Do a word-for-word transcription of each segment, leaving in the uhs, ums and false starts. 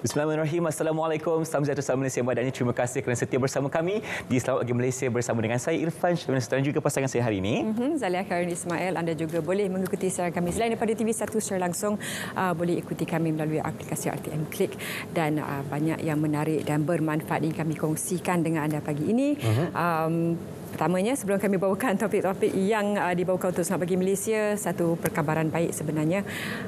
Bismillahirrahmanirrahim. Assalamualaikum. Salam sejahtera Malaysia Madani. Terima kasih kerana setia bersama kami di Selamat Pagi Malaysia bersama dengan saya Irfan dan juga pasangan saya hari ini. Mm-hmm. Zalia Karin Ismail. Anda juga boleh mengikuti siaran kami selain daripada T V satu secara langsung, uh, boleh ikuti kami melalui aplikasi R T M Klik, dan uh, banyak yang menarik dan bermanfaat yang kami kongsikan dengan anda pagi ini. Mm-hmm. Um, Pertamanya, sebelum kami bawakan topik-topik yang uh, dibawakan untuk Selamat Pagi Malaysia, satu perkabaran baik sebenarnya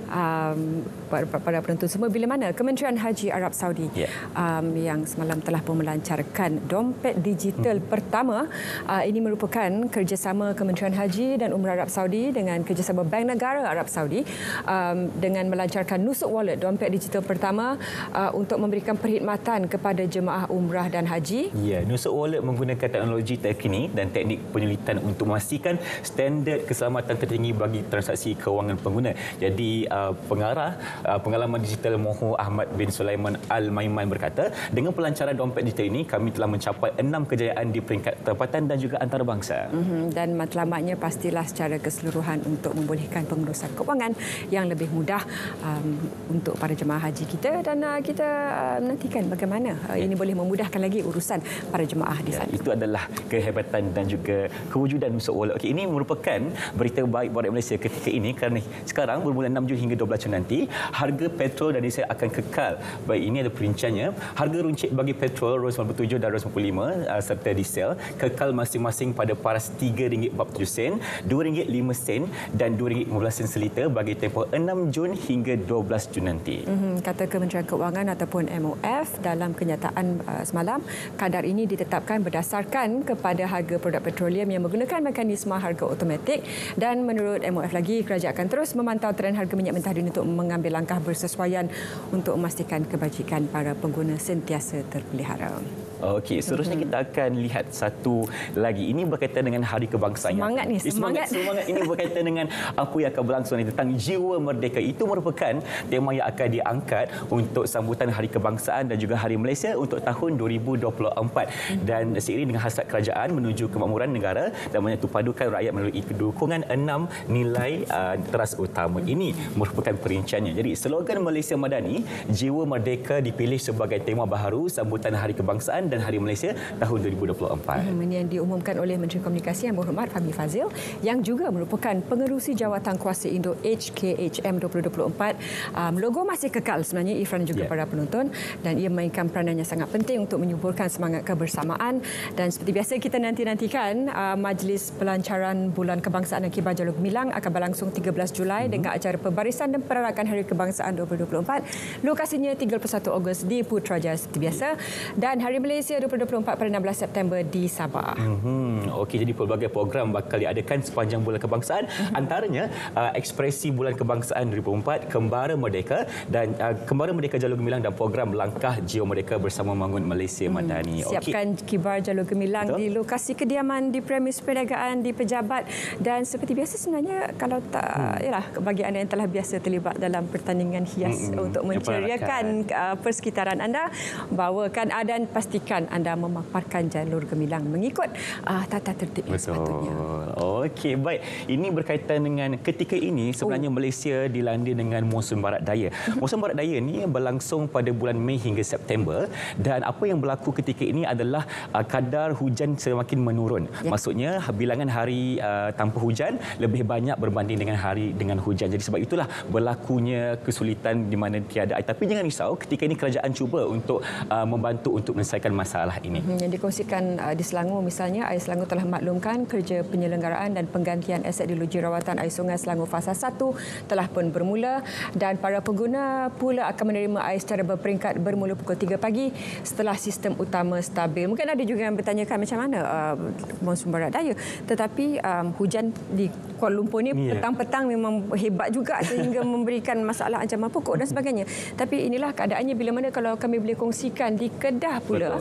um, pada penonton semua. Bila mana Kementerian Haji Arab Saudi yeah. um, yang semalam telah pun melancarkan dompet digital hmm. pertama. Uh, ini merupakan kerjasama Kementerian Haji dan Umrah Arab Saudi dengan kerjasama Bank Negara Arab Saudi um, dengan melancarkan Nusuk Wallet, dompet digital pertama uh, untuk memberikan perkhidmatan kepada jemaah umrah dan haji. Ya, yeah, Nusuk Wallet menggunakan teknologi terkini dan teknik penyulitan untuk memastikan standard keselamatan tertinggi bagi transaksi kewangan pengguna. Jadi uh, pengarah uh, pengalaman digital Moho Ahmad bin Sulaiman Al-Maiman berkata, dengan pelancaran dompet digital ini kami telah mencapai enam kejayaan di peringkat tempatan dan juga antarabangsa. Mm-hmm. Dan matlamatnya pastilah secara keseluruhan untuk membolehkan pengurusan kewangan yang lebih mudah um, untuk para jemaah haji kita, dan uh, kita uh, menantikan bagaimana uh, ini boleh memudahkan lagi urusan para jemaah di sana. Ya, itu adalah kehebatan dan juga kewujudan Nusuk Wallet. Okey, ini merupakan berita baik buat Malaysia ketika ini kerana sekarang bermula enam Jun hingga dua belas Jun nanti harga petrol dan diesel akan kekal. Baik, ini ada perinciannya. Harga runcit bagi petrol R sembilan puluh tujuh dan R sembilan puluh lima serta diesel kekal masing-masing pada paras tiga ringgit empat puluh tujuh sen, dua ringgit lima sen dan dua ringgit lima belas sen seliter bagi tempoh enam Jun hingga dua belas Jun nanti. Mm-hmm. Kata Kementerian Keuangan ataupun M O F dalam kenyataan uh, semalam, kadar ini ditetapkan berdasarkan kepada harga produk petroleum yang menggunakan mekanisme harga automatik, dan menurut M O F lagi, kerajaan akan terus memantau trend harga minyak mentah dunia untuk mengambil langkah bersesuaian untuk memastikan kebajikan para pengguna sentiasa terpelihara. Okey, seterusnya kita akan lihat satu lagi. Ini berkaitan dengan Hari Kebangsaan. Semangat ni, semangat. Semangat ini berkaitan dengan apa yang akan berlangsung tentang Jiwa Merdeka. Itu merupakan tema yang akan diangkat untuk sambutan Hari Kebangsaan dan juga Hari Malaysia untuk tahun dua ribu dua puluh empat. Dan seiring dengan hasrat kerajaan menuju kemakmuran negara dan menyatu padukan rakyat melalui dukungan enam nilai uh, teras utama. Ini merupakan perinciannya. Jadi slogan Malaysia Madani, Jiwa Merdeka, dipilih sebagai tema baharu sambutan Hari Kebangsaan dan Hari Malaysia tahun dua ribu dua puluh empat. Hmm, ini yang diumumkan oleh Menteri Komunikasi Yang Berhormat Fahmi Fadzil, yang juga merupakan pengerusi jawatan kuasa Indo H K H M dua ribu dua puluh empat. Um, logo masih kekal sebenarnya, Ifran, juga yeah. para penonton, dan ia memainkan peranan yang sangat penting untuk menyuburkan semangat kebersamaan. Dan seperti biasa kita nanti-nantikan uh, majlis pelancaran Bulan Kebangsaan dan Kibar Jalur Gemilang akan berlangsung tiga belas Julai mm-hmm. dengan acara pembarisan dan perarakan Hari Kebangsaan dua ribu dua puluh empat. Lokasinya tiga puluh satu Ogos di Putrajaya seperti biasa, dan Hari Malaysia dua ribu dua puluh empat pada enam belas September di Sabah. Mm-hmm. Okey, jadi pelbagai program bakal diadakan sepanjang Bulan Kebangsaan. Mm-hmm. Antaranya uh, ekspresi Bulan Kebangsaan dua ribu dua puluh empat, Kembara Merdeka dan uh, Kembara Merdeka Jalur Gemilang, dan program Langkah Jiwa Merdeka bersama Membangun Malaysia Madani. Mm-hmm. Siapkan okay. Kibar Jalur Gemilang Betul. Di lokasi kediaman, di premis perniagaan, di pejabat, dan seperti biasa sebenarnya kalau tak hmm. yalah, bagi anda yang telah biasa terlibat dalam pertandingan hias hmm. untuk menceriakan uh, persekitaran anda, bawakan dan pastikan anda memaparkan jalur gemilang mengikut uh, tata tertib yang sepatutnya. Okey, baik. Ini berkaitan dengan ketika ini sebenarnya oh. Malaysia dilanda dengan monsun barat daya. Monsun barat daya ni berlangsung pada bulan Mei hingga September, dan apa yang berlaku ketika ini adalah uh, kadar hujan semakin menurun. Ya. Maksudnya bilangan hari uh, tanpa hujan lebih banyak berbanding dengan hari dengan hujan. Jadi sebab itulah berlakunya kesulitan di mana tiada air. Tapi jangan risau, ketika ini kerajaan cuba untuk uh, membantu untuk menyelesaikan masalah ini. Yang dikongsikan uh, di Selangor misalnya, Air Selangor telah maklumkan kerja penyelenggaraan dan penggantian aset di loji rawatan air sungai Selangor fasa satu telah pun bermula, dan para pengguna pula akan menerima air secara berperingkat bermula pukul tiga pagi setelah sistem utama stabil. Mungkin ada juga yang bertanyakan macam mana uh, monsun barat daya, tetapi um, hujan di Kuala Lumpur ni yeah. petang-petang memang hebat juga sehingga memberikan masalah ancaman pokok dan sebagainya. Tapi inilah keadaannya bila mana kalau kami boleh kongsikan di Kedah pula. Betul.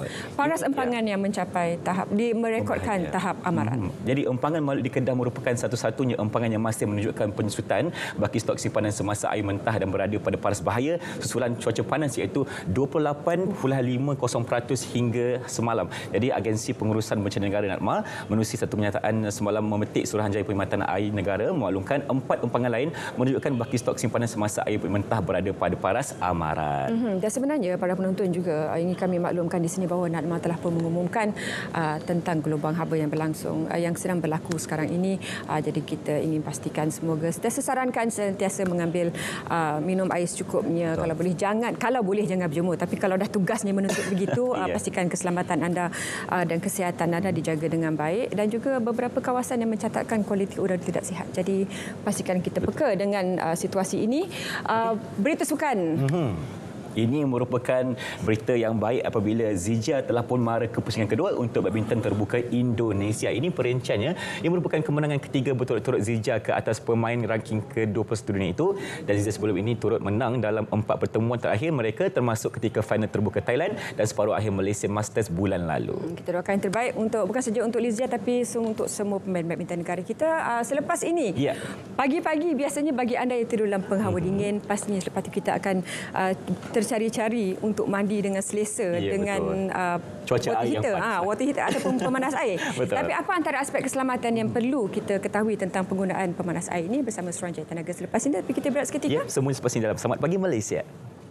Paras empangan ya. yang mencapai tahap di merekodkan tahap amaran. Hmm. Jadi empangan Maulid di Kedah merupakan satu-satunya empangan yang masih menunjukkan penyusutan bagi stok simpanan semasa air mentah dan berada pada paras bahaya susulan cuaca panas iaitu dua puluh lapan perpuluhan lima kosong peratus hingga semalam. Jadi Agensi Pengurusan Bencana Negara NADMA menerusi satu pernyataan semalam memetik Suruhanjaya Perkhidmatan Air Negara memaklumkan empat empangan lain menunjukkan baki stok simpanan semasa air mentah berada pada paras amaran. Mm-hmm. Dan sebenarnya para penonton juga ingin kami maklumkan di sini bahawa NADMA telah pun mengumumkan uh, tentang gelombang haba yang berlangsung uh, yang sedang berlaku sekarang ini. Uh, jadi kita ingin pastikan semoga sentiasa sarankan sentiasa mengambil uh, minum air secukupnya. Betul. Kalau boleh jangan kalau boleh jangan berjemur, tapi kalau dah tugasnya menuntut begitu uh, yeah. pastikan keselamatan anda uh, dan kesihatan anda dijaga dengan baik, dan juga beberapa kawasan yang mencatatkan kualiti udara tidak sihat. Jadi pastikan kita peka dengan uh, situasi ini. Uh, berita sukan. Mm-hmm. Ini merupakan berita yang baik apabila Zija telah pun mara ke pusingan kedua untuk badminton terbuka Indonesia. Ini perencanya yang merupakan kemenangan ketiga berturut-turut Zija ke atas pemain ranking ke dua puluh satu dunia itu, dan Zija sebelum ini turut menang dalam empat pertemuan terakhir mereka termasuk ketika final terbuka Thailand dan separuh akhir Malaysia Masters bulan lalu. Kita doakan yang terbaik untuk bukan saja untuk Zija tapi untuk semua pemain badminton negara kita. Selepas ini, yeah. pagi-pagi biasanya bagi anda yang tidur dalam penghawa hmm. dingin, pastinya selepas itu kita akan uh, cari-cari untuk mandi dengan selesa, ya, dengan uh, cuaca water air heater, yang ha, water heater ataupun pemanas air. Tapi apa antara aspek keselamatan yang perlu kita ketahui tentang penggunaan pemanas air ini bersama Suruhanjaya Tenaga selepas ini? Tapi kita berehat seketika. Ya, semuanya selepas ini dalam Selamat Pagi Malaysia.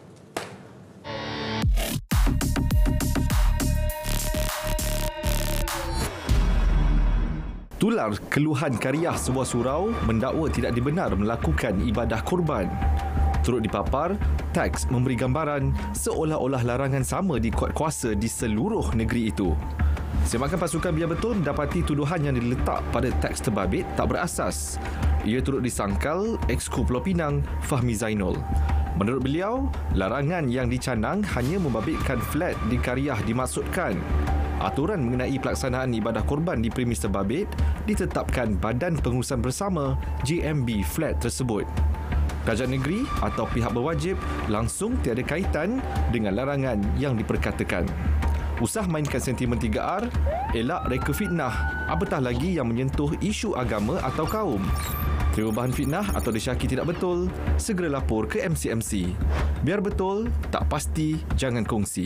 Tular keluhan Kariah sebuah surau mendakwa tidak dibenar melakukan ibadah korban. Turut dipapar, teks memberi gambaran seolah-olah larangan sama dikuat kuasa di seluruh negeri itu. Semakan pasukan Biar Betul mendapati tuduhan yang diletak pada teks terbabit tak berasas. Ia turut disangkal Exco Pulau Pinang, Fahmi Zainul. Menurut beliau, larangan yang dicanang hanya membabitkan flat di Kariah dimaksudkan. Aturan mengenai pelaksanaan ibadah korban di premis terbabit ditetapkan Badan Pengurusan Bersama J M B flat tersebut. Kerajaan negeri atau pihak berwajib langsung tiada kaitan dengan larangan yang diperkatakan. Usah mainkan sentimen tiga R, elak reka fitnah, apatah lagi yang menyentuh isu agama atau kaum. Terima bahan fitnah atau disyaki tidak betul, segera lapor ke M C M C. Biar betul, tak pasti, jangan kongsi.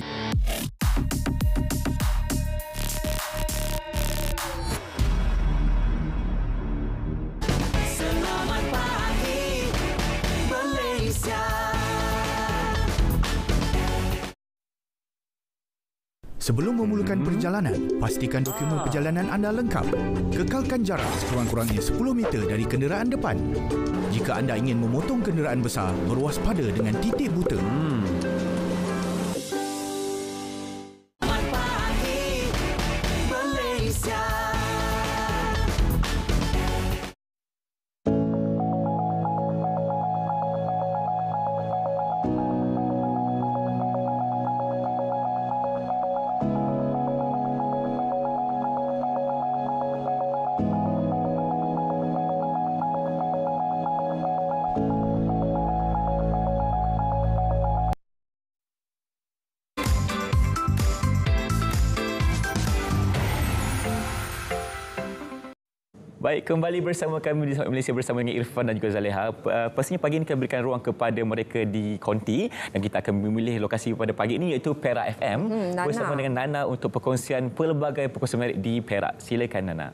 Sebelum memulakan perjalanan, pastikan dokumen perjalanan anda lengkap. Kekalkan jarak sekurang-kurangnya sepuluh meter dari kenderaan depan. Jika anda ingin memotong kenderaan besar, berwaspada dengan titik buta. Hmm. Baik, kembali bersama kami di Malaysia bersama dengan Irfan dan juga Zaleha. Pastinya pagi ini kita berikan ruang kepada mereka di konti dan kita akan memilih lokasi pada pagi ini iaitu Perak F M hmm, bersama dengan Nana untuk perkongsian pelbagai perkongsian menarik di Perak. Silakan Nana.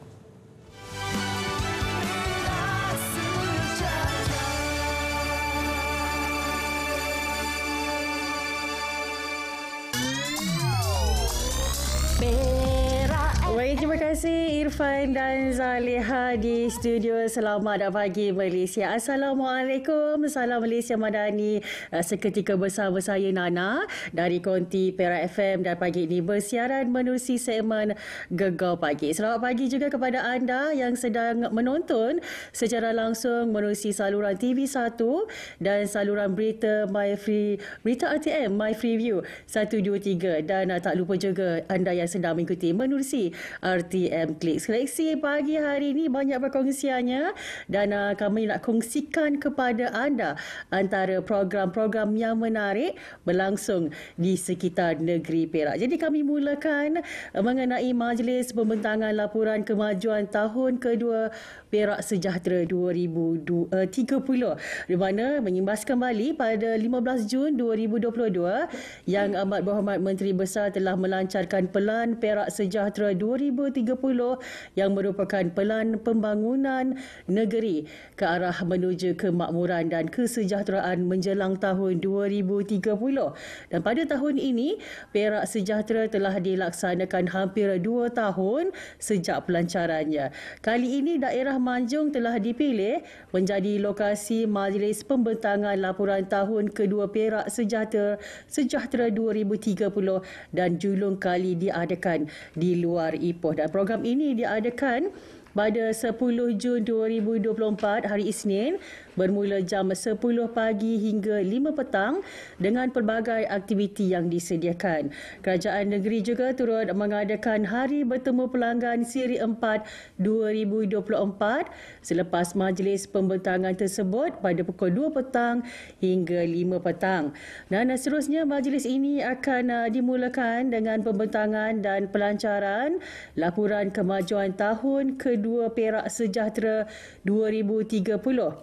Terima kasih Irfan dan Zaleha di studio. Selamat pagi Malaysia. Assalamualaikum. Salam Malaysia Madani. Seketika bersama saya Nana dari Konti Perak F M dan pagi ini bersiaran menerusi segmen Gegar Pagi. Selamat pagi juga kepada anda yang sedang menonton secara langsung menerusi saluran T V satu dan saluran berita My Free Berita R T M My Free View satu dua tiga, dan tak lupa juga anda yang sedang mengikuti menerusi R T R T M Klik. Seleksi pagi hari ini banyak perkongsiannya dan uh, kami nak kongsikan kepada anda antara program-program yang menarik berlangsung di sekitar negeri Perak. Jadi kami mulakan uh, mengenai Majlis Pembentangan Laporan Kemajuan tahun kedua Perak Sejahtera dua ribu tiga puluh, di mana mengimbas kembali pada lima belas Jun dua ribu dua puluh dua yang Amat Berhormat Menteri Besar telah melancarkan Pelan Perak Sejahtera dua ribu tiga puluh yang merupakan pelan pembangunan negeri ke arah menuju kemakmuran dan kesejahteraan menjelang tahun dua ribu tiga puluh. Dan pada tahun ini, Perak Sejahtera telah dilaksanakan hampir dua tahun sejak pelancarannya. Kali ini daerah Manjung telah dipilih menjadi lokasi Majlis Pembentangan Laporan Tahun Kedua Perak Sejahtera Sejahtera dua ribu tiga puluh dan julung kali diadakan di luar Ipoh. Dan program ini diadakan pada sepuluh Jun dua ribu dua puluh empat hari Isnin bermula jam sepuluh pagi hingga lima petang dengan pelbagai aktiviti yang disediakan. Kerajaan negeri juga turut mengadakan Hari Bertemu Pelanggan Siri empat dua ribu dua puluh empat selepas majlis pembentangan tersebut pada pukul dua petang hingga lima petang. Dan seterusnya majlis ini akan dimulakan dengan pembentangan dan pelancaran Laporan Kemajuan Tahun Kedua Perak Sejahtera dua ribu tiga puluh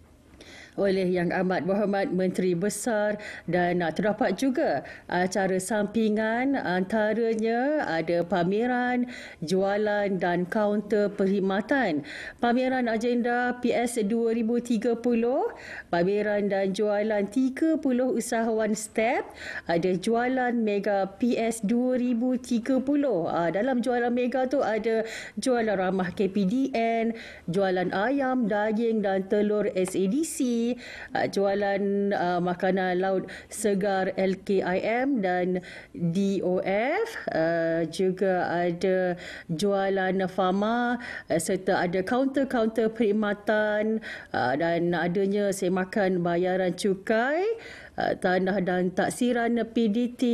oleh Yang Amat Berhormat Menteri Besar, dan terdapat juga acara sampingan, antaranya ada pameran, jualan dan kaunter perkhidmatan. Pameran agenda P S dua ribu tiga puluh, pameran dan jualan tiga puluh usahawan step, ada jualan mega P S dua ribu tiga puluh. Dalam jualan mega tu ada jualan ramah K P D N, jualan ayam, daging dan telur S A D C, Uh, jualan uh, makanan laut segar L K I M dan D O F, uh, juga ada jualan pharma, uh, serta ada kaunter-kaunter perkhidmatan, uh, dan adanya semakan bayaran cukai, uh, tanah dan taksiran P D T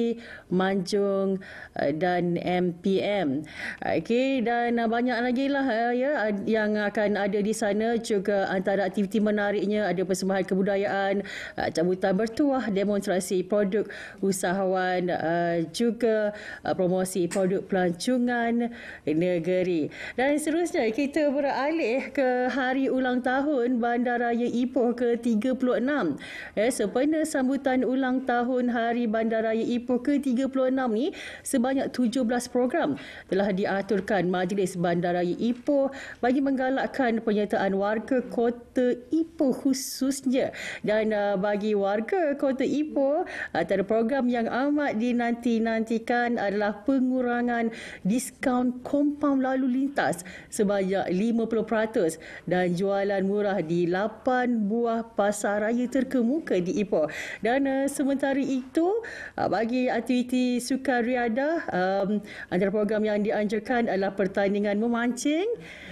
Manjung uh, dan M P M. Okey, dan uh, banyak lagi lah uh, ya yang akan ada di sana. Juga antara aktiviti menariknya ada persembahan kebudayaan, uh, cabutan bertuah, demonstrasi produk usahawan, uh, juga uh, promosi produk pelancongan negeri. Dan seterusnya kita beralih ke hari ulang tahun Bandaraya Ipoh ke tiga puluh enam. Eh, sempena sambutan ulang tahun Hari Bandaraya Ipoh ke tiga puluh enam ni, sebanyak tujuh belas program telah diaturkan Majlis Bandaraya Ipoh bagi menggalakkan penyertaan warga Kota Ipoh khususnya. Dan uh, bagi warga Kota Ipoh, antara program yang amat dinanti-nantikan adalah pengurangan diskaun kompaun lalu lintas sebanyak lima puluh peratus dan jualan murah di lapan buah pasar raya terkemuka di Ipoh. Dan uh, sementara itu, uh, bagi aktiviti sukariadah, um, antara program yang dianjurkan adalah pertandingan memancing,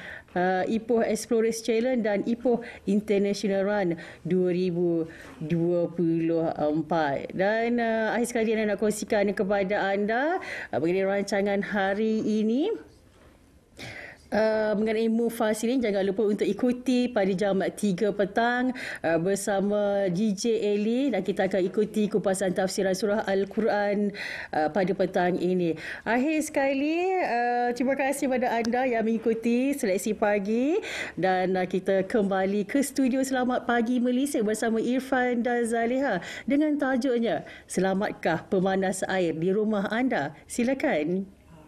Uh, Ipoh Explorers Challenge dan Ipoh International Run dua ribu dua puluh empat. Dan uh, akhir sekali saya nak kongsikan kepada anda uh, mengenai rancangan hari ini. Uh, mengenai Mufassirin, jangan lupa untuk ikuti pada jam tiga petang uh, bersama D J Eli, dan kita akan ikuti kupasan tafsiran surah Al-Quran uh, pada petang ini. Akhir sekali, uh, terima kasih kepada anda yang mengikuti seleksi pagi, dan uh, kita kembali ke studio Selamat Pagi Malaysia bersama Irfan dan Zaliha dengan tajuknya Selamatkah Pemanas Air di Rumah Anda? Silakan.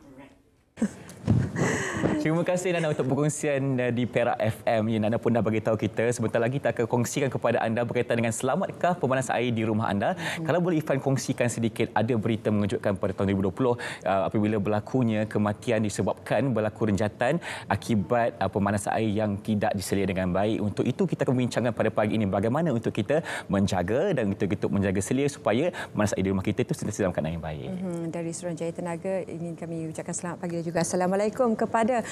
Terima kasih Nana untuk perkongsian di Perak F M. Ya, Nana pun dah bagi tahu kita. Sebentar lagi kita akan kongsikan kepada anda berkaitan dengan selamatkah pemanas air di rumah anda. Hmm. Kalau boleh Irfan kongsikan sedikit, ada berita mengejutkan pada tahun dua ribu dua puluh uh, apabila berlakunya kematian disebabkan berlaku renjatan akibat uh, pemanas air yang tidak diselia dengan baik. Untuk itu kita akan membincangkan pada pagi ini bagaimana untuk kita menjaga dan untuk kita menjaga selia supaya pemanas air di rumah kita itu sentiasa dalam keadaan yang baik. Hmm, dari Suruhanjaya Tenaga ingin kami ucapkan selamat pagi dan juga Assalamualaikum kepada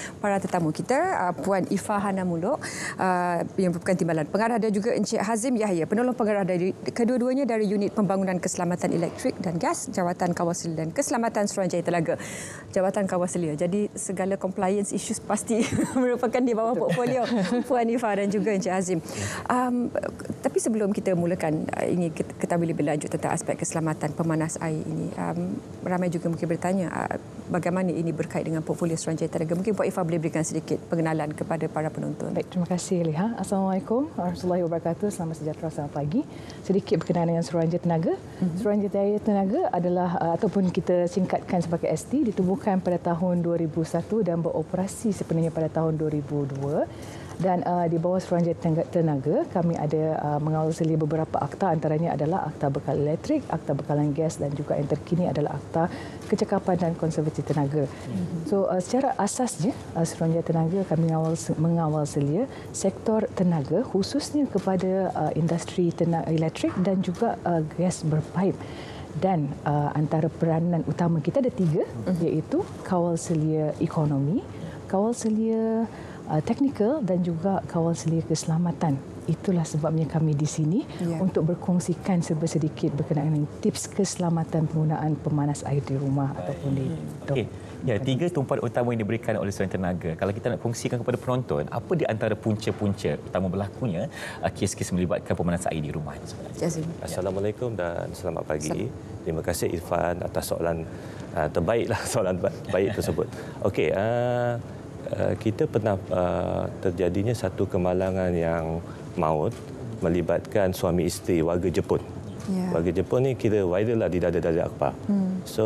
para tetamu kita, uh, Puan Ifah Hana Muluk uh, yang merupakan timbalan pengarah, dan juga Encik Hazim Yahya, penolong pengarah dari kedua-duanya dari Unit Pembangunan Keselamatan Elektrik dan Gas, Jawatan Kawal Selia dan Keselamatan Suruhanjaya Telaga. Jawatan Kawal Selia. Jadi segala compliance issues pasti merupakan di bawah portfolio Puan Ifah dan juga Encik Hazim. Um, tapi sebelum kita mulakan uh, ingin ketahui lebih lanjut tentang aspek keselamatan pemanas air ini, um, ramai juga mungkin bertanya uh, bagaimana ini berkait dengan portfolio Suruhanjaya Telaga. Mungkin Puan Ifah boleh berikan sedikit pengenalan kepada para penonton. Baik, terima kasih Leha. Assalamualaikum warahmatullahi wabarakatuh. Selamat sejahtera, selamat pagi. Sedikit berkenaan dengan Suruhanjaya Tenaga. Mm-hmm. Suruhanjaya Tenaga adalah uh, ataupun kita singkatkan sebagai S T, ditubuhkan pada tahun dua ribu satu dan beroperasi sepenuhnya pada tahun dua ribu dua. Dan uh, di bawah Suruhanjaya Tenaga, kami ada uh, mengawal selia beberapa akta, antaranya adalah Akta Bekal Elektrik, Akta Bekalan Gas dan juga yang terkini adalah Akta Kecekapan dan Konservasi Tenaga. Mm-hmm. So uh, secara asasnya uh, Suruhanjaya Tenaga kami mengawal, mengawal selia sektor tenaga, khususnya kepada uh, industri tenaga elektrik dan juga uh, gas berpaip. Dan uh, antara peranan utama kita ada tiga, mm-hmm. iaitu kawal selia ekonomi, kawal selia Uh, teknikal dan juga kawal selia keselamatan. Itulah sebabnya kami di sini yeah. untuk berkongsikan serba sedikit berkenaan dengan tips keselamatan penggunaan pemanas air di rumah. Baik. Ataupun di okay. Ya, tiga tumpuan utama yang diberikan oleh Suruhanjaya Tenaga. Kalau kita nak kongsikan kepada penonton, apa di antara punca-punca utama berlakunya uh, kes-kes melibatkan pemanas air di rumah ini sebenarnya? Assalamualaikum dan selamat pagi. Terima kasih Irfan atas soalan uh, terbaiklah soalan baik tersebut. Okey, uh, Uh, kita pernah uh, terjadinya satu kemalangan yang maut melibatkan suami isteri warga Jepun. Yeah. Warga Jepun ni kira viral lah di dada-dada akhbar. Hmm. So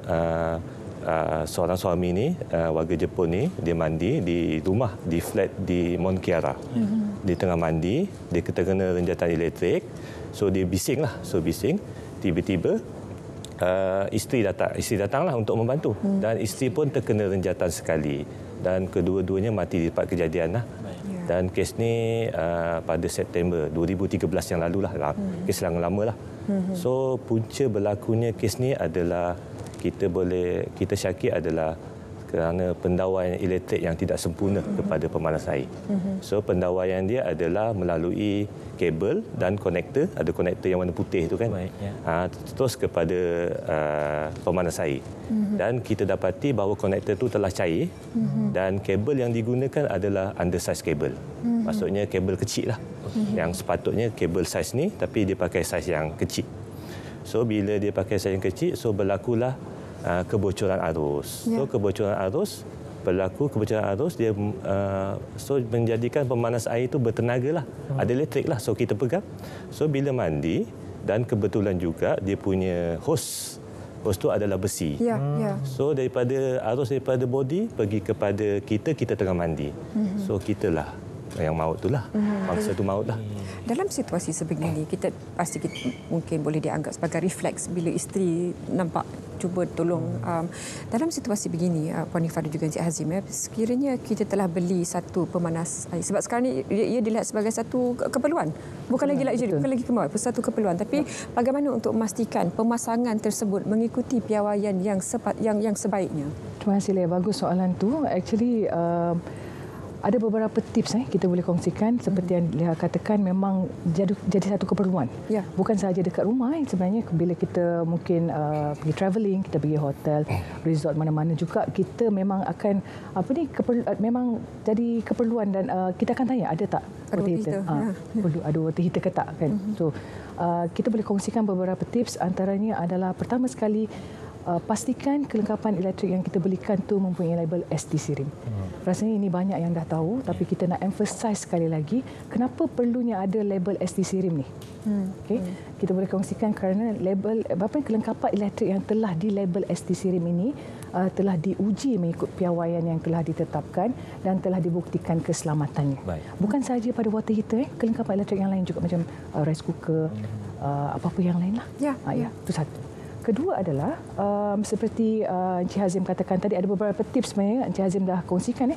uh, uh, seorang suami ni, uh, warga Jepun ni, dia mandi di rumah di flat di Mont Kiara. Hmm. Dia tengah mandi, dia terkena renjatan elektrik. So dia bising lah, so bising. Tiba-tiba uh, isteri datang, isteri datanglah untuk membantu. Hmm. Dan isteri pun terkena renjatan sekali. Dan kedua-duanya mati di tempat kejadian lah. Dan kes ni uh, pada September dua ribu tiga belas yang lalu lah. Hmm. Kes yang lama lah. Hmm. So punca berlakunya kes ni adalah kita boleh kita syaki adalah kerana pendawaian elektrik yang tidak sempurna hmm. kepada pemanas air. Hmm. So pendawaian dia adalah melalui kabel dan konektor, ada konektor yang warna putih tu kan. Baik, ya. Ha, terus kepada uh, pemanas air. Hmm. Dan kita dapati bahawa konektor tu telah cair hmm. dan kabel yang digunakan adalah undersize kabel. Hmm. Maksudnya kabel kecil lah. Hmm. Yang sepatutnya kabel saiz ni tapi dia pakai saiz yang kecil. So bila dia pakai saiz yang kecil, so berlakulah Uh, kebocoran arus. Ya. So kebocoran arus berlaku kebocoran arus dia uh, so menjadikan pemanas air itu bertenaga lah. Hmm. Ada elektrik lah. So kita pegang. So bila mandi dan kebetulan juga dia punya hos hos tu adalah besi. Ya, hmm. ya. So daripada arus daripada body pergi kepada kita kita tengah mandi. Hmm. So kitalah yang maut itulah. Hmm. Mangsa tu maut lah. Dalam situasi sebegini, kita pasti kita mungkin boleh dianggap sebagai refleks bila isteri nampak cuba tolong. Um, dalam situasi begini, uh, Puan Ifah dan juga Encik Hazim, ya, sekiranya kita telah beli satu pemanas air, sebab sekarang ini ia, ia dilihat sebagai satu keperluan. Bukan lagi luxury, bukan lagi kemauan, satu keperluan. Tapi bagaimana untuk memastikan pemasangan tersebut mengikuti piawaian yang sepat, yang yang sebaiknya? Terima kasih, Lea. Bagus soalan tu. Actually, uh, ada beberapa tips eh kita boleh kongsikan seperti yang Leha katakan, memang jadi jadi satu keperluan. Ya. Bukan sahaja dekat rumah, eh, sebenarnya bila kita mungkin uh, pergi travelling, kita pergi hotel, resort mana-mana juga kita memang akan apa ni keperlu, memang jadi keperluan dan uh, kita akan tanya ada tak water heater. Ha, perlu ada water heater ke tak kan. Mm-hmm. So uh, kita boleh kongsikan beberapa tips, antaranya adalah pertama sekali Uh, pastikan kelengkapan elektrik yang kita belikan tu mempunyai label S T SIRIM. Hmm. Rasanya ini banyak yang dah tahu, tapi kita nak emphasize sekali lagi kenapa perlunya ada label S T SIRIM ni. Hmm. Okay? Hmm. Kita boleh kongsikan kerana label apa kelengkapan elektrik yang telah di label S T SIRIM ini uh, telah diuji mengikut piawaian yang telah ditetapkan dan telah dibuktikan keselamatannya. Baik. Bukan sahaja pada water heater, eh, kelengkapan elektrik yang lain juga macam uh, rice cooker, hmm. uh, apa-apa yang lain lah. Ya, uh, ya. Itu satu. Kedua adalah um, seperti uh, Encik Hazim katakan tadi, ada beberapa tips sebenarnya Encik Hazim dah kongsikan. Eh.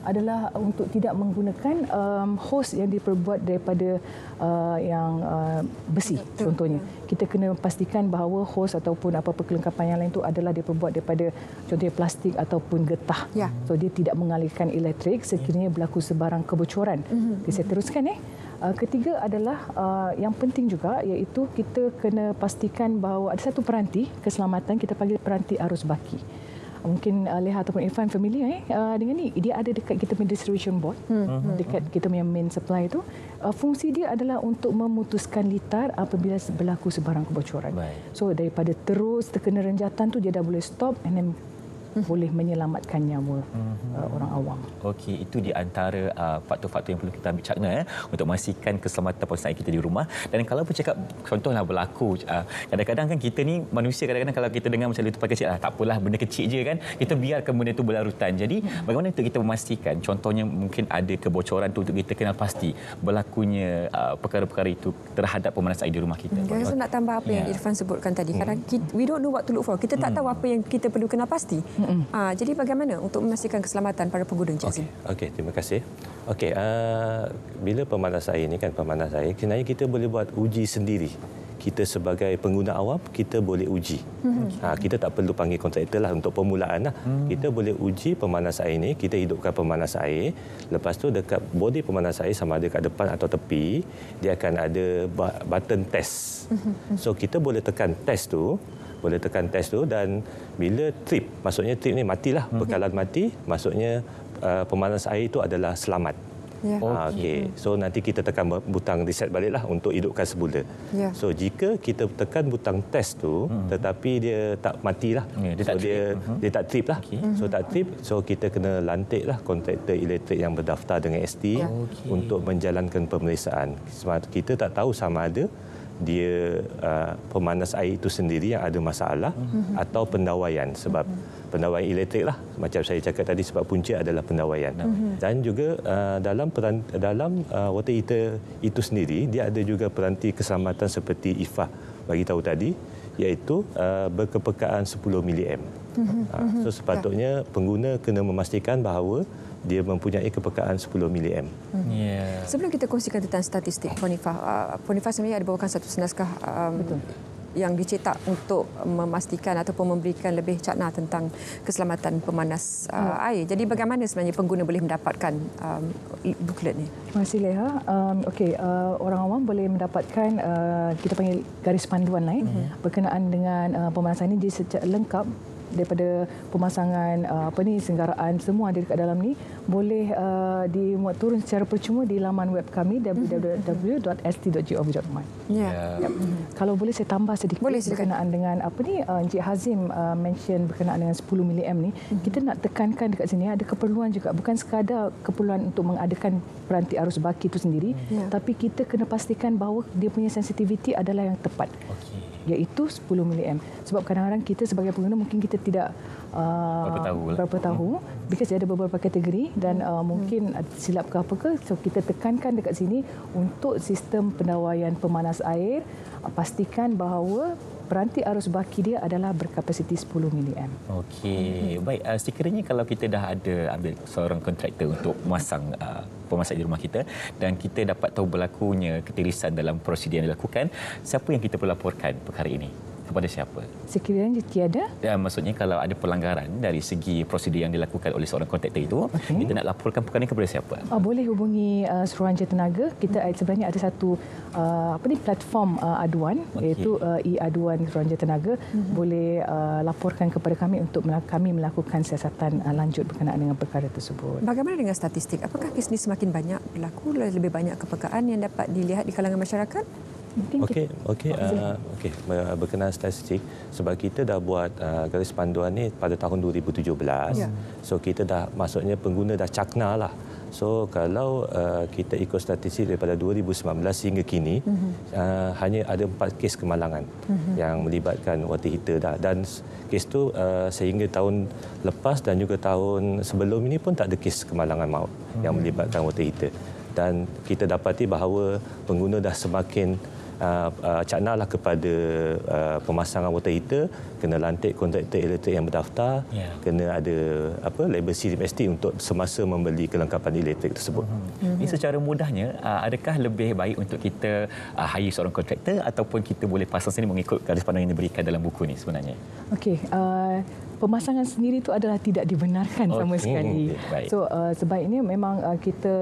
adalah untuk tidak menggunakan um, hos yang diperbuat daripada uh, yang uh, besi. Betul. Contohnya, kita kena pastikan bahawa hos ataupun apa-apa kelengkapan yang lain itu adalah diperbuat daripada contohnya plastik ataupun getah. Ya. So dia tidak mengalirkan elektrik sekiranya berlaku sebarang kebocoran. Mm-hmm. Okay, saya teruskan eh. Uh, ketiga adalah uh, yang penting juga iaitu kita kena pastikan bahawa ada satu peranti keselamatan, kita panggil peranti arus baki. Mungkin uh, Leha ataupun Irfan familiar eh uh, dengan ni. Dia ada dekat kita punya distribution board, hmm. dekat kita punya main supply itu. Uh, fungsi dia adalah untuk memutuskan litar apabila berlaku sebarang kebocoran. Baik. So daripada terus terkena renjatan tu dia dah boleh stop and then boleh menyelamatkan nyawa uh, orang awam. Okey, itu di antara uh, faktor-faktor yang perlu kita ambil cakna ya, untuk memastikan keselamatan penguasaan kita di rumah. Dan kalau bercakap contohlah berlaku uh, kadang-kadang kan kita ni manusia, kadang-kadang kalau kita dengar macam letupan kecil, ah, tak apalah benda kecil je kan, kita biarkan benda itu berlarutan. Jadi bagaimana untuk kita memastikan contohnya mungkin ada kebocoran tu untuk kita kenal pasti berlakunya uh, perkara-perkara itu terhadap pemanasan air di rumah kita. Hmm, saya nak tambah apa yeah. yang Irfan sebutkan tadi. Kadang kita, we don't know what to look for. Kita tak hmm. tahu apa yang kita perlu kenal pasti. Ah, jadi bagaimana untuk memastikan keselamatan para pengguna, Encik Azim? Okey, okay, terima kasih. Okey, uh, bila pemanas air ini kan pemanas air, sebenarnya kita boleh buat uji sendiri. Kita sebagai pengguna awam, kita boleh uji. Hmm. Ha, kita tak perlu panggil kontraktor lah untuk permulaan lah. Hmm. Kita boleh uji pemanas air ini, kita hidupkan pemanas air. Lepas tu dekat bodi pemanas air sama ada kat depan atau tepi, dia akan ada button test. Hmm. So kita boleh tekan test tu, boleh tekan test tu dan bila trip, maksudnya trip ni matilah, hmm. bekalan mati, maksudnya uh, pemanas air itu adalah selamat. Yeah. Okay. Okay. So nanti kita tekan butang reset baliklah untuk hidupkan semula. Yeah. So jika kita tekan butang test tu, hmm. tetapi dia tak matilah, yeah, dia, so tak dia, uh-huh. dia tak trip lah. Okay. So tak trip, so kita kena lantiklah kontraktor elektrik yang berdaftar dengan S T yeah. okay. untuk menjalankan pemeriksaan. Sebab kita tak tahu sama ada dia uh, pemanas air itu sendiri yang ada masalah mm-hmm. atau pendawaian, sebab mm-hmm. pendawaian elektrik lah macam saya cakap tadi, sebab punca adalah pendawaian. Mm-hmm. Dan juga uh, dalam peran, dalam uh, water heater itu sendiri dia ada juga peranti keselamatan seperti I F A bagi tahu tadi, iaitu uh, berkepekaan sepuluh miliampere. Mm-hmm. Uh, so sepatutnya pengguna kena memastikan bahawa dia mempunyai kepekaan sepuluh miliampere. Hmm. Yeah. Sebelum kita kongsikan tentang statistik, Ponifah, uh, Ponifah sebenarnya ada bawakan satu naskah um, yang dicetak untuk memastikan ataupun memberikan lebih cakna tentang keselamatan pemanas uh, hmm. air. Jadi bagaimana sebenarnya pengguna boleh mendapatkan um, buklet ni? Terima kasih Leha. Um, Okey, uh, orang awam boleh mendapatkan uh, kita panggil garis panduan lain hmm. berkenaan dengan uh, pemanasan ini, dia secara lengkap daripada pemasangan uh, apa ni senggaraan semua ada dekat dalam ni, boleh uh, dimuat turun secara percuma di laman web kami w w w dot s t dot gov dot my. Ya. Yep. Mm-hmm. Kalau boleh saya tambah sedikit boleh, berkenaan dengan apa ni uh, Encik Hazim uh, mention berkenaan dengan sepuluh miliampere ni, mm-hmm. kita nak tekankan dekat sini ada keperluan juga, bukan sekadar keperluan untuk mengadakan peranti arus baki itu sendiri, yeah. tapi kita kena pastikan bahawa dia punya sensitiviti adalah yang tepat. Okay. Iaitu sepuluh miliampere. Sebab kadang-kadang kita sebagai pengguna mungkin kita tidak uh, berapa tahu, berapa tahu hmm. because ada beberapa kategori dan uh, mungkin hmm. silap ke apa ke, so kita tekankan dekat sini untuk sistem pendawaian pemanas air, uh, pastikan bahawa peranti arus baki dia adalah berkapasiti sepuluh miliampere. Okey, hmm. baik. Uh, sekiranya kalau kita dah ada ambil seorang kontraktor untuk memasang uh, pemasak di rumah kita dan kita dapat tahu berlakunya ketirisan dalam prosedur yang dilakukan, siapa yang kita perlu laporkan perkara ini? Kepada siapa? Sekiranya tiada? Ya, maksudnya kalau ada pelanggaran dari segi prosedur yang dilakukan oleh seorang kontraktor itu, okay. kita nak laporkan perkara ini kepada siapa? Uh, boleh hubungi uh, Suruhanjaya Tenaga. Kita hmm. sebenarnya ada satu uh, apa ni platform uh, aduan, okay. iaitu uh, e-aduan Suruhanjaya Tenaga. Hmm. Boleh uh, laporkan kepada kami untuk melak- kami melakukan siasatan uh, lanjut berkenaan dengan perkara tersebut. Bagaimana dengan statistik? Apakah kes ini semakin banyak berlaku, lebih banyak kepekaan yang dapat dilihat di kalangan masyarakat? Okey, okey, uh, okey. Berkenaan statistik, sebab kita dah buat uh, garis panduan ni pada tahun dua ribu tujuh belas. Yeah. So kita dah, maksudnya pengguna dah cakna lah. So kalau uh, kita ikut statistik daripada dua ribu sembilan belas hingga kini, mm-hmm. uh, hanya ada empat kes kemalangan mm-hmm. yang melibatkan water heater dah. Dan kes tu uh, sehingga tahun lepas dan juga tahun sebelum ini pun tak ada kes kemalangan maut mm-hmm. yang melibatkan water heater. Dan kita dapati bahawa pengguna dah semakin uh, uh, caknalah kepada uh, pemasangan water heater, kena lantik kontraktor elektrik yang berdaftar, yeah. kena ada apa label C M S T untuk semasa membeli kelengkapan elektrik tersebut. Mm-hmm. Ini secara mudahnya, uh, adakah lebih baik untuk kita uh, hire seorang kontraktor ataupun kita boleh pasang sendiri mengikut garis pandangan yang diberikan dalam buku ni sebenarnya? Okey, uh, pemasangan sendiri itu adalah tidak dibenarkan okay. sama sekali. Okay, so uh, sebaiknya memang uh, kita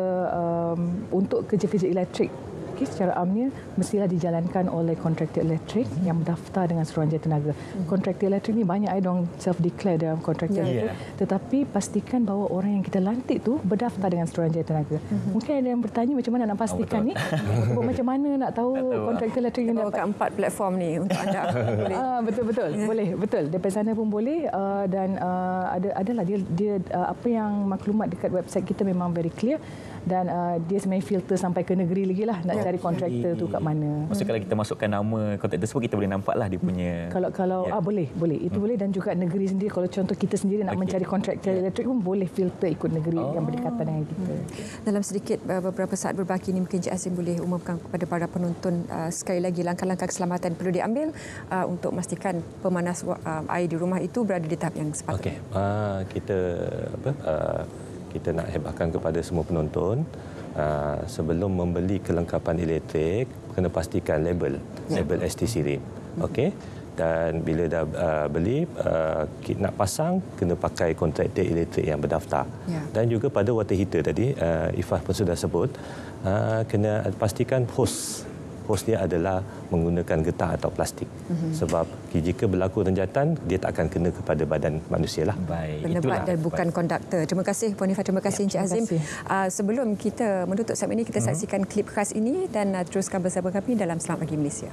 um, untuk kerja-kerja elektrik okay, secara amnya mestilah dijalankan oleh kontraktor elektrik hmm. yang berdaftar dengan Suruhanjaya Tenaga. Hmm. Kontraktor elektrik ni banyak I dong self-declare dalam kontraktor yeah. elektrik, tetapi pastikan bahawa orang yang kita lantik tu berdaftar dengan Suruhanjaya Tenaga. Hmm. Mungkin ada yang bertanya macam mana nak pastikan oh, ni? Macam mana nak tahu kontraktor elektrik yang dapat empat platform ni untuk anda. ah, betul betul. Yeah. Boleh, betul. Daripada sana pun boleh uh, dan uh, ada adalah dia dia uh, apa yang maklumat dekat website kita memang very clear. Dan uh, dia sebenarnya filter sampai ke negeri lagi lah nak cari kontraktor tu kat mana. Maksud kalau kita masukkan nama kontraktor tersebut kita boleh nampaklah dia punya. Kalau kalau ya. ah boleh boleh itu hmm. boleh dan juga negeri sendiri kalau contoh kita sendiri nak okay. mencari kontraktor yeah. elektrik pun boleh filter ikut negeri oh. yang berdekatan dengan kita. Dalam sedikit beberapa saat berbaki ini mungkin Encik Azim boleh umumkan kepada para penonton uh, sekali lagi langkah-langkah keselamatan perlu diambil uh, untuk memastikan pemanas uh, air di rumah itu berada di tahap yang sepatutnya. Okey. Uh, kita apa uh, kita nak hebahkan kepada semua penonton uh, sebelum membeli kelengkapan elektrik kena pastikan label ya. label S T C R I M. Okey, dan bila dah uh, beli uh, nak pasang kena pakai kontraktor elektrik yang berdaftar. Ya. Dan juga pada water heater tadi uh, Ifah pun sudah sebut uh, kena pastikan hos hos dia adalah menggunakan getah atau plastik. Mm-hmm. Sebab jika berlaku renjatan, dia tak akan kena kepada badan manusia lah. Baik. Penebat dan bukan konduktor. Terima kasih Puan Ifah, terima kasih Encik ya, Azim. Uh, sebelum kita menutup segmen ini, kita mm-hmm. saksikan klip khas ini dan uh, teruskan bersama kami dalam Selamat Pagi Malaysia.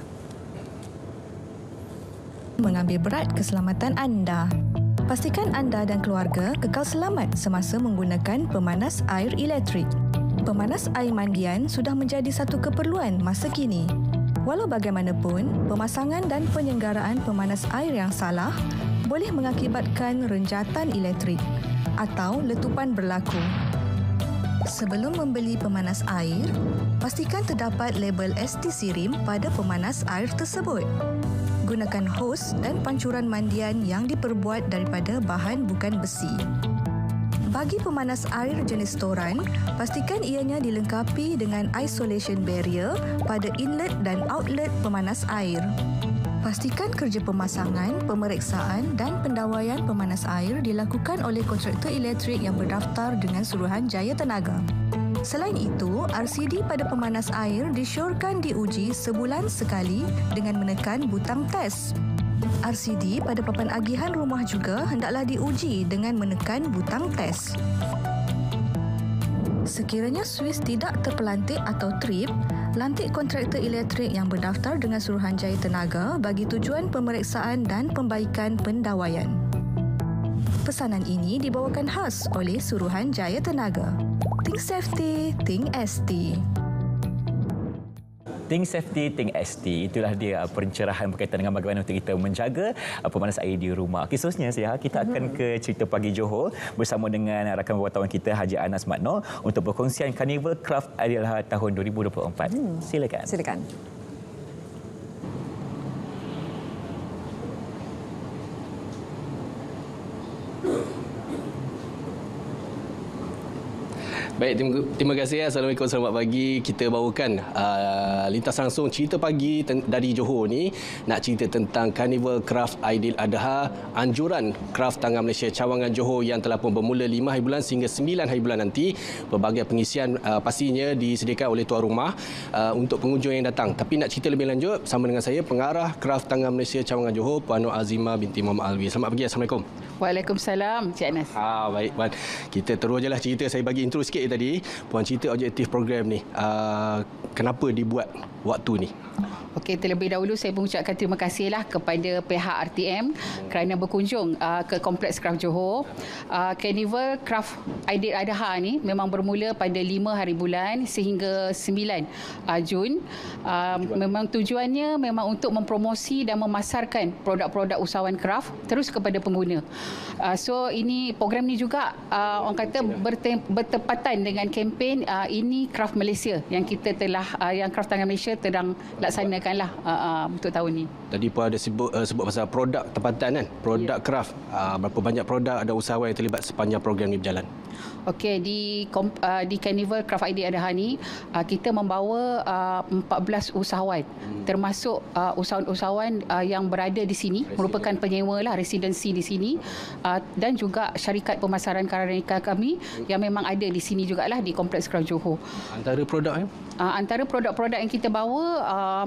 Mengambil berat keselamatan anda. Pastikan anda dan keluarga kekal selamat semasa menggunakan pemanas air elektrik. Pemanas air mandian sudah menjadi satu keperluan masa kini. Walau bagaimanapun, pemasangan dan penyelenggaraan pemanas air yang salah boleh mengakibatkan renjatan elektrik atau letupan berlaku. Sebelum membeli pemanas air, pastikan terdapat label S T C R I M pada pemanas air tersebut. Gunakan hos dan pancuran mandian yang diperbuat daripada bahan bukan besi. Bagi pemanas air jenis toran, pastikan ianya dilengkapi dengan isolation barrier pada inlet dan outlet pemanas air. Pastikan kerja pemasangan, pemeriksaan dan pendawaian pemanas air dilakukan oleh kontraktor elektrik yang berdaftar dengan Suruhanjaya Tenaga. Selain itu, R C D pada pemanas air disyorkan diuji sebulan sekali dengan menekan butang test. R C D pada papan agihan rumah juga hendaklah diuji dengan menekan butang test. Sekiranya suis tidak terpelantik atau trip, lantik kontraktor elektrik yang berdaftar dengan Suruhanjaya Tenaga bagi tujuan pemeriksaan dan pembaikan pendawaian. Pesanan ini dibawakan khas oleh Suruhanjaya Tenaga. Think safety, think S T. Think Safety, Think S T. Itulah dia pencerahan berkaitan dengan bagaimana untuk kita menjaga pemanas air di rumah. Okey, seterusnya saya kita akan ke Cerita Pagi Johor bersama dengan rakan wartawan kita Haji Anas Makno untuk perkongsian Carnival Craft Aidiladha tahun dua ribu dua puluh empat. Hmm. Silakan. Silakan. Baik, terima, terima kasih. Assalamualaikum, selamat pagi. Kita bawakan uh, lintas langsung cerita pagi dari Johor ni. Nak cerita tentang Carnival Craft Aidiladha, anjuran Kraft Tangan Malaysia Cawangan Johor yang telah pun bermula lima hari bulan sehingga sembilan hari bulan nanti. Berbagai pengisian uh, pastinya disediakan oleh tuan rumah uh, untuk pengunjung yang datang. Tapi nak cerita lebih lanjut, sama dengan saya, pengarah Kraft Tangan Malaysia Cawangan Johor, Puan Nur Azimah binti Muhammad Alwi. Selamat pagi, Assalamualaikum. Waalaikumsalam, Cik Anas. Ah, baik, Puan. Kita terus je lah cerita. Saya bagi intro sikit tadi. Puan cerita objektif program ni. Uh, kenapa dibuat waktu ni? Okey, terlebih dahulu saya mengucapkan terima kasihlah kepada pihak R T M kerana berkunjung uh, ke Kompleks Kraft Johor. Uh, Carnival Craft Aidiladha ni memang bermula pada lima hari bulan sehingga sembilan uh, Jun. Uh, memang tujuannya memang untuk mempromosi dan memasarkan produk-produk usahawan kraft terus kepada pengguna. Uh, so ini program ni juga uh, orang kata berte- bertepatan dengan kempen uh, ini Kraft Malaysia yang kita telah uh, yang Kraft Tangan Malaysia sedang laksanakan laksanakanlah uh, uh, untuk tahun ni. Tadi pun ada sebut, uh, sebut pasal produk tempatan kan, produk yeah. craft. Uh, berapa banyak produk ada usahawan yang terlibat sepanjang program ini berjalan? Okey, di uh, di Carnival Craft Idea Adaha ni uh, kita membawa uh, empat belas usahawan hmm. termasuk uh, usahawan-usahawan uh, yang berada di sini, Resident. merupakan penyewa lah, residensi di sini uh, dan juga syarikat pemasaran karanika kami hmm. yang memang ada di sini jugalah di Kompleks Craft Johor. Antara produk eh? Uh, antara produk-produk yang kita bawa uh,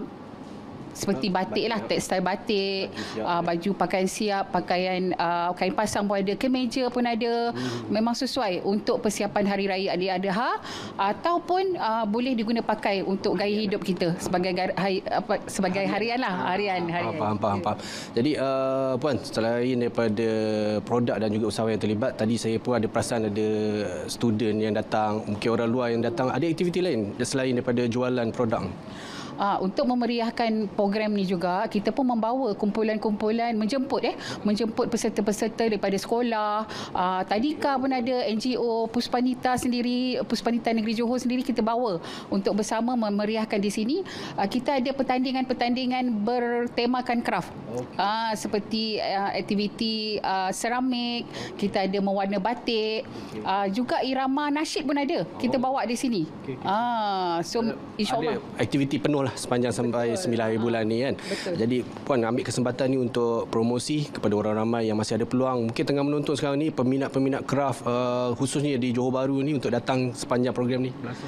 seperti batik lah, tekstil batik, uh, baju pakaian siap, pakaian uh, kain pasang pun ada, kemeja pun ada. Hmm. Memang sesuai untuk persiapan Hari Raya Idul Adha ataupun uh, boleh diguna pakai untuk gaya hidup kita sebagai hari, apa, sebagai harian lah, harian. harian. Faham, faham, faham. Jadi uh, Puan, selain daripada produk dan juga usahawan yang terlibat, tadi saya pun ada perasan ada student yang datang, mungkin orang luar yang datang, ada aktiviti lain selain daripada jualan produk? Uh, untuk memeriahkan program ni juga, kita pun membawa kumpulan-kumpulan menjemput eh menjemput peserta-peserta daripada sekolah. Uh, Tadika pun ada, N G O, Puspanita sendiri, Puspanita Negeri Johor sendiri kita bawa untuk bersama memeriahkan di sini. Uh, kita ada pertandingan-pertandingan bertemakan kraft. Okay. Uh, seperti uh, aktiviti uh, seramik, kita ada mewarna batik, uh, juga irama nasyid pun ada. Kita bawa di sini. Okay, okay. Uh, so insya-Allah ada aktiviti penuh lah sepanjang sampai sembilan hari bulan ni kan. Betul. Jadi Puan ambil kesempatan ni untuk promosi kepada orang ramai yang masih ada peluang, mungkin tengah menonton sekarang ni, peminat-peminat kraft uh, khususnya di Johor Bahru ni, untuk datang sepanjang program ni.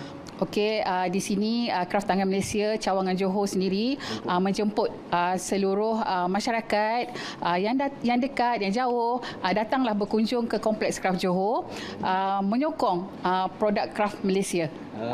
Okey, uh, di sini uh, Kraft Tangan Malaysia Cawangan Johor sendiri uh, menjemput uh, seluruh uh, masyarakat uh, yang dat- yang dekat, yang jauh, uh, datanglah berkunjung ke Kompleks Kraft Johor, uh, menyokong uh, produk Kraft Malaysia.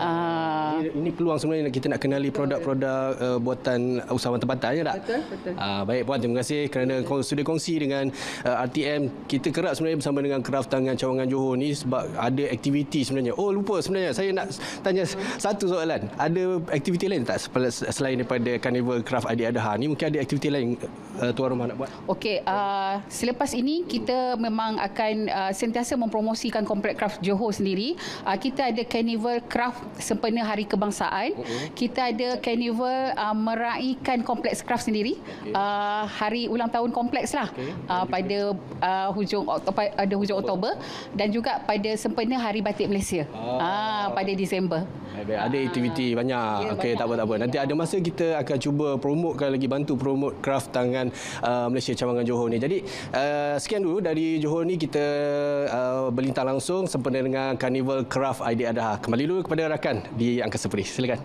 Uh, ini, ini peluang sebenarnya kita nak kenali produk-produk uh, buatan usahawan tempatan, ya tak? Betul, betul. Uh, baik Puan, terima kasih kerana sudah kongsi dengan uh, R T M. Kita kerap sebenarnya bersama dengan Kraft Tangan Cawangan Johor ni sebab ada aktiviti sebenarnya. Oh, lupa sebenarnya saya nak tanya satu soalan. Ada aktiviti lain tak selain daripada Carnival Craft Idul Adha ni? Mungkin ada aktiviti lain uh, tuan rumah nak buat? Okey, uh, selepas ini kita memang akan uh, sentiasa mempromosikan Kompleks Craft Johor sendiri. Uh, kita ada Carnival Craft sempena Hari Kebangsaan. Uh-huh. Kita ada Carnival uh, meraihkan Kompleks Craft sendiri. Okay. Uh, hari ulang tahun kompleks lah. Okay. Uh, pada uh, hujung ada hujung Oktober, dan juga pada sempena Hari Batik Malaysia. Ah. Uh, pada Disember. Ada aktiviti banyak. Okey, tak apa tak apa. Nanti ada masa kita akan cuba promotkan lagi, bantu promote Kraft Tangan uh, Malaysia Cawangan Johor ni. Jadi uh, sekian dulu dari Johor ni, kita uh, berlintang langsung sempena dengan Carnival Craft Idul Adha. Kembali dulu kepada rakan di Angkasa Putih. Silakan.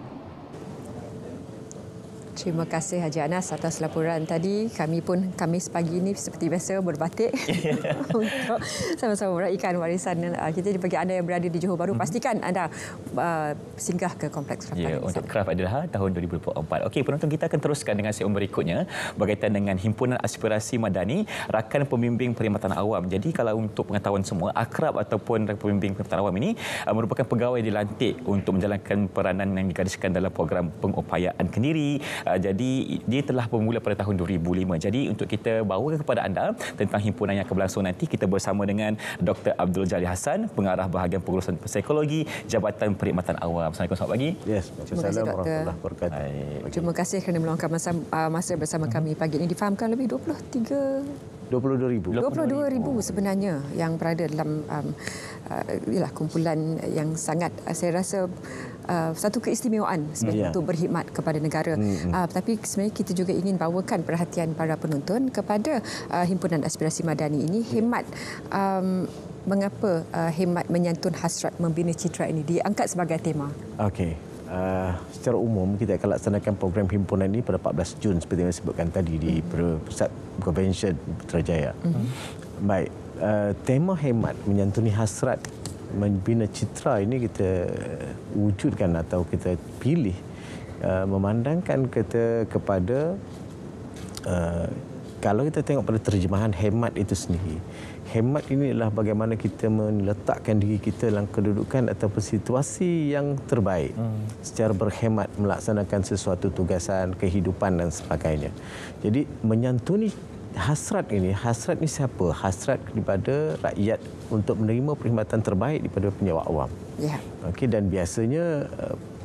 Terima kasih Haji Anas atas laporan tadi. Kami pun Khamis pagi ini seperti biasa berbatik untuk sama-sama meraihkan warisan kita. Bagi anda yang berada di Johor Bahru, pastikan anda uh, singgah ke Kompleks Craft ya, untuk Craft Idul Adha tahun dua ribu dua puluh empat. Okey, penonton, kita akan teruskan dengan segmen berikutnya berkaitan dengan Himpunan Aspirasi Madani Rakan Pembimbing Perkhidmatan Awam. Jadi kalau untuk pengetahuan semua, Akrab ataupun Rakan Pembimbing Perkhidmatan Awam ini uh, merupakan pegawai dilantik untuk menjalankan peranan yang digariskan dalam program pengupayaan kendiri. Uh, jadi dia telah bermula pada tahun dua ribu lima. Jadi untuk kita bawakan kepada anda tentang himpunan yang akan berlangsung nanti, kita bersama dengan Doktor Abdul Jalil Hassan, Pengarah Bahagian Pengurusan Psikologi Jabatan Perkhidmatan Awam. Assalamualaikum, selamat pagi. Yes, Assalamualaikum warahmatullahi wabarakatuh. Terima kasih kerana meluangkan masa, masa bersama kami pagi ini. Difahamkan lebih dua puluh tiga dua puluh dua ribu. dua puluh dua ribu sebenarnya yang berada dalam um, uh, ialah kumpulan yang sangat uh, saya rasa uh, satu keistimewaan sebenarnya yeah. untuk berkhidmat kepada negara. Mm-hmm. Uh, tapi sebenarnya kita juga ingin bawakan perhatian para penonton kepada uh, Himpunan Aspirasi Madani ini. Hemat um, mengapa uh, hemat menyantun hasrat membina citra ini diangkat sebagai tema? Okey. Uh, secara umum kita akan laksanakan program himpunan ini pada empat belas Jun seperti yang disebutkan tadi di Pusat Convention Putrajaya. Mm-hmm. Baik, uh, tema hemat menyantuni hasrat membina citra ini kita wujudkan atau kita pilih uh, memandangkan kita kepada uh, kalau kita tengok pada terjemahan hemat itu sendiri. Hemat ini adalah bagaimana kita meletakkan diri kita dalam kedudukan ataupun situasi yang terbaik hmm. secara berhemat melaksanakan sesuatu tugasan, kehidupan dan sebagainya. Jadi menyantuni hasrat ini, hasrat ini siapa? Hasrat daripada rakyat untuk menerima perkhidmatan terbaik daripada penyewa awam. Yeah. Okey, dan biasanya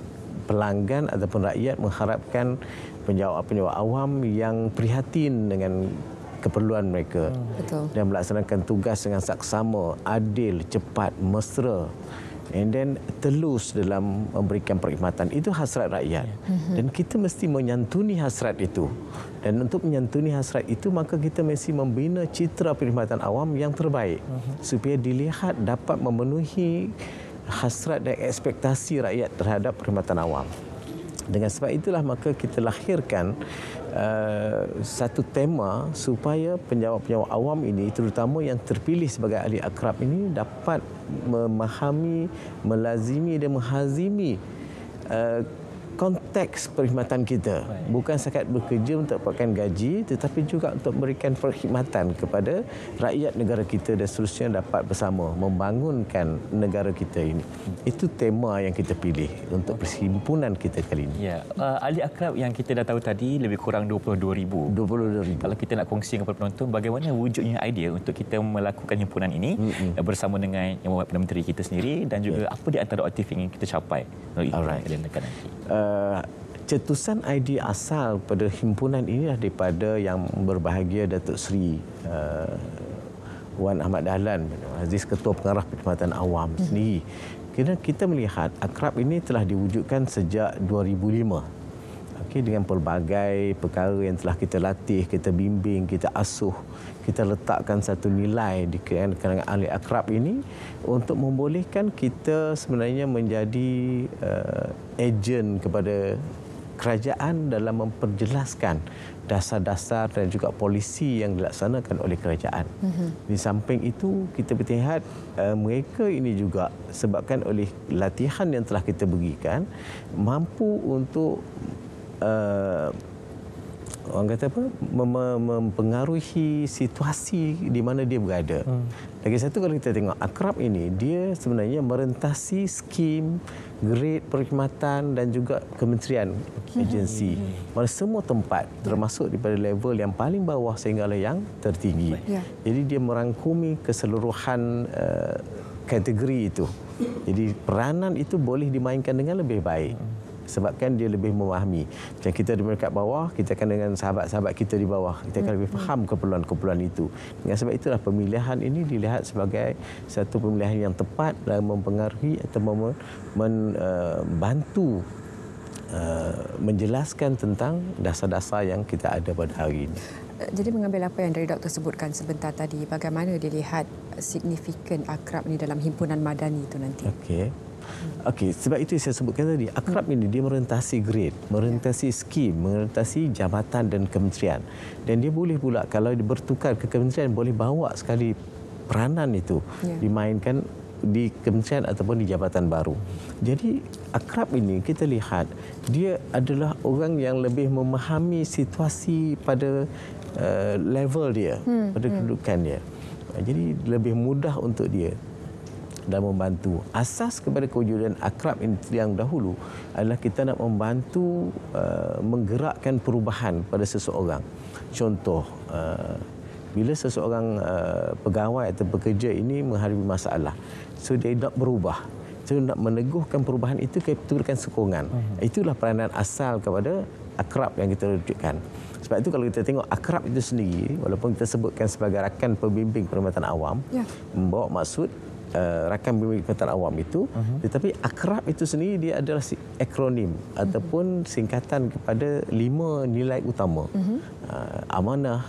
pelanggan ataupun rakyat mengharapkan penjawat-penjawat awam yang prihatin dengan keperluan mereka Betul. dan melaksanakan tugas dengan saksama, adil, cepat, mesra, and then telus dalam memberikan perkhidmatan. Itu hasrat rakyat. Mm-hmm. Dan kita mesti menyantuni hasrat itu. Dan untuk menyantuni hasrat itu, maka kita mesti membina citra perkhidmatan awam yang terbaik mm-hmm. supaya dilihat dapat memenuhi hasrat dan ekspektasi rakyat terhadap perkhidmatan awam. Dengan sebab itulah maka kita lahirkan uh, satu tema supaya penjawat-penjawat awam ini, terutama yang terpilih sebagai ahli akrab ini, dapat memahami, melazimi dan menghazimi uh, konteks perkhidmatan kita. Bukan sekadar bekerja untuk dapatkan gaji, tetapi juga untuk memberikan perkhidmatan kepada rakyat negara kita dan seterusnya dapat bersama membangunkan negara kita ini. Itu tema yang kita pilih untuk perhimpunan kita kali ini. Ya, uh, ahli akrab yang kita dah tahu tadi lebih kurang dua puluh dua ribu. dua puluh dua ribu. Kalau kita nak kongsi dengan penonton bagaimana wujudnya idea untuk kita melakukan himpunan ini mm-hmm. bersama dengan Yang Berhormat Perdana Menteri kita sendiri dan juga yeah. apa di antara objektif yang ingin kita capai melalui Alright. dan nanti. Uh, cetusan idea asal pada himpunan ini adalah daripada yang berbahagia Datuk Seri uh, Wan Ahmad Dahlan Aziz, Ketua Pengarah Perkhidmatan Awam hmm. sendiri. Kerana kita melihat akrab ini telah diwujudkan sejak dua ribu lima. Okey, dengan pelbagai perkara yang telah kita latih, kita bimbing, kita asuh, kita letakkan satu nilai di kalangan ahli akrab ini untuk membolehkan kita sebenarnya menjadi uh, ejen kepada kerajaan dalam memperjelaskan dasar-dasar dan juga polisi yang dilaksanakan oleh kerajaan. Mm-hmm. Di samping itu, kita berlihat uh, mereka ini juga sebabkan oleh latihan yang telah kita berikan mampu untuk Uh, orang kata apa mem- mempengaruhi situasi di mana dia berada. Hmm. Lagi satu, kalau kita tengok akrab ini, dia sebenarnya merentasi skim, grade perkhidmatan dan juga kementerian, agensi. Hmm. Pada semua tempat, termasuk daripada level yang paling bawah sehinggalah yang tertinggi. Ya. Jadi dia merangkumi keseluruhan uh, kategori itu. Jadi peranan itu boleh dimainkan dengan lebih baik. Hmm. Sebabkan dia lebih memahami. Macam kita di dekat bawah, kita akan dengan sahabat-sahabat kita di bawah, kita akan lebih faham keperluan-keperluan itu. Dengan sebab itulah pemilihan ini dilihat sebagai satu pemilihan yang tepat dalam mempengaruhi atau membantu uh, menjelaskan tentang dasar-dasar yang kita ada pada hari ini. Jadi mengambil apa yang dari doktor sebutkan sebentar tadi, bagaimana dilihat signifikan akrab ini dalam himpunan madani itu nanti? Okey. Okey, sebab itu saya sebutkan tadi, akrab ini dia merentasi grade, merentasi skim, merentasi jabatan dan kementerian. Dan dia boleh pula kalau dia bertukar ke kementerian, boleh bawa sekali peranan itu yeah. dimainkan di kementerian ataupun di jabatan baru. Jadi akrab ini kita lihat dia adalah orang yang lebih memahami situasi pada uh, level dia, hmm. pada kedudukan dia. Jadi lebih mudah untuk dia dan membantu. Asas kepada kewujudan akrab yang dahulu adalah kita nak membantu uh, menggerakkan perubahan pada seseorang. Contoh, uh, bila seseorang uh, pegawai atau pekerja ini menghadapi masalah, so dia nak berubah. So nak meneguhkan perubahan itu, kita berikan sokongan. Uh-huh. Itulah peranan asal kepada akrab yang kita wujudkan. Sebab itu kalau kita tengok akrab itu sendiri, walaupun kita sebutkan sebagai rakan pembimbing perkhidmatan awam, yeah. membawa maksud Uh, rakan bimbing perkhidmatan awam itu, uh-huh. tetapi akrab itu sendiri dia adalah akronim uh-huh. ataupun singkatan kepada lima nilai utama. Uh-huh. Uh, amanah,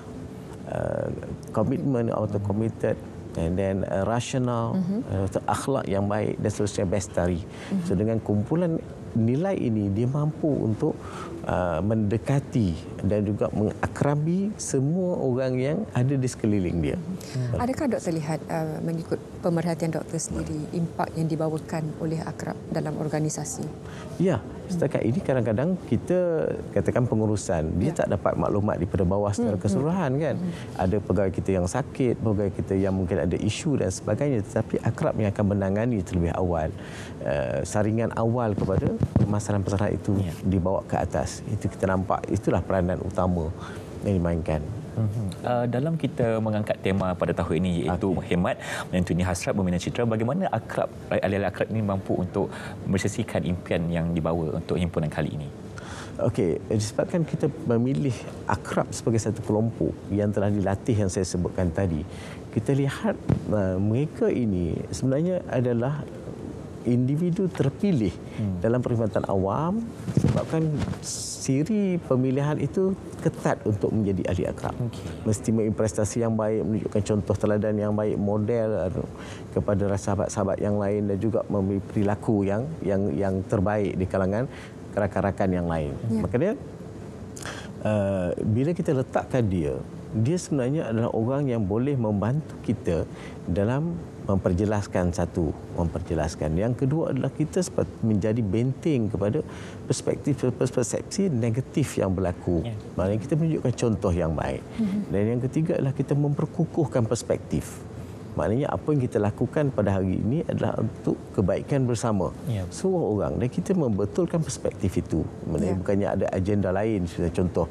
uh, komitmen atau committed, and then uh, rasional, uh-huh. uh, akhlak yang baik dan seterusnya, bestari. Uh-huh. So dengan kumpulan nilai ini dia mampu untuk uh, mendekati dan juga mengakrabi semua orang yang ada di sekeliling dia. Hmm. Adakah doktor lihat uh, mengikut pemerhatian doktor sendiri impak yang dibawakan oleh akrab dalam organisasi? Ya, setakat ini kadang-kadang kita katakan pengurusan dia ya. tak dapat maklumat daripada bawah secara hmm. keseluruhan kan. Hmm. Ada pegawai kita yang sakit, pegawai kita yang mungkin ada isu dan sebagainya, tetapi akrab yang akan menangani terlebih awal. Uh, saringan awal kepada permasalahan-permasalahan itu ya. dibawa ke atas. Itu kita nampak, itulah peranan utama yang dimainkan. Mm-hmm. Uh, dalam kita mengangkat tema pada tahun ini iaitu okay. hemat, menentuini hasrat, membina citra, bagaimana akrab, ahli-ahli akrab ini mampu untuk mersesikan impian yang dibawa untuk himpunan kali ini? Okey, disebabkan kita memilih akrab sebagai satu kelompok yang telah dilatih yang saya sebutkan tadi, kita lihat uh, mereka ini sebenarnya adalah individu terpilih hmm. dalam perkhidmatan awam sebabkan siri pemilihan itu ketat untuk menjadi ahli akrab. Okay. Mesti memprestasi yang baik, menunjukkan contoh teladan yang baik, model kepada sahabat-sahabat yang lain dan juga memberi perilaku yang yang yang terbaik di kalangan rakan-rakan yang lain. Ya. Makanya uh, bila kita letakkan dia, dia sebenarnya adalah orang yang boleh membantu kita dalam memperjelaskan satu, memperjelaskan. Yang kedua adalah kita menjadi benteng kepada perspektif persepsi negatif yang berlaku. Ya. Maknanya kita menunjukkan contoh yang baik. Mm-hmm. Dan yang ketiga adalah kita memperkukuhkan perspektif. Maknanya apa yang kita lakukan pada hari ini adalah untuk kebaikan bersama ya. Semua orang, dan kita membetulkan perspektif itu. Maknanya ya. Bukannya ada agenda lain, contoh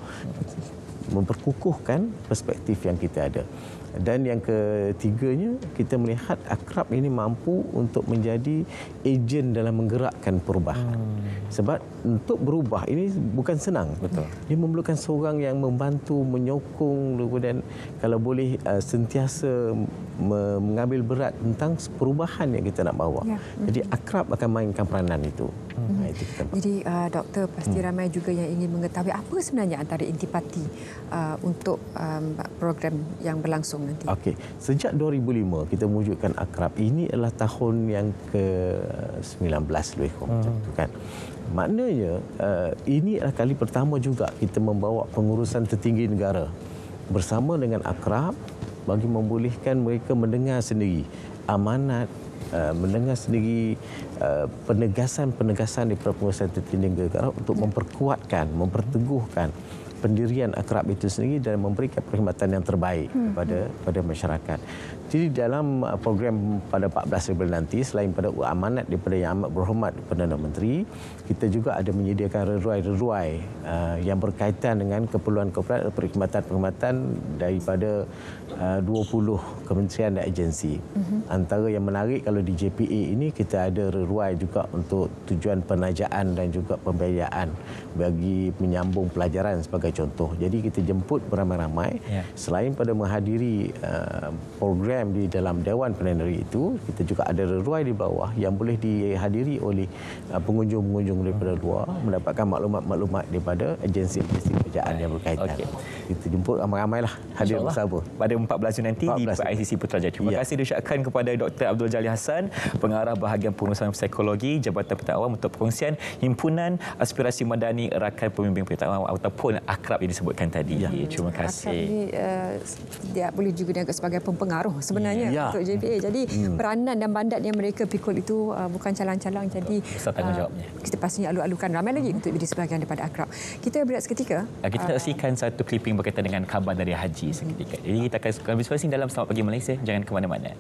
memperkukuhkan perspektif yang kita ada. Dan yang ketiganya, kita melihat akrab ini mampu untuk menjadi ejen dalam menggerakkan perubahan. Hmm. Sebab untuk berubah ini bukan senang. Betul. Dia memerlukan seorang yang membantu, menyokong dan kalau boleh uh, sentiasa mengambil berat tentang perubahan yang kita nak bawa. Ya. Jadi akrab akan mainkan peranan itu. Hmm. Nah, itu kita Jadi uh, doktor, pasti hmm. ramai juga yang ingin mengetahui apa sebenarnya antara intipati uh, untuk um, program yang berlangsung nanti. Okey, sejak dua ribu lima kita mewujudkan akrab. Ini adalah tahun yang ke sembilan belas lebih kurang macam tu kan. Maknanya uh, ini adalah kali pertama juga kita membawa pengurusan tertinggi negara bersama dengan akrab bagi membolehkan mereka mendengar sendiri amanat, uh, mendengar sendiri uh, penegasan-penegasan daripada pengurusan tertinggi negara untuk memperkuatkan, memperteguhkan pendirian akrab itu sendiri dan memberikan perkhidmatan yang terbaik hmm. kepada kepada masyarakat. Jadi dalam program pada empat belas April nanti, selain pada amanat daripada Yang Amat Berhormat Perdana Menteri, kita juga ada menyediakan reruai-reruai uh, yang berkaitan dengan keperluan-keperluan perkhidmatan-perkhidmatan daripada uh, dua puluh kementerian dan agensi. Uh-huh. Antara yang menarik kalau di J P A ini, kita ada reruai juga untuk tujuan penajaan dan juga pembiayaan bagi menyambung pelajaran sebagai contoh. Jadi kita jemput beramai-ramai. Yeah. Selain pada menghadiri uh, program di dalam Dewan Plenary itu, kita juga ada reruai di bawah yang boleh dihadiri oleh uh, pengunjung-pengunjung daripada luar, mendapatkan maklumat-maklumat daripada agensi-agensi kerajaan yang berkaitan. Okay. Kita jemput ramai-ramailah hadir bersama. Pada empat belas Jun nanti di I C C Putrajaya. Terima ya. kasih diucapkan kepada Doktor Abdul Jalil Hassan, Pengarah Bahagian Pengurusan Psikologi Jabatan Pembinaan Awam untuk perkongsian Himpunan Aspirasi Madani Rakan Pembimbing Pembinaan Awam ataupun akrab yang disebutkan tadi. Ya. Terima kasih. Akrab ini uh, dia boleh juga dianggap sebagai pempengaruh sebenarnya ya. untuk J P A. Jadi hmm. peranan dan bandat yang mereka pikul itu uh, bukan calang-calang. Jadi besar tanggungjawabnya. Uh, kita pastinya alu-alukan ramai lagi untuk jadi sebahagian daripada akrab. Kita berehat seketika. Kita saksikan uh, satu clipping berkaitan dengan khabar dari haji seketika. Jadi kita akan berbincang dalam Selamat Pagi Malaysia. Jangan ke mana-mana.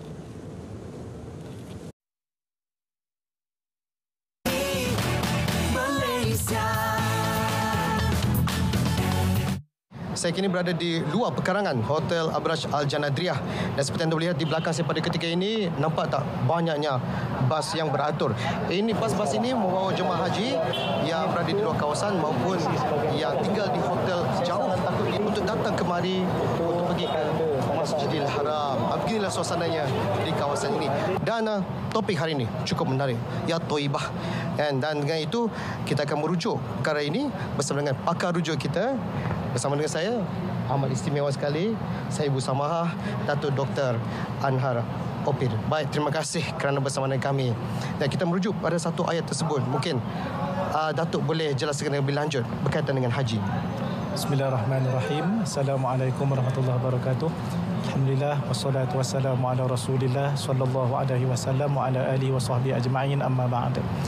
Saya kini berada di luar pekarangan Hotel Abraj Al Janadriyah, dan seperti anda melihat di belakang saya pada ketika ini, nampak tak banyaknya bas yang beratur. Ini bas-bas ini membawa jemaah haji yang berada di luar kawasan maupun yang tinggal di hotel jauh untuk datang kemari untuk pergi ke Masjidil Haram. Beginilah suasananya di kawasan ini. Dan uh, topik hari ini cukup menarik, ya Toibah. Dan, dan dengan itu kita akan merujuk perkara ini bersama dengan pakar rujuk kita. Bersama dengan saya, amat istimewa sekali, saya Ibu Samahah, Datuk Doktor Anhar Opir. Baik, terima kasih kerana bersama dengan kami. Dan kita merujuk pada satu ayat tersebut. Mungkin uh, Datuk boleh jelaskan lebih lanjut berkaitan dengan haji. Bismillahirrahmanirrahim. Assalamualaikum warahmatullahi wabarakatuh. Alhamdulillah wassalatu wassalamu ala Rasulillah sallallahu alaihi wasallam wa ala alihi wa sahbihi ajma'in, amma ba'd.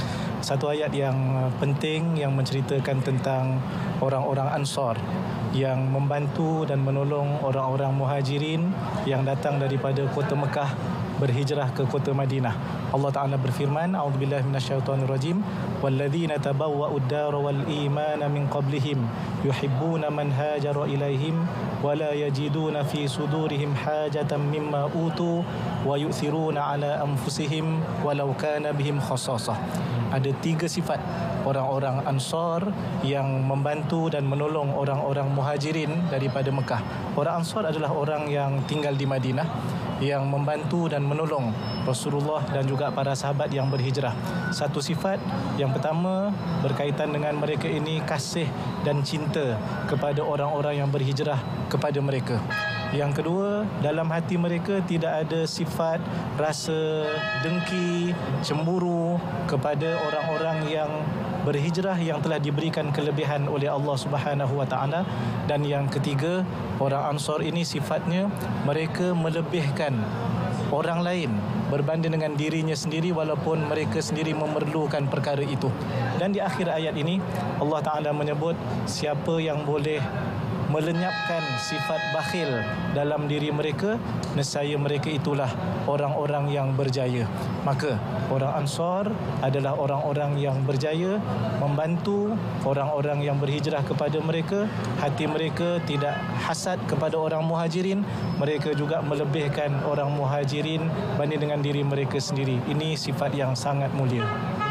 satu ayat yang penting yang menceritakan tentang orang-orang Ansar yang membantu dan menolong orang-orang Muhajirin yang datang daripada kota Mekah berhijrah ke kota Madinah. Allah Ta'ala berfirman, A'udzubillahi minasyaitonirrajim, walladzina tabawwa'ud dara wal imana min qablihim yuhibbuna man hajara ilaihim wa la yajiduna fi sudurihim hajatan mimma utu wa yu'thiruna ala anfusihim walau kana bihim khassasah. Ada tiga sifat orang-orang Ansar yang membantu dan menolong orang-orang Muhajirin daripada Mekah. Orang Ansar adalah orang yang tinggal di Madinah, yang membantu dan menolong Rasulullah dan juga para sahabat yang berhijrah. Satu sifat yang pertama berkaitan dengan mereka ini kasih dan cinta kepada orang-orang yang berhijrah kepada mereka. Yang kedua, dalam hati mereka tidak ada sifat rasa dengki, cemburu kepada orang-orang yang berhijrah yang telah diberikan kelebihan oleh Allah Subhanahu Wa Taala. Dan yang ketiga, orang Ansar ini sifatnya mereka melebihkan orang lain berbanding dengan dirinya sendiri walaupun mereka sendiri memerlukan perkara itu. Dan di akhir ayat ini Allah Taala menyebut siapa yang boleh melenyapkan sifat bakhil dalam diri mereka, nescaya mereka itulah orang-orang yang berjaya. Maka orang Ansar adalah orang-orang yang berjaya, membantu orang-orang yang berhijrah kepada mereka. Hati mereka tidak hasad kepada orang Muhajirin, mereka juga melebihkan orang Muhajirin banding dengan diri mereka sendiri. Ini sifat yang sangat mulia.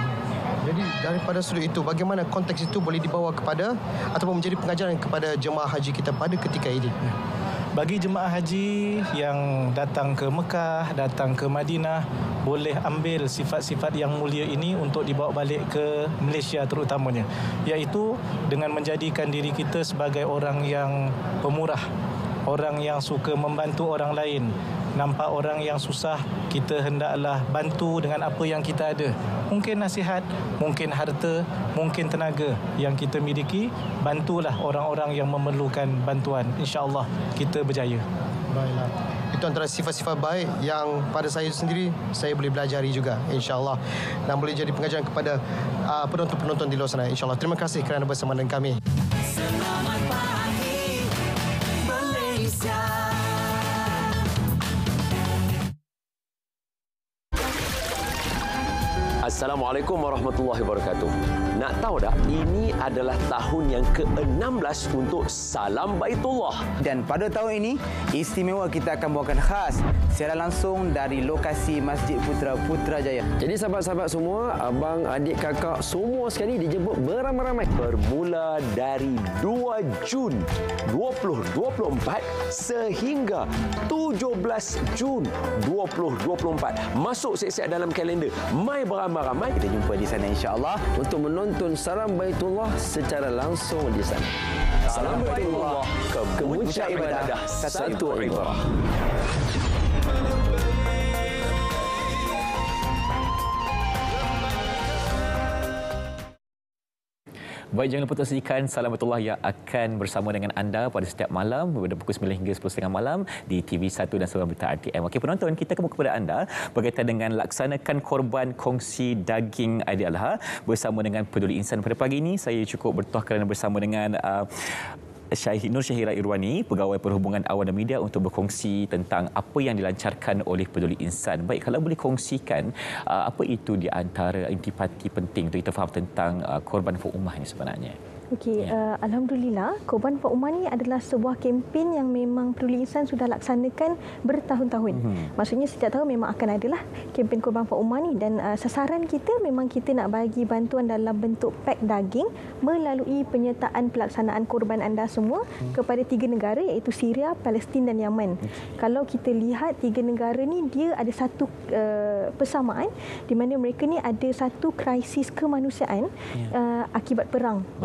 Jadi daripada sudut itu, bagaimana konteks itu boleh dibawa kepada ataupun menjadi pengajaran kepada jemaah haji kita pada ketika ini? Bagi jemaah haji yang datang ke Mekah, datang ke Madinah, boleh ambil sifat-sifat yang mulia ini untuk dibawa balik ke Malaysia terutamanya, iaitu dengan menjadikan diri kita sebagai orang yang pemurah, orang yang suka membantu orang lain. Nampak orang yang susah, kita hendaklah bantu dengan apa yang kita ada. Mungkin nasihat, mungkin harta, mungkin tenaga yang kita miliki. Bantulah orang-orang yang memerlukan bantuan. InsyaAllah kita berjaya. Baiklah. Itu antara sifat-sifat baik yang pada saya sendiri saya boleh belajari juga, insyaAllah, dan boleh jadi pengajaran kepada uh, penonton-penonton di luar sana, insyaAllah. Terima kasih kerana bersama dengan kami. Selamat pagi Malaysia. Assalamualaikum warahmatullahi wabarakatuh. Nak tahu tak, ini adalah tahun yang ke enam belas untuk Salam Baitullah. Dan pada tahun ini, istimewa kita akan bawakan khas secara langsung dari lokasi Masjid Putra Putrajaya. Jadi sahabat-sahabat semua, abang, adik, kakak, semua sekali dijemput beramai-ramai. Bermula dari dua Jun dua ribu dua puluh empat sehingga tujuh belas Jun dua ribu dua puluh empat. Masuk siap-siap dalam kalender. Mai beramai-ramai. Kita jumpa di sana insya-Allah untuk menonton Salam Baitullah secara langsung di sana. Salam Baitullah, kemuncak ibadah, satu ibadah. Baik, jangan lupa saksikan Salam Baitullah yang akan bersama dengan anda pada setiap malam pada pukul sembilan hingga sepuluh tiga puluh malam di T V satu dan Salam Berita R T M. Okey penonton, kita akan kepada anda berkaitan dengan laksanakan korban kongsi daging Aidiladha bersama dengan Peduli Insan. Pada pagi ini saya cukup bertuah kerana bersama dengan uh, Syahid Nur Syahira Irwani, Pegawai Perhubungan Awam dan Media, untuk berkongsi tentang apa yang dilancarkan oleh Peduli Insan. Baik, kalau boleh kongsikan uh, apa itu di antara intipati penting untuk kita faham tentang uh, korban Fuk Umar ini sebenarnya. Okey, ya. uh, Alhamdulillah, Korban Fuk Umar ni adalah sebuah kempen yang memang Peduli Insan sudah laksanakan bertahun-tahun. Hmm. Maksudnya setiap tahun memang akan adalah kempen Korban Fuk Umar ni, dan uh, sasaran kita memang kita nak bagi bantuan dalam bentuk pack daging melalui penyertaan pelaksanaan korban anda semua hmm. kepada tiga negara, iaitu Syria, Palestin dan Yaman. Hmm. Kalau kita lihat tiga negara ni, dia ada satu uh, persamaan di mana mereka ni ada satu krisis kemanusiaan ya. uh, akibat perang. Betul.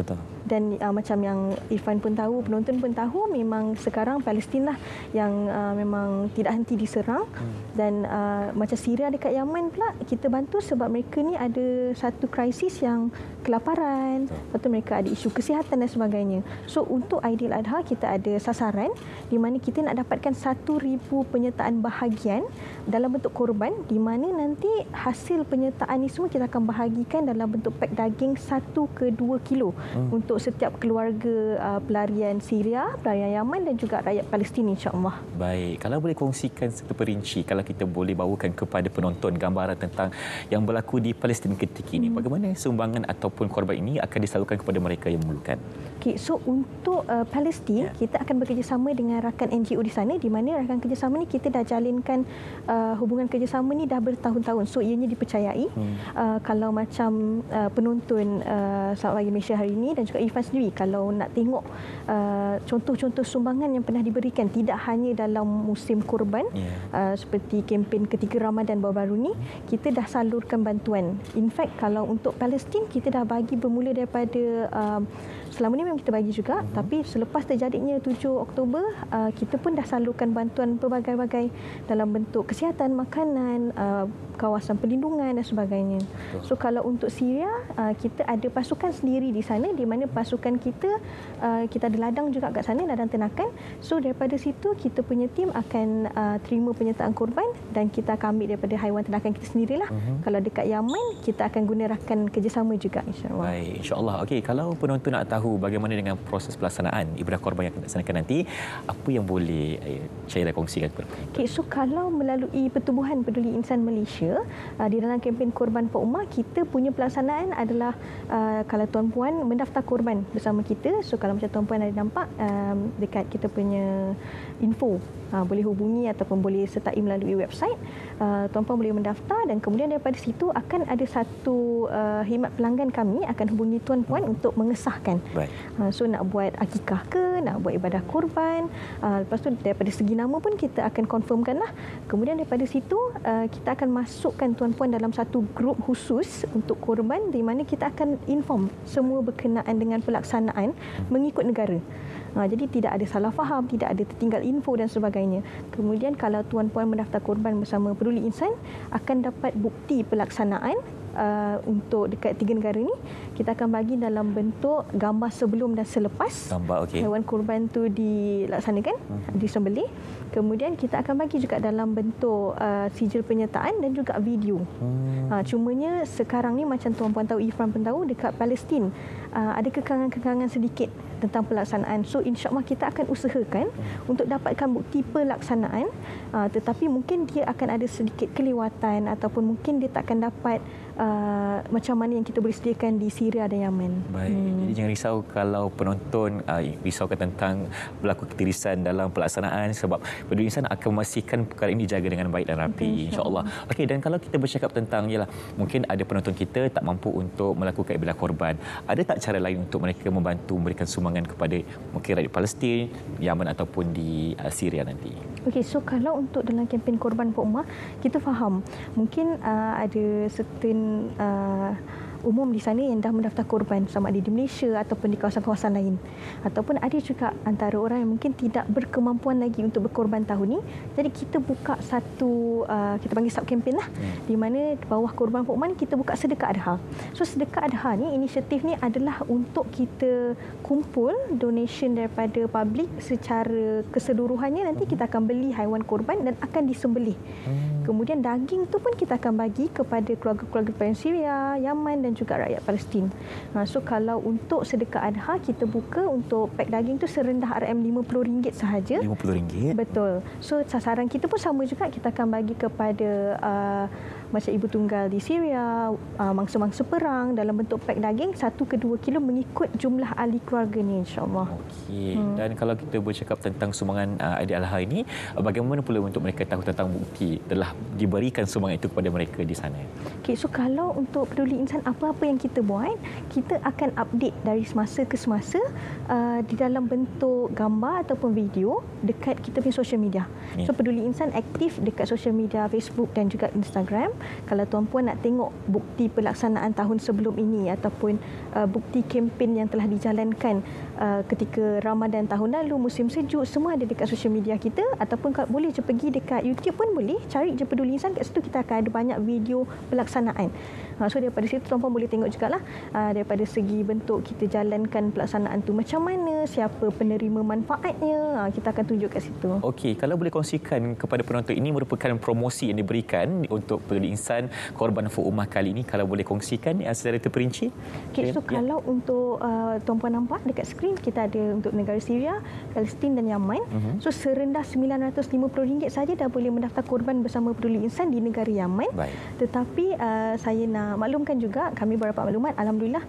dan uh, macam yang Irfan pun tahu, penonton pun tahu, memang sekarang Palestin lah yang uh, memang tidak henti diserang. Dan uh, macam Syria dekat Yaman pula kita bantu sebab mereka ni ada satu krisis yang kelaparan, lepas tu mereka ada isu kesihatan dan sebagainya. So untuk Aidiladha kita ada sasaran di mana kita nak dapatkan satu ribu penyertaan bahagian dalam bentuk korban, di mana nanti hasil penyertaan ni semua kita akan bahagikan dalam bentuk pack daging satu ke dua kilo hmm. untuk setiap keluarga uh, pelarian Syria, pelarian Yaman dan juga rakyat Palestin, insya-Allah. Baik, kalau boleh kongsikan satu perinci, kalau kita boleh bawakan kepada penonton gambaran tentang yang berlaku di Palestin ketika ini, hmm. bagaimana sumbangan ataupun korban ini akan disalurkan kepada mereka yang memerlukan? Okay, so untuk uh, Palestin, yeah. kita akan bekerjasama dengan rakan N G O di sana, di mana rakan kerjasama ni kita dah jalinkan uh, hubungan kerjasama ni dah bertahun-tahun. So ianya dipercayai. Hmm. Uh, kalau macam uh, penonton uh, Selamat Pagi Malaysia hari ini dan juga Irfan sendiri, kalau nak tengok uh, contoh-contoh sumbangan yang pernah diberikan tidak hanya dalam musim korban, yeah. uh, seperti kempen ketika Ramadan baru-baru ni, kita dah salurkan bantuan. In fact, kalau untuk Palestin kita dah bagi bermula daripada uh, selama ni memang kita bagi juga, uh-huh. tapi selepas terjadinya tujuh Oktober, uh, kita pun dah salurkan bantuan pelbagai-bagai dalam bentuk kesihatan, makanan, uh, kawasan perlindungan dan sebagainya. Uh-huh. So kalau untuk Syria, uh, kita ada pasukan sendiri di sana, di mana pasukan kita, uh, kita ada ladang juga kat sana, ladang ternakan. So daripada situ kita punya tim akan uh, terima penyertaan korban dan kita akan ambil daripada haiwan ternakan kita sendirilah. Uh-huh. Kalau dekat Yaman, kita akan guna rakan kerjasama juga, insya-Allah. Baik, insya-Allah. Okey, kalau penonton nak tahu bagaimana dengan proses pelaksanaan ibadah korban yang akan dilaksanakan nanti, apa yang boleh eh, saya kongsikan kepada penonton? Okay, so kalau melalui Pertubuhan Peduli Insan Malaysia, uh, di dalam kempen Korban Per Ummah, kita punya pelaksanaan adalah uh, kalau tuan-puan mendaftar korban bersama kita. So kalau macam tuan-puan ada nampak um, dekat kita punya info, uh, boleh hubungi ataupun boleh sertai melalui website. Uh, tuan-puan boleh mendaftar dan kemudian daripada situ akan ada satu uh, khidmat pelanggan kami akan hubungi tuan-puan hmm. untuk mengesahkan. Baik. Uh, so nak buat akikah ke, nak buat ibadah korban, uh, lepas tu daripada segi nama pun kita akan confirmkan lah. Kemudian daripada situ uh, kita akan masukkan tuan-puan dalam satu grup khusus untuk korban, di mana kita akan inform semua berkenaan dengan pelaksanaan mengikut negara. Ha, jadi tidak ada salah faham, tidak ada tertinggal info dan sebagainya. Kemudian kalau tuan-puan mendaftar korban bersama Peduli Insan, akan dapat bukti pelaksanaan uh, untuk dekat tiga negara ni. Kita akan bagi dalam bentuk gambar sebelum dan selepas gambar, okay. haiwan korban tu dilaksanakan, hmm. disembelih. Kemudian kita akan bagi juga dalam bentuk uh, sijil penyertaan dan juga video. Hmm. Ha, cumanya sekarang ni macam tuan-puan tahu, Irfan pun tahu, dekat Palestin uh, ada kekangan-kekangan sedikit tentang pelaksanaan. So insya-Allah kita akan usahakan hmm. untuk dapatkan bukti pelaksanaan, uh, tetapi mungkin dia akan ada sedikit kelewatan ataupun mungkin dia tak akan dapat uh, macam mana yang kita boleh sediakan di Syria dan Yaman. Baik. Hmm. Jadi jangan risau kalau penonton uh, risaukan tentang berlaku ketirisan dalam pelaksanaan, sebab Peduli Insan akan memastikan perkara ini dijaga dengan baik dan rapi, okay, insya-Allah. Okey, dan kalau kita bercakap tentang yalah, mungkin ada penonton kita tak mampu untuk melakukan ibadah korban. Ada tak cara lain untuk mereka membantu memberikan sumbangan kepada mungkin rakyat Palestin, Yaman ataupun di uh, Syria nanti? Okey, so kalau untuk dalam kempen Korban Per Ummah, kita faham mungkin uh, ada certain uh, umum di sana yang dah mendaftar korban, sama ada di Malaysia ataupun di kawasan-kawasan lain, ataupun ada juga antara orang yang mungkin tidak berkemampuan lagi untuk berkorban tahun ni. Jadi kita buka satu uh, kita panggil sub campaign lah, hmm. di mana bawah Korban Per Ummah kita buka sedekah adha. So sedekah adha ni, inisiatif ni adalah untuk kita kumpul donation daripada publik secara keseluruhannya. Nanti kita akan beli haiwan korban dan akan disembelih. Hmm. Kemudian daging tu pun kita akan bagi kepada keluarga-keluarga pelarian Syria, Yaman dan juga rakyat Palestin. Ha, so kalau untuk sedekah adha, kita buka untuk pack daging tu serendah R M lima puluh ringgit sahaja. lima puluh ringgit? Betul. So sasaran kita pun sama juga, kita akan bagi kepada uh, macam ibu tunggal di Syria, uh, mangsa-mangsa perang dalam bentuk pack daging satu ke dua kilo mengikut jumlah ahli keluarga ni, insya-Allah. Okey. Hmm. Dan kalau kita bercakap tentang sumbangan uh, Aidiladha ini, uh, bagaimana pula untuk mereka tahu tentang bukti telah diberikan sumbangan itu kepada mereka di sana? Okey, so kalau untuk Peduli Insan, apa apa-apa yang kita buat, kita akan update dari semasa ke semasa uh, di dalam bentuk gambar ataupun video dekat kita punya social media. Yeah. So Peduli Insan aktif dekat social media Facebook dan juga Instagram. Kalau tuan-puan nak tengok bukti pelaksanaan tahun sebelum ini ataupun uh, bukti kempen yang telah dijalankan uh, ketika Ramadan tahun lalu, musim sejuk, semua ada dekat social media kita, ataupun boleh je pergi dekat YouTube pun boleh, cari je Peduli Insan, kat situ kita akan ada banyak video pelaksanaan. Uh, so daripada situ tuan-puan boleh tengok jugalah uh, daripada segi bentuk kita jalankan pelaksanaan tu macam mana, siapa penerima manfaatnya, uh, kita akan tunjuk kat situ. Okey, kalau boleh kongsikan kepada penonton, ini merupakan promosi yang diberikan untuk Peduli Insan Korban Nafur Ummah kali ini, kalau boleh kongsikan uh, secara terperinci. Okey, so ya. Kalau untuk uh, tuan-puan nampak dekat skrin, kita ada untuk negara Syria, Palestin dan Yaman. Uh-huh. So serendah sembilan ratus lima puluh ringgit saja dah boleh mendaftar korban bersama Peduli Insan di negara Yaman. Baik. Tetapi uh, saya nak maklumkan juga, kami beberapa maklumat, alhamdulillah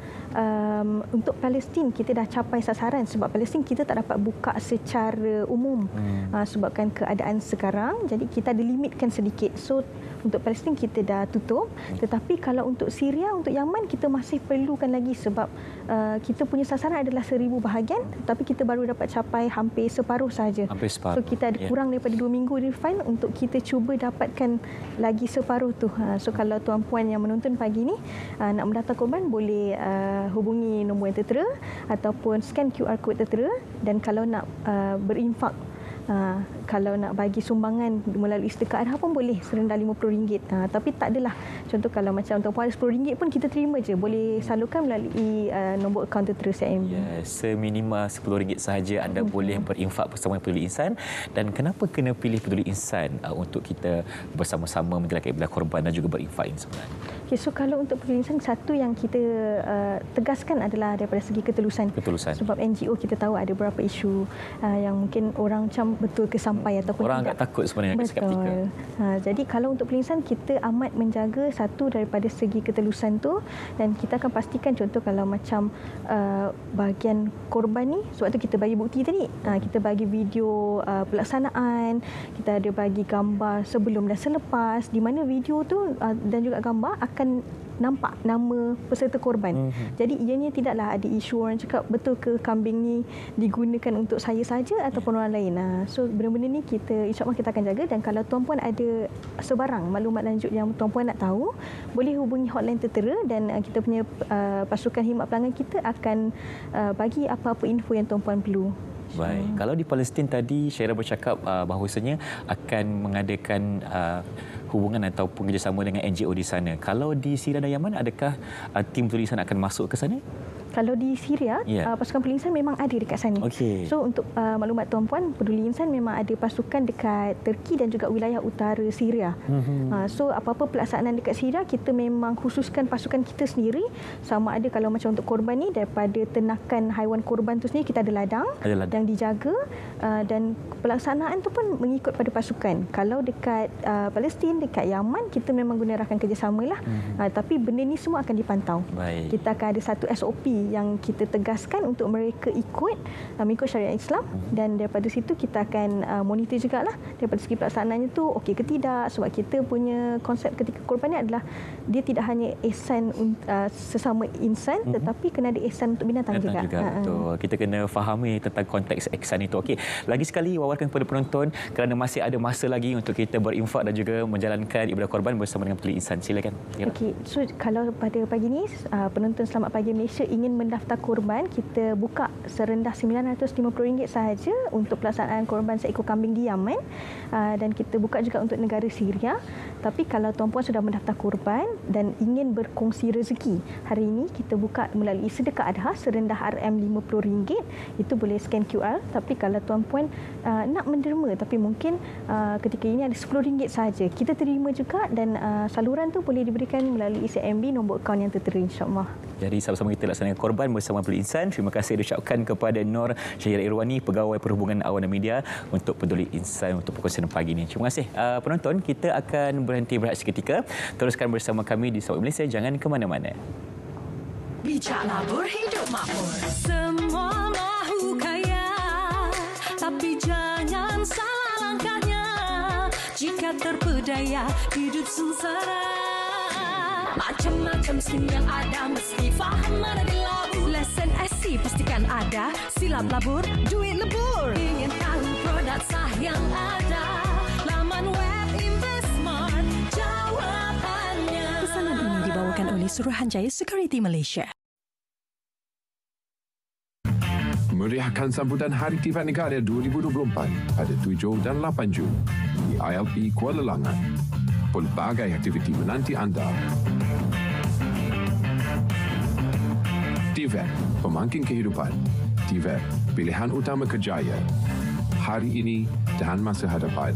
um, untuk Palestin kita dah capai sasaran, sebab Palestin kita tak dapat buka secara umum hmm. uh, sebabkan keadaan sekarang, jadi kita ada limitkan sedikit. So untuk Palestin kita dah tutup, tetapi kalau untuk Syria, untuk Yaman kita masih perlukan lagi, sebab uh, kita punya sasaran adalah seribu bahagian, tapi kita baru dapat capai hampir separuh saja. Hampir separuh. So kita ada kurang yeah. daripada dua minggu refund untuk kita cuba dapatkan lagi separuh tu. Uh, so kalau tuan-puan yang menonton pagi ni uh, nak mendaftar korban, boleh uh, hubungi nombor yang tertera ataupun scan Q R code tertera, dan kalau nak uh, berinfak, Uh, kalau nak bagi sumbangan melalui sedekah adha pun boleh, serendah lima puluh ringgit. Uh, tapi tak adalah, contoh kalau macam tuan-puan ada sepuluh ringgit pun kita terima je, boleh salurkan melalui uh, nombor akaun tertera C I M B. Ya, seminima sepuluh ringgit sahaja anda hmm. boleh berinfak bersama Peduli Insan. Dan kenapa kena pilih Peduli Insan uh, untuk kita bersama-sama menjalankan ibadah korban dan juga berinfak ini sebenarnya? Okay, so kalau untuk Peduli Insan, satu yang kita uh, tegaskan adalah daripada segi ketulusan. Ketulusan. Sebab N G O kita tahu ada beberapa isu uh, yang mungkin orang macam betul ke sampai ataupun orang tidak. Orang agak takut sebenarnya, agak skeptikal. Ha, jadi kalau untuk Peduli Insan, kita amat menjaga satu daripada segi ketelusan tu, dan kita akan pastikan, contoh kalau macam uh, bahagian korban ni, sebab tu kita bagi bukti tadi, uh, kita bagi video uh, pelaksanaan, kita ada bagi gambar sebelum dan selepas, di mana video tu uh, dan juga gambar akan nampak nama peserta korban. Mm-hmm. Jadi ianya tidaklah ada isu orang cakap betul ke kambing ni digunakan untuk saya saja ataupun orang lain. Nah, so benda-benda ni kita insya-Allah kita akan jaga, dan kalau tuan-puan ada sebarang maklumat lanjut yang tuan-puan nak tahu, boleh hubungi hotline tertera, dan uh, kita punya uh, pasukan khidmat pelanggan kita akan uh, bagi apa-apa info yang tuan-puan perlu. Baik. Kalau di Palestin tadi Syaira bercakap uh, bahawasanya akan mengadakan uh, hubungan ataupun kerjasama dengan N G O di sana. Kalau di Syria dan Yaman, adakah uh, tim Peduli Insan akan masuk ke sana? Kalau di Syria, yeah. uh, pasukan Peduli Insan memang ada dekat sana. Okay. So untuk uh, maklumat tuan-puan, Peduli Insan memang ada pasukan dekat Turki dan juga wilayah utara Syria. Mm-hmm. Uh, so apa-apa pelaksanaan dekat Syria, kita memang khususkan pasukan kita sendiri. Sama ada kalau macam untuk korban ni, daripada ternakan haiwan korban tu sendiri, kita ada ladang, ada ladang. yang dijaga, uh, dan pelaksanaan tu pun mengikut pada pasukan. Kalau dekat uh, Palestin, dekat Yaman, kita memang guna rakan kerjasama lah. Mm-hmm. Uh, tapi benda ni semua akan dipantau. Baik. Kita akan ada satu S O P yang kita tegaskan untuk mereka ikut uh, mengikut syariat Islam, dan daripada situ kita akan uh, monitor jugalah daripada segi pelaksanaannya tu okey ke tidak, sebab kita punya konsep ketika korban ni adalah dia tidak hanya ihsan uh, sesama insan, mm-hmm. tetapi kena ada ihsan untuk binatang, binatang juga, juga. Betul. Kita kena fahami tentang konteks ihsan itu. Okey, lagi sekali wawarkan kepada penonton, kerana masih ada masa lagi untuk kita berinfak dan juga menjalankan ibadah korban bersama dengan Peduli Insan. Silakan. Okey, so kalau pada pagi ni uh, penonton Selamat Pagi Malaysia ingin mendaftar korban, kita buka serendah sembilan ratus lima puluh ringgit sahaja untuk pelaksanaan korban seekor kambing di Yaman, uh, dan kita buka juga untuk negara Syria. Tapi kalau tuan-puan sudah mendaftar korban dan ingin berkongsi rezeki, hari ini kita buka melalui sedekah adha serendah R M lima puluh ringgit, itu boleh scan Q R. Tapi kalau tuan-puan uh, nak menderma tapi mungkin uh, ketika ini ada sepuluh ringgit sahaja, kita terima juga, dan uh, saluran tu boleh diberikan melalui C M B, nombor akaun yang tertera, insya-Allah. Jadi sama-sama kita laksanakan korban bersama Peduli Insan. Terima kasih diucapkan kepada Nur Syahira Irwani, Pegawai Perhubungan Awan dan Media untuk Peduli Insan untuk perkongsian pagi ini. Terima kasih. Uh, penonton, kita akan berhenti berehat seketika. Teruskan bersama kami di Selamat Malaysia. Jangan ke mana-mana. Bijaklah berhidup makmur. Semua mahu kaya, tapi jangan salah langkahnya. Jika terpedaya hidup sengsara, Macam-macam skim yang ada, mesti faham mana dilabur. Lesson S C pastikan ada, silap labur, duit lebur. Ingin tahu produk sah yang ada, laman web InvestSmart jawapannya. Pesanan ini dibawakan oleh Suruhanjaya Security Malaysia. Meriahkan sambutan Hari Tifat Negara dua ribu dua puluh empat pada tujuh dan lapan Jun di I L P Kuala Langat. Pelbagai aktiviti menanti anda. T V E T, pemangkin kehidupan. T V E T, pilihan utama kerjaya. Hari ini dan masa hadapan.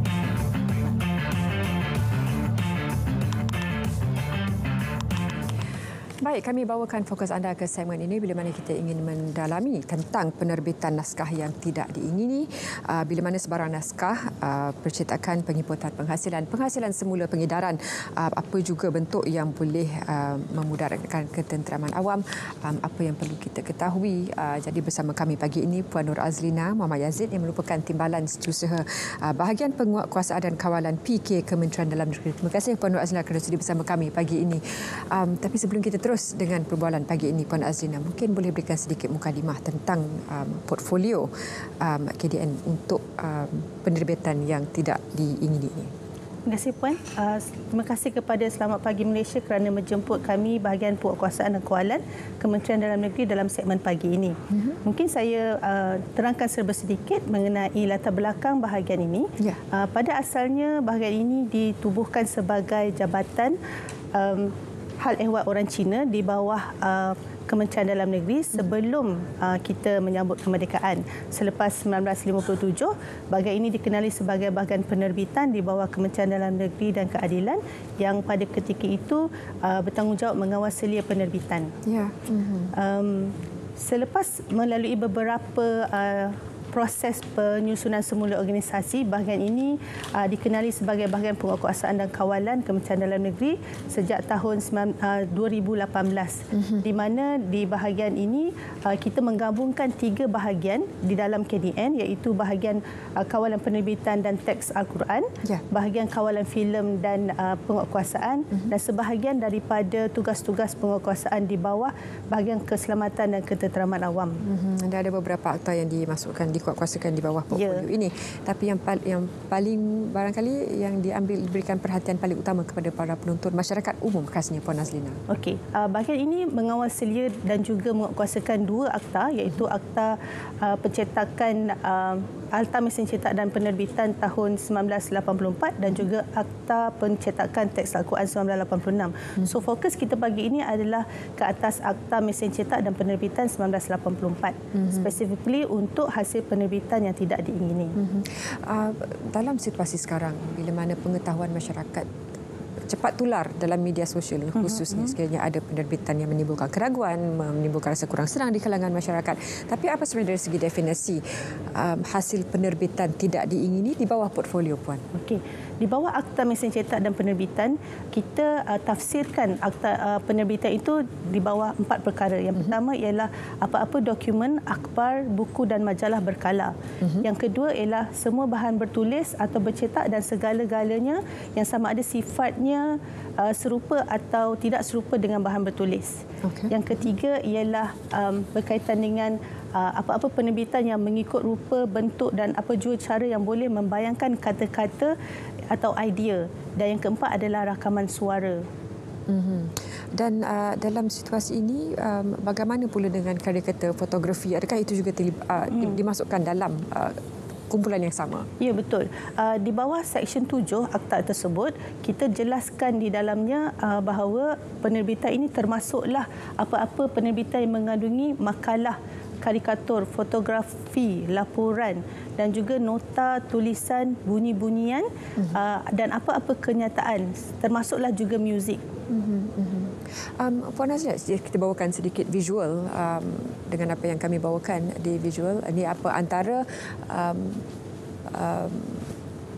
Baik, kami bawakan fokus anda ke segmen ini bila mana kita ingin mendalami tentang penerbitan naskah yang tidak diingini, bila mana sebarang naskah, percetakan, penginputan penghasilan, penghasilan semula, pengedaran, apa juga bentuk yang boleh memudaratkan ketenteraman awam, apa yang perlu kita ketahui. Jadi bersama kami pagi ini Puan Nur Azlina Muhammad Yazid yang merupakan Timbalan Setiausaha Bahagian Penguatkuasaan dan Kawalan P K Kementerian Dalam Negeri. Terima kasih Puan Nur Azlina kerana sudi bersama kami pagi ini. Um, tapi sebelum kita terus dengan perbualan pagi ini, Puan Azlina, mungkin boleh berikan sedikit mukadimah tentang um, portfolio um, K D N untuk um, penerbitan yang tidak diingini ini. Terima kasih Puan. Uh, terima kasih kepada Selamat Pagi Malaysia kerana menjemput kami bahagian Penguatkuasaan dan Kawalan Kementerian Dalam Negeri dalam segmen pagi ini. Mm-hmm. Mungkin saya uh, terangkan serba sedikit mengenai latar belakang bahagian ini. Yeah. Uh, pada asalnya bahagian ini ditubuhkan sebagai Jabatan um, Hal Ehwal Orang Cina di bawah uh, Kementerian Dalam Negeri sebelum uh, kita menyambut kemerdekaan. Selepas sembilan belas lima puluh tujuh, bahagian ini dikenali sebagai bahagian penerbitan di bawah Kementerian Dalam Negeri dan Keadilan yang pada ketika itu uh, bertanggungjawab mengawal selia penerbitan. Ya. Mm-hmm. Um, selepas melalui beberapa uh, proses penyusunan semula organisasi, bahagian ini uh, dikenali sebagai bahagian Penguatkuasaan dan Kawalan Kementerian Dalam Negeri sejak tahun uh, dua ribu lapan belas. Mm-hmm. Di mana di bahagian ini uh, kita menggabungkan tiga bahagian di dalam K D N, iaitu bahagian uh, Kawalan Penerbitan dan Teks Al-Quran, yeah. bahagian Kawalan Filem dan uh, Penguatkuasaan, mm-hmm. dan sebahagian daripada tugas-tugas penguatkuasaan di bawah bahagian Keselamatan dan Ketenteraman Awam. Mm-hmm. Dan ada beberapa akta yang dimasukkan di dikuatkuasakan di bawah portfolio yeah. ini. Tapi yang yang paling barangkali yang diambil diberikan perhatian paling utama kepada para penonton masyarakat umum khasnya Puan Azlina. Okey, uh, bahagian ini mengawal selia dan juga menguatkuasakan dua akta, iaitu akta uh, pencetakan uh, Alta Mesin Cetak dan Penerbitan tahun sembilan belas lapan puluh empat dan juga akta pencetakan Teks Al-Quran sembilan belas lapan puluh enam. Hmm. So fokus kita pagi ini adalah ke atas Akta Mesin Cetak dan Penerbitan sembilan belas lapan puluh empat. Hmm. Specifically untuk hasil penerbitan yang tidak diingini. Hmm. Uh, dalam situasi sekarang, bila mana pengetahuan masyarakat cepat tular dalam media sosial, khususnya sekiranya ada penerbitan yang menimbulkan keraguan, menimbulkan rasa kurang senang di kalangan masyarakat. Tapi apa sebenarnya dari segi definisi um, hasil penerbitan tidak diingini di bawah portfolio Puan? Okey. Di bawah Akta Mesin Cetak dan Penerbitan, kita uh, tafsirkan akta uh, penerbitan itu di bawah empat perkara. Yang pertama ialah apa-apa dokumen, akhbar, buku dan majalah berkala. Uh-huh. Yang kedua ialah semua bahan bertulis atau bercetak dan segala-galanya yang sama ada sifatnya uh, serupa atau tidak serupa dengan bahan bertulis. Okay. Yang ketiga ialah um, berkaitan dengan uh, apa-apa penerbitan yang mengikut rupa, bentuk dan apa jua cara yang boleh membayangkan kata-kata atau idea. Dan yang keempat adalah rakaman suara. Mm-hmm. Dan uh, dalam situasi ini, um, bagaimana pula dengan karikatur, fotografi? Adakah itu juga terlibat, uh, hmm. dimasukkan dalam uh, kumpulan yang sama? Ya, betul. Uh, di bawah Seksyen tujuh Akta tersebut, kita jelaskan di dalamnya uh, bahawa penerbitan ini termasuklah apa-apa penerbitan yang mengandungi makalah, karikatur, fotografi, laporan dan juga nota, tulisan, bunyi-bunyian mm-hmm. uh, dan apa-apa kenyataan, termasuklah juga muzik. Mm-hmm. Mm-hmm. Um, Puan Azlina, kita bawakan sedikit visual um, dengan apa yang kami bawakan di visual. Ini apa antara um, um,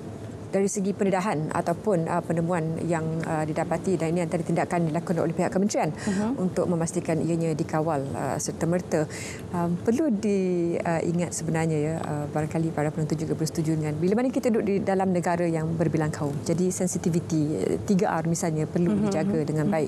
dari segi pendedahan ataupun uh, penemuan yang uh, didapati, dan ini antara tindakan dilakukan oleh pihak kementerian uh-huh. untuk memastikan ianya dikawal uh, serta-merta. Um, perlu diingat uh, sebenarnya ya, uh, barangkali para penonton juga bersetuju dengan bila mana kita duduk di dalam negara yang berbilang kaum. Jadi sensitiviti tiga R misalnya perlu uh-huh. dijaga dengan baik.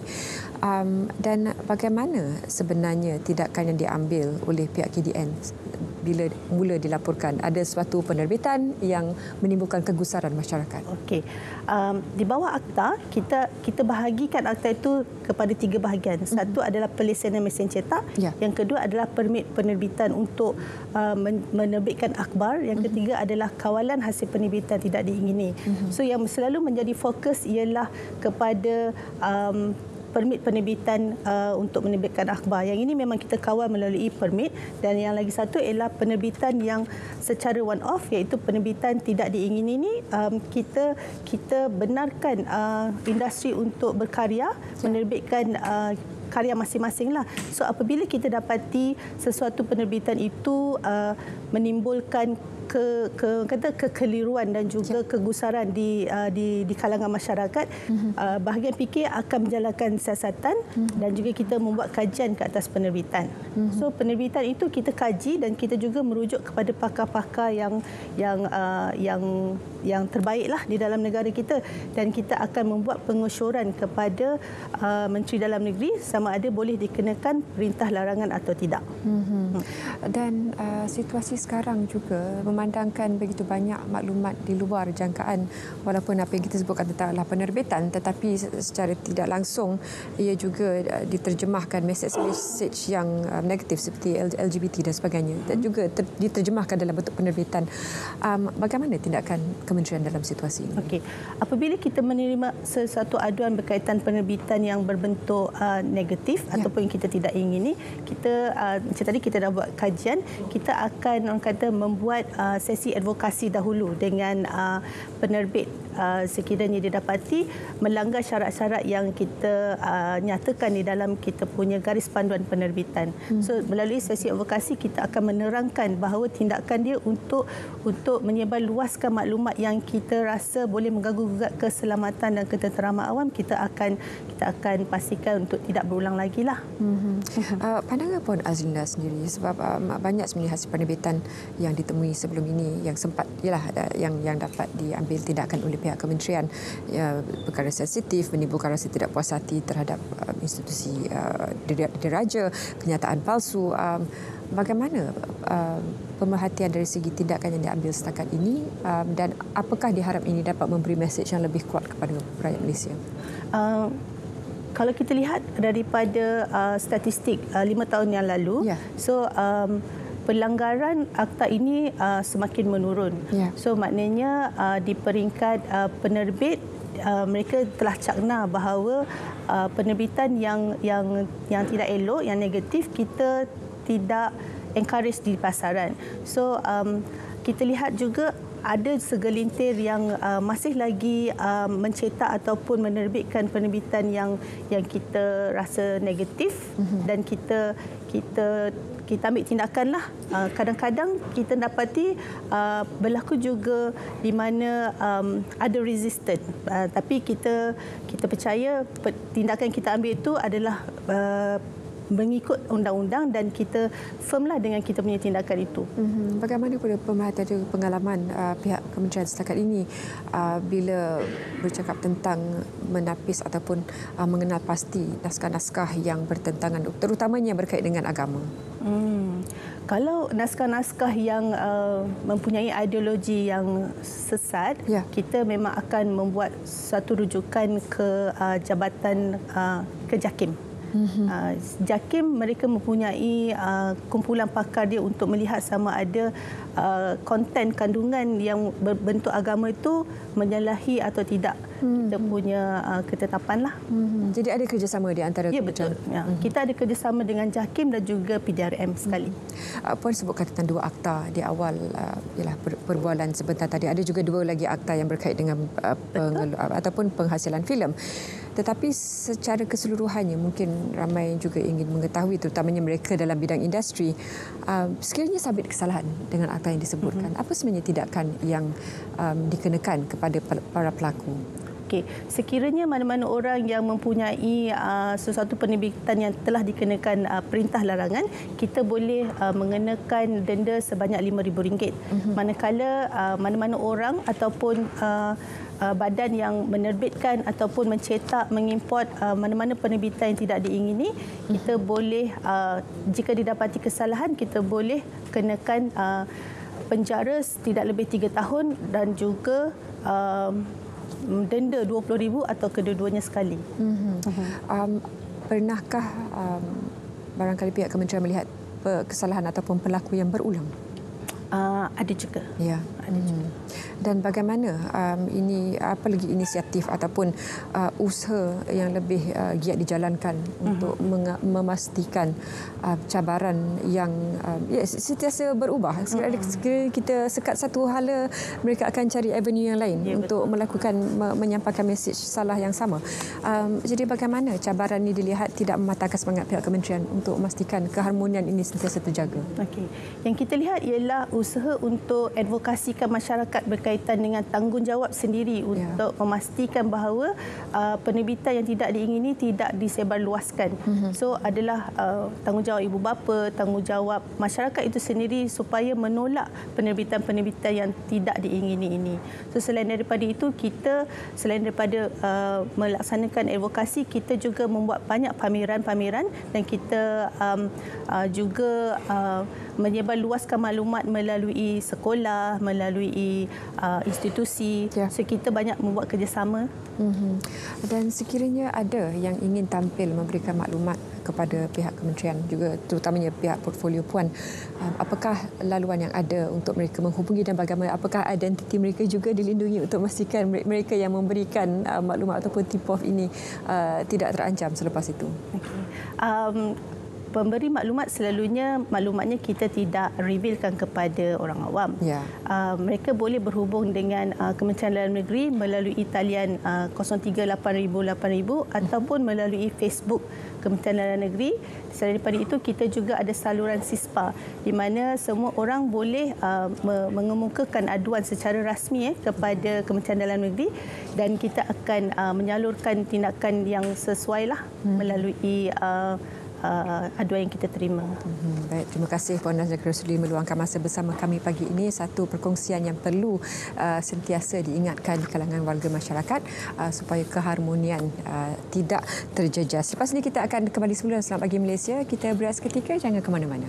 Um, dan bagaimana sebenarnya tindakan yang diambil oleh pihak K D N bila mula dilaporkan ada suatu penerbitan yang menimbulkan kegusaran masyarakat? Okey. Um, di bawah akta, kita kita bahagikan akta itu kepada tiga bahagian. Satu mm-hmm. adalah pelesenan mesin cetak, ya. Yang kedua adalah permit penerbitan untuk uh, menerbitkan akhbar, yang ketiga mm-hmm. adalah kawalan hasil penerbitan tidak diingini. Mm-hmm. So yang selalu menjadi fokus ialah kepada um, permit penerbitan uh, untuk menerbitkan akhbar. Yang ini memang kita kawal melalui permit, dan yang lagi satu ialah penerbitan yang secara one off, iaitu penerbitan tidak diingini ini um, kita kita benarkan uh, industri untuk berkarya menerbitkan uh, karya masing-masing lah. So apabila kita dapati sesuatu penerbitan itu uh, menimbulkan ke, ke kata kekeliruan dan juga kegusaran di uh, di di kalangan masyarakat, mm-hmm. uh, bahagian fikir akan menjalankan siasatan mm-hmm. dan juga kita membuat kajian ke atas penerbitan. Mm-hmm. So penerbitan itu kita kaji dan kita juga merujuk kepada pakar-pakar yang yang uh, yang yang terbaiklah di dalam negara kita, dan kita akan membuat pengesyoran kepada uh, Menteri Dalam Negeri sama ada boleh dikenakan perintah larangan atau tidak. Mm-hmm. Dan uh, situasi sekarang juga memandangkan begitu banyak maklumat di luar jangkaan, walaupun apa yang kita sebutkan tentanglah penerbitan, tetapi secara tidak langsung ia juga uh, diterjemahkan mesej-mesej yang uh, negatif seperti L G B T dan sebagainya, dan juga ter- diterjemahkan dalam bentuk penerbitan. Um, bagaimana tindakan kementerian dalam situasi ini? Okey, apabila kita menerima sesuatu aduan berkaitan penerbitan yang berbentuk uh, negatif ya. ataupun kita tidak ingini, kita uh, macam tadi kita dah buat kajian, kita akan orang kata membuat uh, sesi advokasi dahulu dengan uh, penerbit uh, sekiranya didapati melanggar syarat-syarat yang kita uh, nyatakan di dalam kita punya garis panduan penerbitan. Hmm. So melalui sesi advokasi kita akan menerangkan bahawa tindakan dia untuk untuk menyebarluaskan maklumat yang kita rasa boleh mengganggu keselamatan dan ketenteraman awam, kita akan kita akan pastikan untuk tidak berulang lagi lah. Hmm. uh, pandangan Puan Azlinda sendiri, sebab uh, banyak sebenarnya hasil penerbitan yang ditemui sebelum ini yang sempat ialah yang yang dapat diambil tindakan oleh pihak kementerian, ya, perkara sensitif, menimbulkan rasa tidak puas hati terhadap uh, institusi uh, diraja, kenyataan palsu. Um, bagaimana uh, pemerhatian dari segi tindakan yang diambil setakat ini, um, dan apakah diharap ini dapat memberi mesej yang lebih kuat kepada rakyat Malaysia? Uh, kalau kita lihat daripada uh, statistik uh, lima tahun yang lalu, yeah. so um, pelanggaran akta ini uh, semakin menurun. Yeah. So maknanya uh, di peringkat uh, penerbit, uh, mereka telah cakna bahawa uh, penerbitan yang yang yang tidak elok, yang negatif, kita tidak encourage di pasaran. So um, kita lihat juga ada segelintir yang uh, masih lagi uh, mencetak ataupun menerbitkan penerbitan yang yang kita rasa negatif, mm-hmm. dan kita kita kita ambil tindakanlah. Uh, kadang-kadang kita dapati uh, berlaku juga di mana um, ada resistance, uh, tapi kita kita percaya tindakan kita ambil itu adalah uh, mengikut undang-undang, dan kita firmlah dengan kita punya tindakan itu. Mm-hmm. Bagaimana pada pemerhatian dan pengalaman uh, pihak kementerian setakat ini uh, bila bercakap tentang menapis ataupun uh, mengenal pasti naskah-naskah yang bertentangan, terutamanya berkait dengan agama? Hmm. Kalau naskah-naskah yang uh, mempunyai ideologi yang sesat, ya. kita memang akan membuat satu rujukan ke uh, Jabatan uh, ke JAKIM. Mm-hmm. Uh, JAKIM mereka mempunyai uh, kumpulan pakar dia untuk melihat sama ada uh, konten kandungan yang berbentuk agama itu menyalahi atau tidak mm-hmm. kita punya uh, ketetapan lah. Mm-hmm. Jadi ada kerjasama di antara ya, betul. Ya. Mm-hmm. Kita ada kerjasama dengan JAKIM dan juga P D R M sekali. Mm-hmm. Uh, Puan sebutkan tentang dua akta di awal uh, ialah per- perbualan sebentar tadi. Ada juga dua lagi akta yang berkait dengan uh, pengelu- ataupun penghasilan filem. Tetapi secara keseluruhannya mungkin ramai juga ingin mengetahui, terutamanya mereka dalam bidang industri, um, sekiranya sabit kesalahan dengan akta yang disebutkan, mm-hmm. apa sebenarnya tindakan yang um, dikenakan kepada para pelaku? Okey, sekiranya mana-mana orang yang mempunyai uh, sesuatu penerbitan yang telah dikenakan uh, perintah larangan, kita boleh uh, mengenakan denda sebanyak lima ribu ringgit. Mm-hmm. Manakala uh, mana-mana orang ataupun uh, uh, badan yang menerbitkan ataupun mencetak, mengimport uh, mana-mana penerbitan yang tidak diingini, mm-hmm. kita boleh uh, jika didapati kesalahan, kita boleh kenakan uh, penjara tidak lebih tiga tahun dan juga uh, denda dua puluh ribu atau kedua-duanya sekali. Mm-hmm. Uh-huh. Um, pernahkah um, barangkali pihak kementerian melihat kesalahan ataupun pelaku yang berulang? Uh, ada juga. Ya. Ada hmm. juga. Dan bagaimana um, ini apa lagi inisiatif ataupun uh, usaha yang lebih uh, giat dijalankan uh-huh. untuk meng- memastikan uh, cabaran yang uh, ya, sentiasa berubah. Sekiranya uh-huh. kita sekat satu hala, mereka akan cari avenue yang lain ya, untuk betul. melakukan me- menyampaikan mesej salah yang sama. Um, jadi bagaimana cabaran ini dilihat tidak mematahkan semangat pihak kementerian untuk memastikan keharmonian ini sentiasa terjaga? Okey. Yang kita lihat ialah usaha untuk advokasikan masyarakat berkaitan dengan tanggungjawab sendiri ya. untuk memastikan bahawa uh, penerbitan yang tidak diingini tidak disebarluaskan. Mm-hmm. So adalah uh, tanggungjawab ibu bapa, tanggungjawab masyarakat itu sendiri supaya menolak penerbitan-penerbitan yang tidak diingini ini. So selain daripada itu, kita selain daripada uh, melaksanakan advokasi, kita juga membuat banyak pameran-pameran dan kita um, uh, juga uh, menyebarluaskan maklumat melalui sekolah, melalui uh, institusi. Ya. So kita banyak membuat kerjasama. Mm-hmm. Dan sekiranya ada yang ingin tampil memberikan maklumat kepada pihak kementerian, juga terutamanya pihak portfolio Puan, um, apakah laluan yang ada untuk mereka menghubungi dan bagaimana, apakah identiti mereka juga dilindungi untuk memastikan mereka yang memberikan uh, maklumat ataupun tip-off ini uh, tidak terancam selepas itu? Okay. Um, Pemberi maklumat selalunya maklumatnya kita tidak revealkan kepada orang awam. Ya. Uh, mereka boleh berhubung dengan uh, Kementerian Dalam Negeri melalui talian uh, kosong tiga lapan ribu lapan ribu ataupun melalui Facebook Kementerian Dalam Negeri. Selain daripada itu, kita juga ada saluran SISPA di mana semua orang boleh uh, mengemukakan aduan secara rasmi eh, kepada Kementerian Dalam Negeri dan kita akan uh, menyalurkan tindakan yang sesuai lah hmm. melalui uh, Uh, aduan yang kita terima. Hmm, baik, terima kasih Puan Nazia sudi meluangkan masa bersama kami pagi ini. Satu perkongsian yang perlu uh, sentiasa diingatkan di kalangan warga masyarakat uh, supaya keharmonian uh, tidak terjejas. Lepas ini kita akan kembali semula. Selamat pagi Malaysia. Kita berehat seketika, jangan ke mana-mana.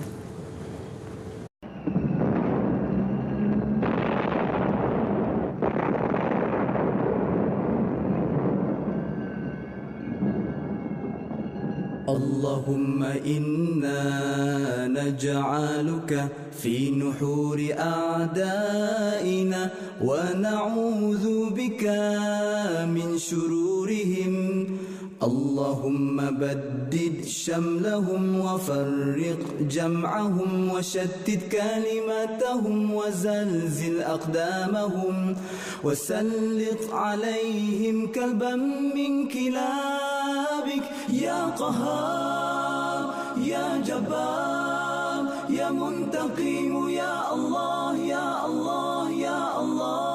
اللهم إنا نجعلك في نحور أعدائنا ونعوذ بك من شرورهم اللهم بدد شملهم وفرق جمعهم وشتت كلماتهم وزلزل أقدامهم وسلط عليهم كلبا من كلابك يا قهار يا جبار يا منتقم يا الله يا الله يا الله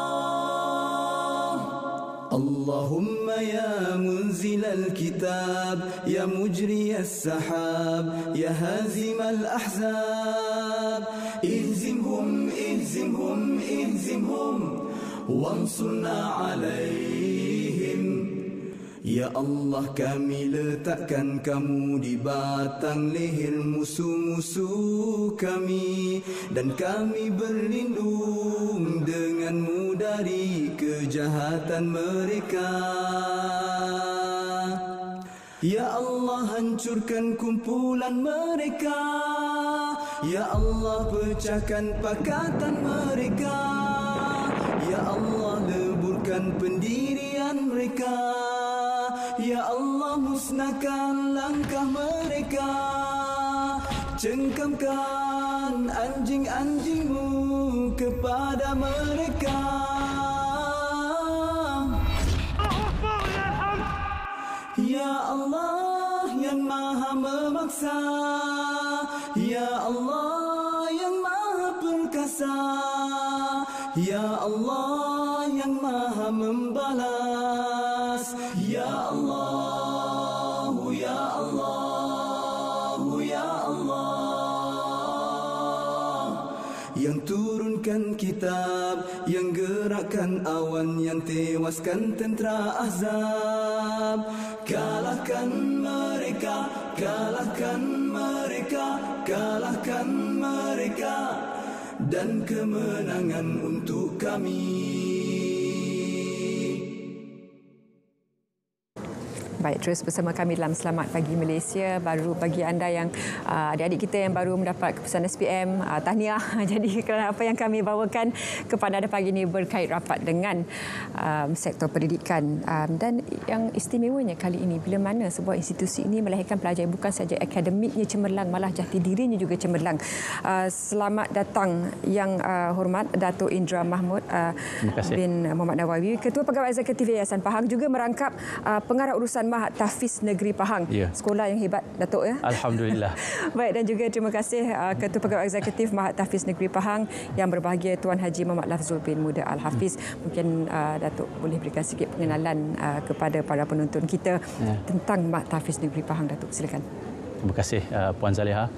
اللهم يا منزل الكتاب يا مجري السحاب يا هازم الأحزاب اهزمهم اهزمهم اهزمهم وانصرنا عليهم Ya Allah, kami letakkan kamu di batang leher musuh-musuh kami dan kami berlindung denganmu dari kejahatan mereka. Ya Allah, hancurkan kumpulan mereka. Ya Allah, pecahkan pakatan mereka. Ya Allah, leburkan pendirian mereka. Ya Allah, musnahkan langkah mereka. Cengkamkan anjing-anjingmu kepada mereka. bangsa. Ya Allah yang Maha Perkasa, Ya Allah yang Maha Membalas. Ya Allah, Ya Allah, Ya Allah yang turunkan kitab, yang gerakkan awan, yang tewaskan tentera Ahzab. Kalahkan mereka, kalahkan mereka, kalahkan mereka, dan kemenangan untuk kami. Baik, terus bersama kami dalam Selamat Pagi Malaysia. Baru bagi anda yang uh, adik-adik kita yang baru mendapat keputusan S P M, uh, tahniah. Jadi kerana apa yang kami bawakan kepada anda pagi ini berkait rapat dengan um, sektor pendidikan. Um, dan yang istimewanya kali ini, bila mana sebuah institusi ini melahirkan pelajar yang bukan sahaja akademiknya cemerlang, malah jati dirinya juga cemerlang. Uh, selamat datang yang uh, hormat Dato' Indra Mahmud uh, bin Muhammad Nawawi, Ketua Pegawai Eksekutif Yayasan Pahang, juga merangkap uh, pengarah urusan Mahat Tahfiz Negeri Pahang. Ya. Sekolah yang hebat, Datuk, ya. Alhamdulillah. Baik, dan juga terima kasih uh, Ketua Pegawai Eksekutif Mahat Tahfiz Negeri Pahang yang berbahagia Tuan Haji Muhammad Lafzul bin Muda Al-Hafiz. Hmm. Mungkin uh, Datuk boleh berikan sedikit pengenalan uh, kepada para penonton kita ya. tentang Mahat Tahfiz Negeri Pahang, Datuk. Silakan. Terima kasih uh, Puan Zaliha.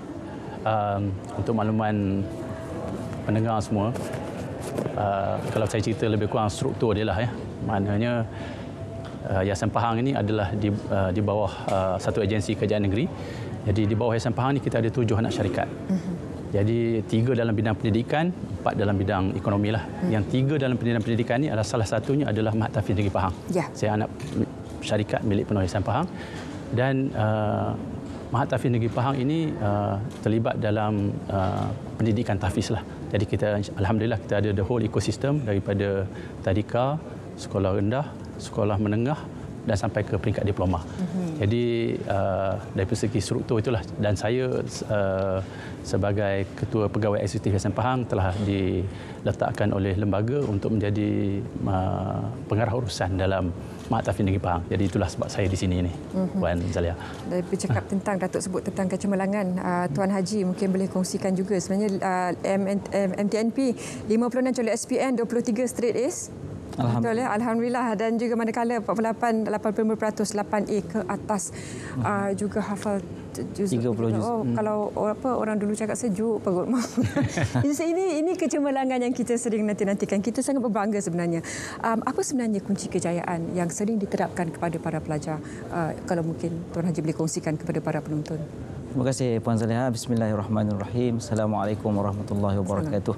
Um, untuk makluman pendengar semua, uh, kalau saya cerita lebih kurang struktur dia lah, ya. Maknanya Uh, Yayasan Pahang ini adalah di, uh, di bawah uh, satu agensi kerajaan negeri. Jadi di bawah Yayasan Pahang ini kita ada tujuh anak syarikat. Uh-huh. Jadi tiga dalam bidang pendidikan, empat dalam bidang ekonomi lah. Uh-huh. Yang tiga dalam bidang pendidikan ini adalah salah satunya adalah Mahat Tahfiz Negeri Pahang. Yeah. Saya anak syarikat milik penuh Yayasan Pahang. Dan uh, Mahat Tahfiz Negeri Pahang ini uh, terlibat dalam uh, pendidikan tahfiz lah. Jadi kita, alhamdulillah, kita ada the whole ecosystem daripada tadika, sekolah rendah, sekolah menengah dan sampai ke peringkat diploma. Mm-hmm. Jadi uh, dari segi struktur itulah, dan saya uh, sebagai Ketua Pegawai Eksekutif Yayasan Pahang telah diletakkan oleh lembaga untuk menjadi uh, pengarah urusan dalam Mahat Tahfiz Negeri Pahang. Jadi itulah sebab saya di sini ni, mm-hmm. Puan Zalia. Dari bercakap tentang, Datuk sebut tentang kecemerlangan, uh, Tuan Haji mungkin boleh kongsikan juga sebenarnya uh, M T N P lima puluh enam colok S P N, dua puluh tiga straight A's. Alhamdulillah. Betul, ya? Alhamdulillah. Dan juga manakala empat puluh lapan, lapan puluh lima peratus lapan A ke atas uh, juga hafal juz. tiga puluh juz. Oh, hmm. Kalau apa orang dulu cakap sejuk perut. ini ini kecemerlangan yang kita sering nanti-nantikan. Kita sangat berbangga sebenarnya. Um, apa sebenarnya kunci kejayaan yang sering diterapkan kepada para pelajar? Uh, kalau mungkin Tuan Haji boleh kongsikan kepada para penonton. Terima kasih Puan Zaliha. Bismillahirrahmanirrahim. Assalamualaikum warahmatullahi wabarakatuh.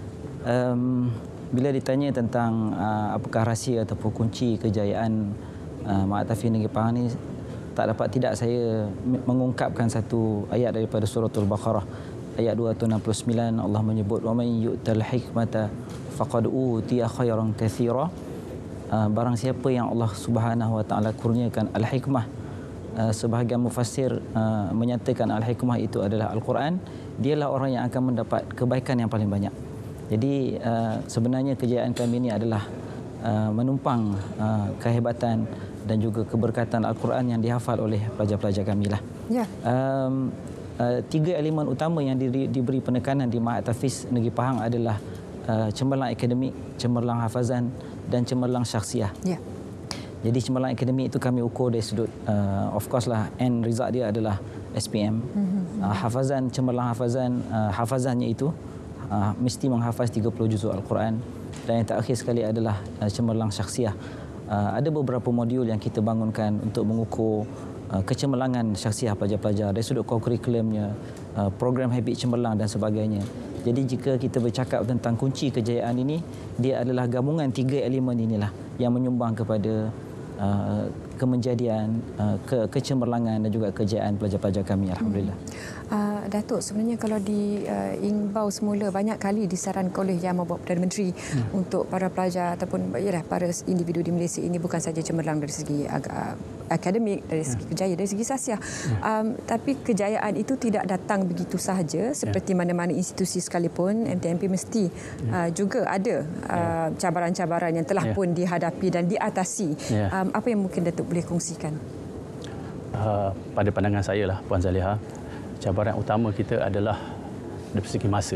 Um, Bila ditanya tentang uh, apakah rahsia ataupun kunci kejayaan uh, Mahat Tahfiz Negeri Pahang ini, tak dapat tidak saya mengungkapkan satu ayat daripada suratul Baqarah ayat dua ratus enam puluh sembilan. Allah menyebut wa man yu'tal hikmata faqad utiya khairan katsira. Uh, barang siapa yang Allah Subhanahu wa taala kurniakan al-hikmah, uh, sebahagian mufassir uh, menyatakan al-hikmah itu adalah Al-Quran, dialah orang yang akan mendapat kebaikan yang paling banyak. Jadi uh, sebenarnya kejayaan kami ini adalah uh, menumpang uh, kehebatan dan juga keberkatan Al-Quran yang dihafal oleh pelajar-pelajar kami lah. Ya. Um, uh, tiga elemen utama yang di, diberi penekanan di Mahat Tahfiz Negeri Pahang adalah uh, cemerlang akademik, cemerlang hafazan dan cemerlang syakhsiah. Ya. Jadi cemerlang akademik itu kami ukur dari sudut, uh, of course lah, end result dia adalah S P M. Mm-hmm. Uh, hafazan, cemerlang hafazan, uh, hafazannya itu Uh, mesti menghafaz tiga puluh juzuk Al-Quran. Dan yang terakhir sekali adalah uh, cemerlang syakhsiah. Uh, ada beberapa modul yang kita bangunkan untuk mengukur uh, kecemerlangan syakhsiah pelajar-pelajar dari sudut kurikulumnya, uh, program habit cemerlang dan sebagainya. Jadi jika kita bercakap tentang kunci kejayaan ini, dia adalah gabungan tiga elemen inilah yang menyumbang kepada uh, kemenjadian, uh, ke kecemerlangan dan juga kejayaan pelajar-pelajar kami. Alhamdulillah. Hmm. Uh, Datuk, sebenarnya kalau diimbau uh, semula banyak kali disarankan oleh Yang Membawa Perdana Menteri hmm. untuk para pelajar ataupun yalah, para individu di Malaysia ini bukan saja cemerlang dari segi uh, akademik, dari segi hmm. kejayaan, dari segi sasiah. Hmm. Um, tapi kejayaan itu tidak datang begitu sahaja seperti yeah. mana-mana institusi sekalipun. M T N P mesti yeah. uh, juga ada uh, yeah. cabaran-cabaran yang telah yeah. pun dihadapi dan diatasi. Yeah. Um, apa yang mungkin Datuk boleh kongsikan? uh, pada pandangan saya lah Puan Zaliha, cabaran utama kita adalah dari segi masa.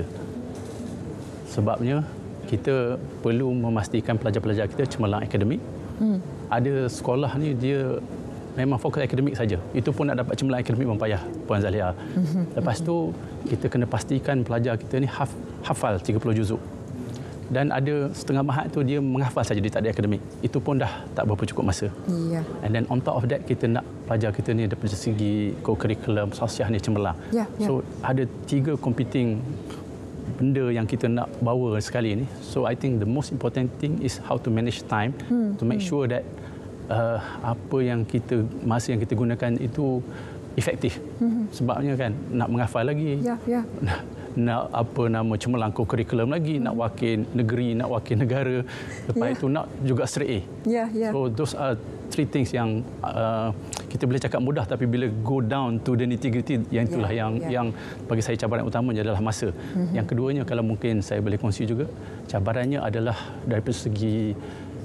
Sebabnya kita perlu memastikan pelajar-pelajar kita cemerlang akademik. Hmm. Ada sekolah ni dia memang fokus akademik saja. Itu pun nak dapat cemerlang akademik pun payah, Puan Zaliha. Hmm. Lepas tu kita kena pastikan pelajar kita ni haf, hafal tiga puluh juzuk. Dan ada setengah mahat tu dia menghafal saja, dia tak ada akademik. Itu pun dah tak berapa cukup masa. Yeah. And then on top of that, kita nak pelajar kita ni daripada segi co-curriculum, sosial ni cemerlang. Yeah, yeah. So ada tiga competing benda yang kita nak bawa sekali ni. So I think the most important thing is how to manage time hmm. to make hmm. sure that uh, apa yang kita, masa yang kita gunakan itu efektif. Hmm. Sebabnya kan nak menghafal lagi. Ya, yeah, ya. Yeah. Nak apa nama cemerlang kurikulum lagi, nak wakil negeri, nak wakil negara, lepas yeah. itu nak juga straight A. Yeah, yeah. So those are three things yang uh, kita boleh cakap mudah, tapi bila go down to the nitty-gritty, yang itulah yeah, yang yeah. yang bagi saya cabaran utamanya adalah masa. Mm-hmm. Yang keduanya, kalau mungkin saya boleh kongsi juga, cabarannya adalah dari segi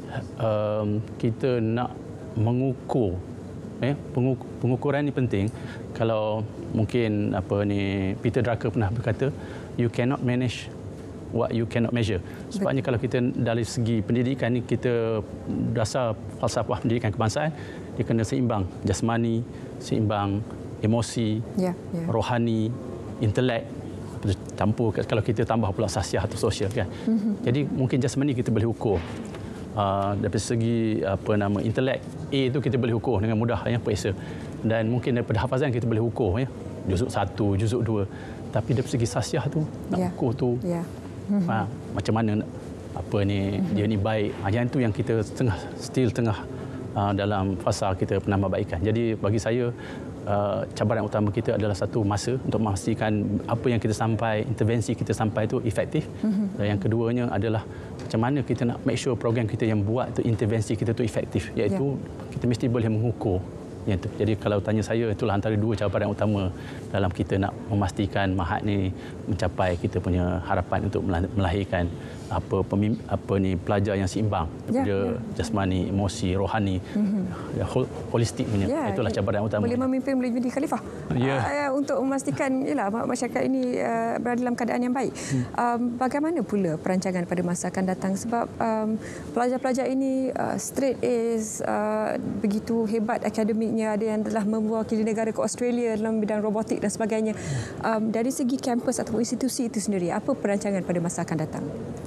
um, kita nak mengukur. Eh, pengukuran ini penting. Kalau mungkin apa ni Peter Drucker pernah berkata, you cannot manage what you cannot measure. Sebabnya kalau kita dari segi pendidikan ni, kita dasar falsafah pendidikan kebangsaan, dia kena seimbang jasmani, seimbang emosi, yeah, yeah. rohani, intelek. Campur kalau kita tambah pula sasiah atau sosial kan. Mm-hmm. Jadi mungkin jasmani kita boleh ukur. Uh, dari segi apa nama intelek A itu kita boleh ukur dengan mudah ya, periksa. Dan mungkin daripada hafazan kita boleh ukur ya, juzuk satu, juzuk dua. Tapi dari segi sasiah tu nak yeah. ukur tu yeah. mm-hmm. ha, macam mana apa ni mm-hmm. dia ni baik. Ha, yang tu yang kita tengah still tengah uh, dalam fasa kita penambahbaikan. Jadi bagi saya uh, cabaran utama kita adalah satu masa untuk memastikan apa yang kita sampai, intervensi kita sampai itu efektif. Mm-hmm. Dan yang keduanya adalah macam mana kita nak make sure program kita yang buat tu, intervensi kita tu efektif, iaitu yeah. kita mesti boleh mengukur yang tu. Jadi kalau tanya saya, itulah antara dua cabaran utama dalam kita nak memastikan mahat ni mencapai kita punya harapan untuk melahirkan apa pemim, apa ni pelajar yang seimbang yeah, dia yeah. jasmani, emosi, rohani, mm-hmm. hol, holistik punya. Yeah, itulah cabaran utama. Boleh memimpin, boleh jadi khalifah. Yeah. Uh, untuk memastikan yalah masyarakat ini uh, berada dalam keadaan yang baik. Hmm. Um, bagaimana pula perancangan pada masa akan datang, sebab um, pelajar-pelajar ini uh, straight A's, uh, begitu hebat akademiknya, ada yang telah mewakili negara ke Australia dalam bidang robotik dan sebagainya. Um, dari segi kampus atau institusi itu sendiri, apa perancangan pada masa akan datang?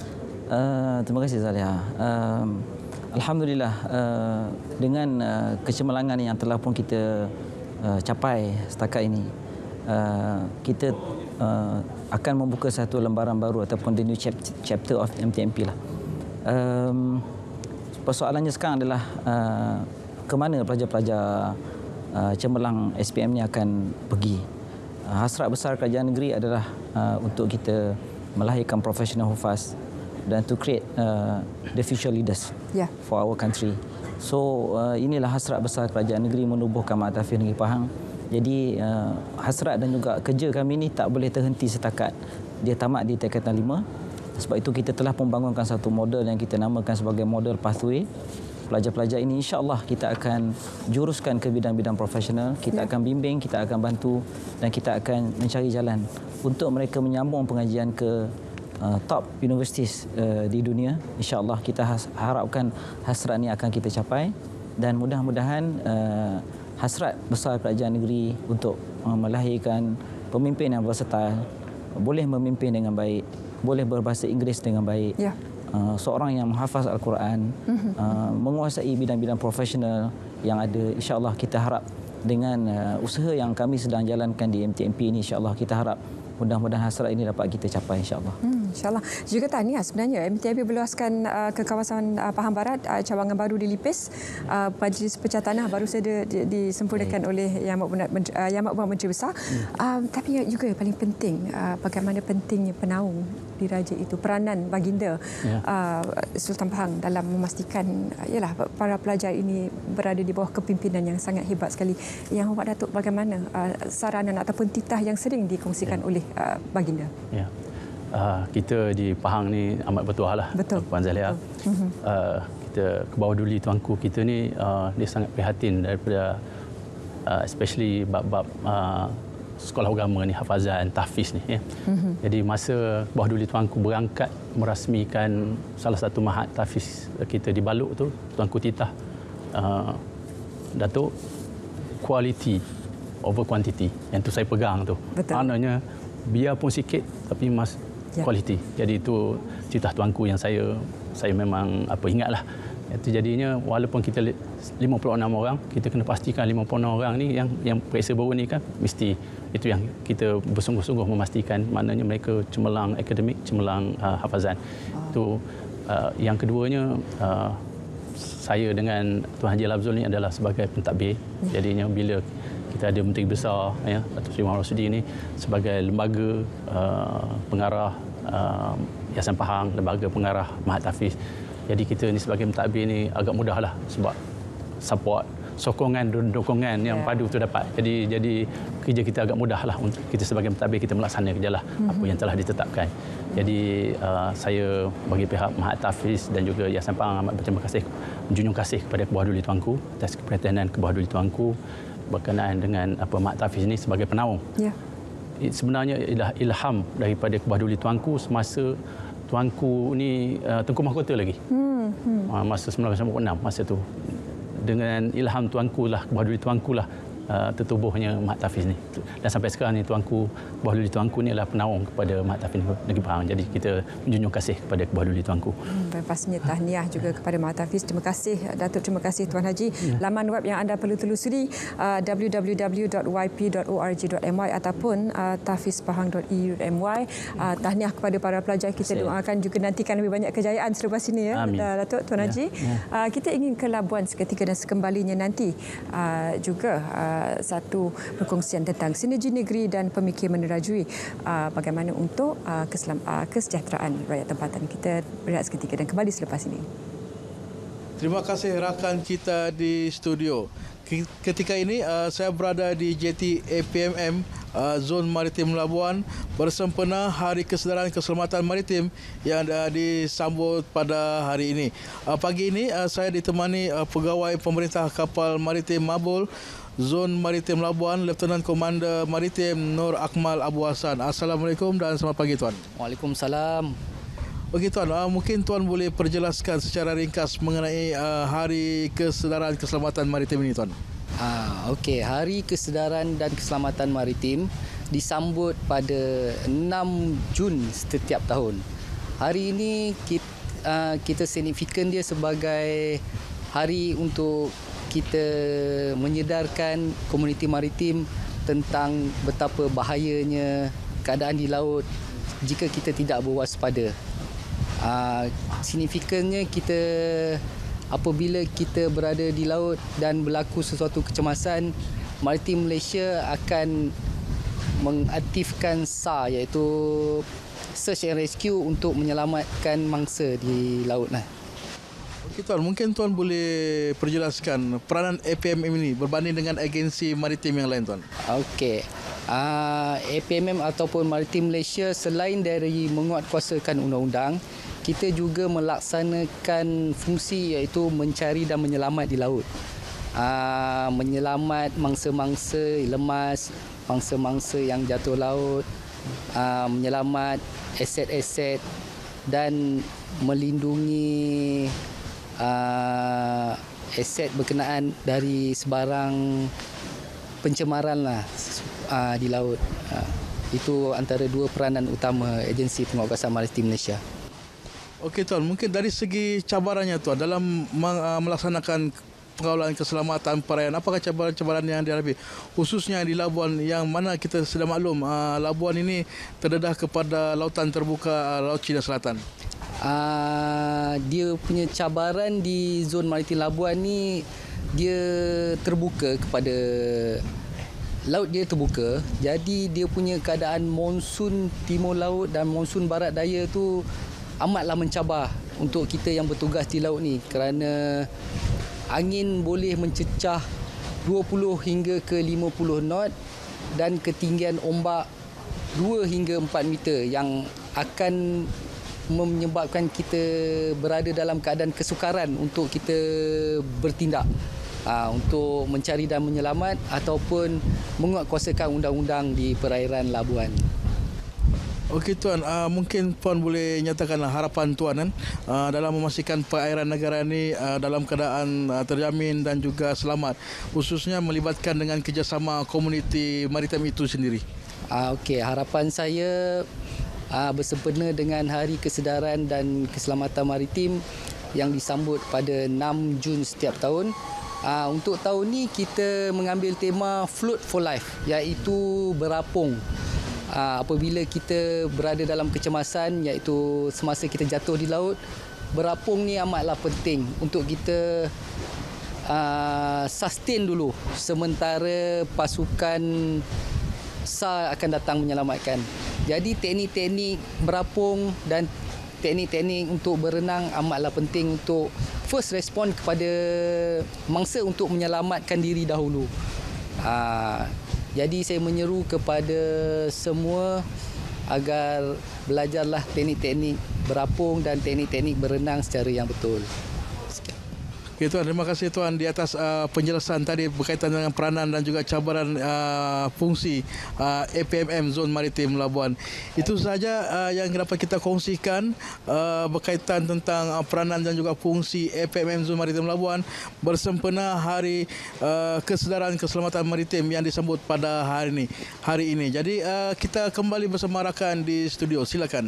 Uh, terima kasih Zaliha. Uh, Alhamdulillah, uh, dengan uh, kecemerlangan yang telah pun kita uh, capai setakat ini, uh, kita uh, akan membuka satu lembaran baru ataupun the new chapter of M T M P lah. Um, persoalannya sekarang adalah uh, ke mana pelajar-pelajar uh, cemerlang S P M ni akan pergi. Uh, hasrat besar kerajaan negeri adalah uh, untuk kita melahirkan profesional hufaz dan to create uh, the future leaders yeah. for our country. So uh, inilah hasrat besar kerajaan negeri menubuhkan Mak Tahfiz Negeri Pahang. Jadi uh, hasrat dan juga kerja kami ini tak boleh terhenti setakat dia tamat di tingkatan lima. Sebab itu kita telah membangunkan satu model yang kita namakan sebagai model pathway. Pelajar-pelajar ini insya-Allah kita akan juruskan ke bidang-bidang profesional, kita yeah. akan bimbing, kita akan bantu dan kita akan mencari jalan untuk mereka menyambung pengajian ke Uh, top universities uh, di dunia. InsyaAllah kita has, harapkan hasrat ini akan kita capai dan mudah-mudahan uh, hasrat besar kerajaan negeri untuk uh, melahirkan pemimpin yang versatile, boleh memimpin dengan baik, boleh berbahasa Inggeris dengan baik, yeah. uh, seorang yang menghafaz Al-Quran, mm-hmm. uh, menguasai bidang-bidang profesional yang ada. InsyaAllah kita harap dengan uh, usaha yang kami sedang jalankan di M T M P ini, insyaAllah kita harap mudah-mudahan hasrat ini dapat kita capai, insyaAllah. Hmm, InsyaAllah. Juga tahniah sebenarnya M T M P berluaskan uh, ke kawasan uh, Pahang Barat, uh, cawangan baru di Lipis. Uh, Majlis Pecah Tanah baru saja di, disempurnakan hmm. oleh Yang Amat uh, Yang Amat Menteri Besar. Hmm. Uh, tapi juga yang paling penting, uh, bagaimana pentingnya penaung diraja itu, peranan baginda yeah. uh, Sultan Pahang dalam memastikan uh, yalah para pelajar ini berada di bawah kepimpinan yang sangat hebat sekali. Yang Awak Datuk, bagaimana uh, saranan ataupun titah yang sering dikongsikan yeah. oleh uh, baginda? Ya. Yeah. Uh, kita di Pahang ni amat bertuah lah, betul, Puan Zaliha. Mm-hmm. Uh, kita ke bawah duli tuanku kita ni uh, dia sangat prihatin daripada uh, especially bab-bab uh, sekolah agama ni, hafazan, tahfiz ni. Ya. Mm-hmm. Jadi masa Bawah Duli Tuanku berangkat merasmikan salah satu mahat tahfiz kita di Baluk tu, Tuanku Titah, uh, Datuk, quality over quantity. Yang tu saya pegang tu. Betul. Maknanya biar pun sikit tapi mas ya. Quality. Jadi itu Titah Tuanku yang saya saya memang apa ingatlah. Itu jadinya walaupun kita lima puluh enam orang, kita kena pastikan lima puluh enam orang ni yang yang periksa baru ni kan mesti itu yang kita bersungguh-sungguh memastikan, maknanya mereka cemerlang akademik, cemerlang uh, hafazan. Oh. Itu uh, yang keduanya uh, saya dengan Tuan Haji Al-Abzul ni adalah sebagai pentadbir. Ya. Jadinya bila kita ada Menteri Besar ya Datuk Seri Muhammad Rasudi ini sebagai lembaga uh, pengarah uh, Yayasan Pahang, lembaga pengarah Mahat Tahfiz. Jadi kita ni sebagai mentadbir ni agak mudahlah sebab support, sokongan dan dukungan yang yeah. padu tu dapat. Jadi jadi kerja kita agak mudahlah untuk kita sebagai mentadbir kita melaksanakan kerjalah mm-hmm. apa yang telah ditetapkan. Jadi uh, saya bagi pihak Mahat Tahfiz dan juga Yayasan Pahang amat berterima kasih, menjunjung kasih kepada Bawah Duli Tuanku atas keperhatianan ke Bawah Duli Tuanku berkenaan dengan apa Mahat Tahfiz ini sebagai penaung. Yeah. Sebenarnya ialah ilham daripada Bawah Duli Tuanku semasa Tuanku ni uh, Tengku Mahkota lagi. Hmm, hmm. Uh, masa seribu sembilan ratus sembilan puluh enam masa tu. Dengan ilham Tuanku lah, Bawah Duli Tuanku lah uh, tertubuhnya Mahat Tahfiz ni. Dan sampai sekarang ni Tuanku, Bawah Duli Tuanku ni adalah penaung kepada Mahat Tahfiz Negeri Pahang. Jadi kita menjunjung kasih kepada Bawah Duli Tuanku. Hmm, dan pastinya tahniah juga kepada Mahat Tahfiz. Terima kasih Datuk, terima kasih Tuan Haji. Ya. Laman web yang anda perlu telusuri uh, w w w dot y p dot org dot m y ataupun uh, tahfiz pahang dot e u dot m y. Uh, tahniah kepada para pelajar. Kita doakan juga nantikan lebih banyak kejayaan selepas ini ya. Amin. Datuk, Tuan Haji. Ya. Ya. Uh, kita ingin ke Labuan seketika dan sekembalinya nanti uh, juga uh, satu perkongsian tentang sinergi negeri dan pemikir menerajui uh, bagaimana untuk uh, keselam, uh, kesejahteraan rakyat tempatan. Kita berehat seketika dan kembali selepas ini. Terima kasih rakan kita di studio. Ketika ini uh, saya berada di J T A P M M uh, Zon Maritim Labuan bersempena Hari Kesedaran Keselamatan Maritim yang uh, disambut pada hari ini. Uh, pagi ini uh, saya ditemani uh, pegawai pemerintah kapal maritim Mabul Zon Maritim Labuan, Lieutenant Komander Maritim Nur Akmal Abu Hassan. Assalamualaikum dan selamat pagi Tuan. Waalaikumsalam. Okey Tuan, uh, mungkin Tuan boleh perjelaskan secara ringkas mengenai uh, Hari Kesedaran Keselamatan Maritim ini Tuan. Ah, okey, Hari Kesedaran dan Keselamatan Maritim disambut pada enam Jun setiap tahun. Hari ini kita, uh, kita signifikan dia sebagai hari untuk kita menyedarkan komuniti maritim tentang betapa bahayanya keadaan di laut jika kita tidak berwaspada. Uh, signifikannya kita apabila kita berada di laut dan berlaku sesuatu kecemasan, Maritim Malaysia akan mengaktifkan S A R iaitu Search and Rescue untuk menyelamatkan mangsa di laut lah. Okey Tuan, mungkin Tuan boleh perjelaskan peranan A P M M ini berbanding dengan agensi maritim yang lain Tuan. Okey. Uh, A P M M ataupun Maritim Malaysia selain dari menguatkuasakan undang-undang, kita juga melaksanakan fungsi iaitu mencari dan menyelamat di laut. Uh, menyelamat mangsa-mangsa lemas, mangsa-mangsa yang jatuh laut, uh, menyelamat aset-aset dan melindungi uh, aset berkenaan dari sebarang pencemaran lah uh, di laut. Uh, itu antara dua peranan utama agensi penguatkuasaan maritim Malaysia. Okey Tuan, mungkin dari segi cabarannya Tuan dalam melaksanakan pengawalan keselamatan perairan, apakah cabaran-cabaran yang dihadapi khususnya di Labuan yang mana kita sudah maklum uh, Labuan ini terdedah kepada lautan terbuka uh, Laut Cina Selatan. Uh, dia punya cabaran di zon maritim Labuan ni dia terbuka kepada laut, dia terbuka. Jadi dia punya keadaan monsun timur laut dan monsun barat daya tu amatlah mencabar untuk kita yang bertugas di laut ni kerana angin boleh mencecah dua puluh hingga ke lima puluh knot dan ketinggian ombak dua hingga empat meter yang akan menyebabkan kita berada dalam keadaan kesukaran untuk kita bertindak. uh, untuk mencari dan menyelamat ataupun menguatkuasakan undang-undang di perairan Labuan. Okey Tuan, uh, mungkin Puan boleh nyatakan harapan Tuan kan uh, dalam memastikan perairan negara ini uh, dalam keadaan uh, terjamin dan juga selamat, khususnya melibatkan dengan kerjasama komuniti maritim itu sendiri. Uh, Okey, harapan saya uh, bersempena dengan Hari Kesedaran dan Keselamatan Maritim yang disambut pada enam Jun setiap tahun. Uh, untuk tahun ini kita mengambil tema Float for Life, iaitu berapung. Uh, apabila kita berada dalam kecemasan, iaitu semasa kita jatuh di laut, berapung ni amatlah penting untuk kita uh, sustain dulu sementara pasukan S A R akan datang menyelamatkan. Jadi teknik-teknik berapung dan teknik-teknik untuk berenang amatlah penting untuk first respond kepada mangsa untuk menyelamatkan diri dahulu. Uh, Jadi saya menyeru kepada semua agar belajarlah teknik-teknik berapung dan teknik-teknik berenang secara yang betul. Okay, Tuan, terima kasih Tuan di atas uh, penjelasan tadi berkaitan dengan peranan dan juga cabaran uh, fungsi uh, A P M M Zon Maritim Labuan. Itu sahaja uh, yang dapat kita kongsikan uh, berkaitan tentang uh, peranan dan juga fungsi A P M M Zon Maritim Labuan bersempena Hari uh, Kesedaran Keselamatan Maritim yang disambut pada hari ini. Hari ini. Jadi uh, kita kembali bersama rakan di studio. Silakan.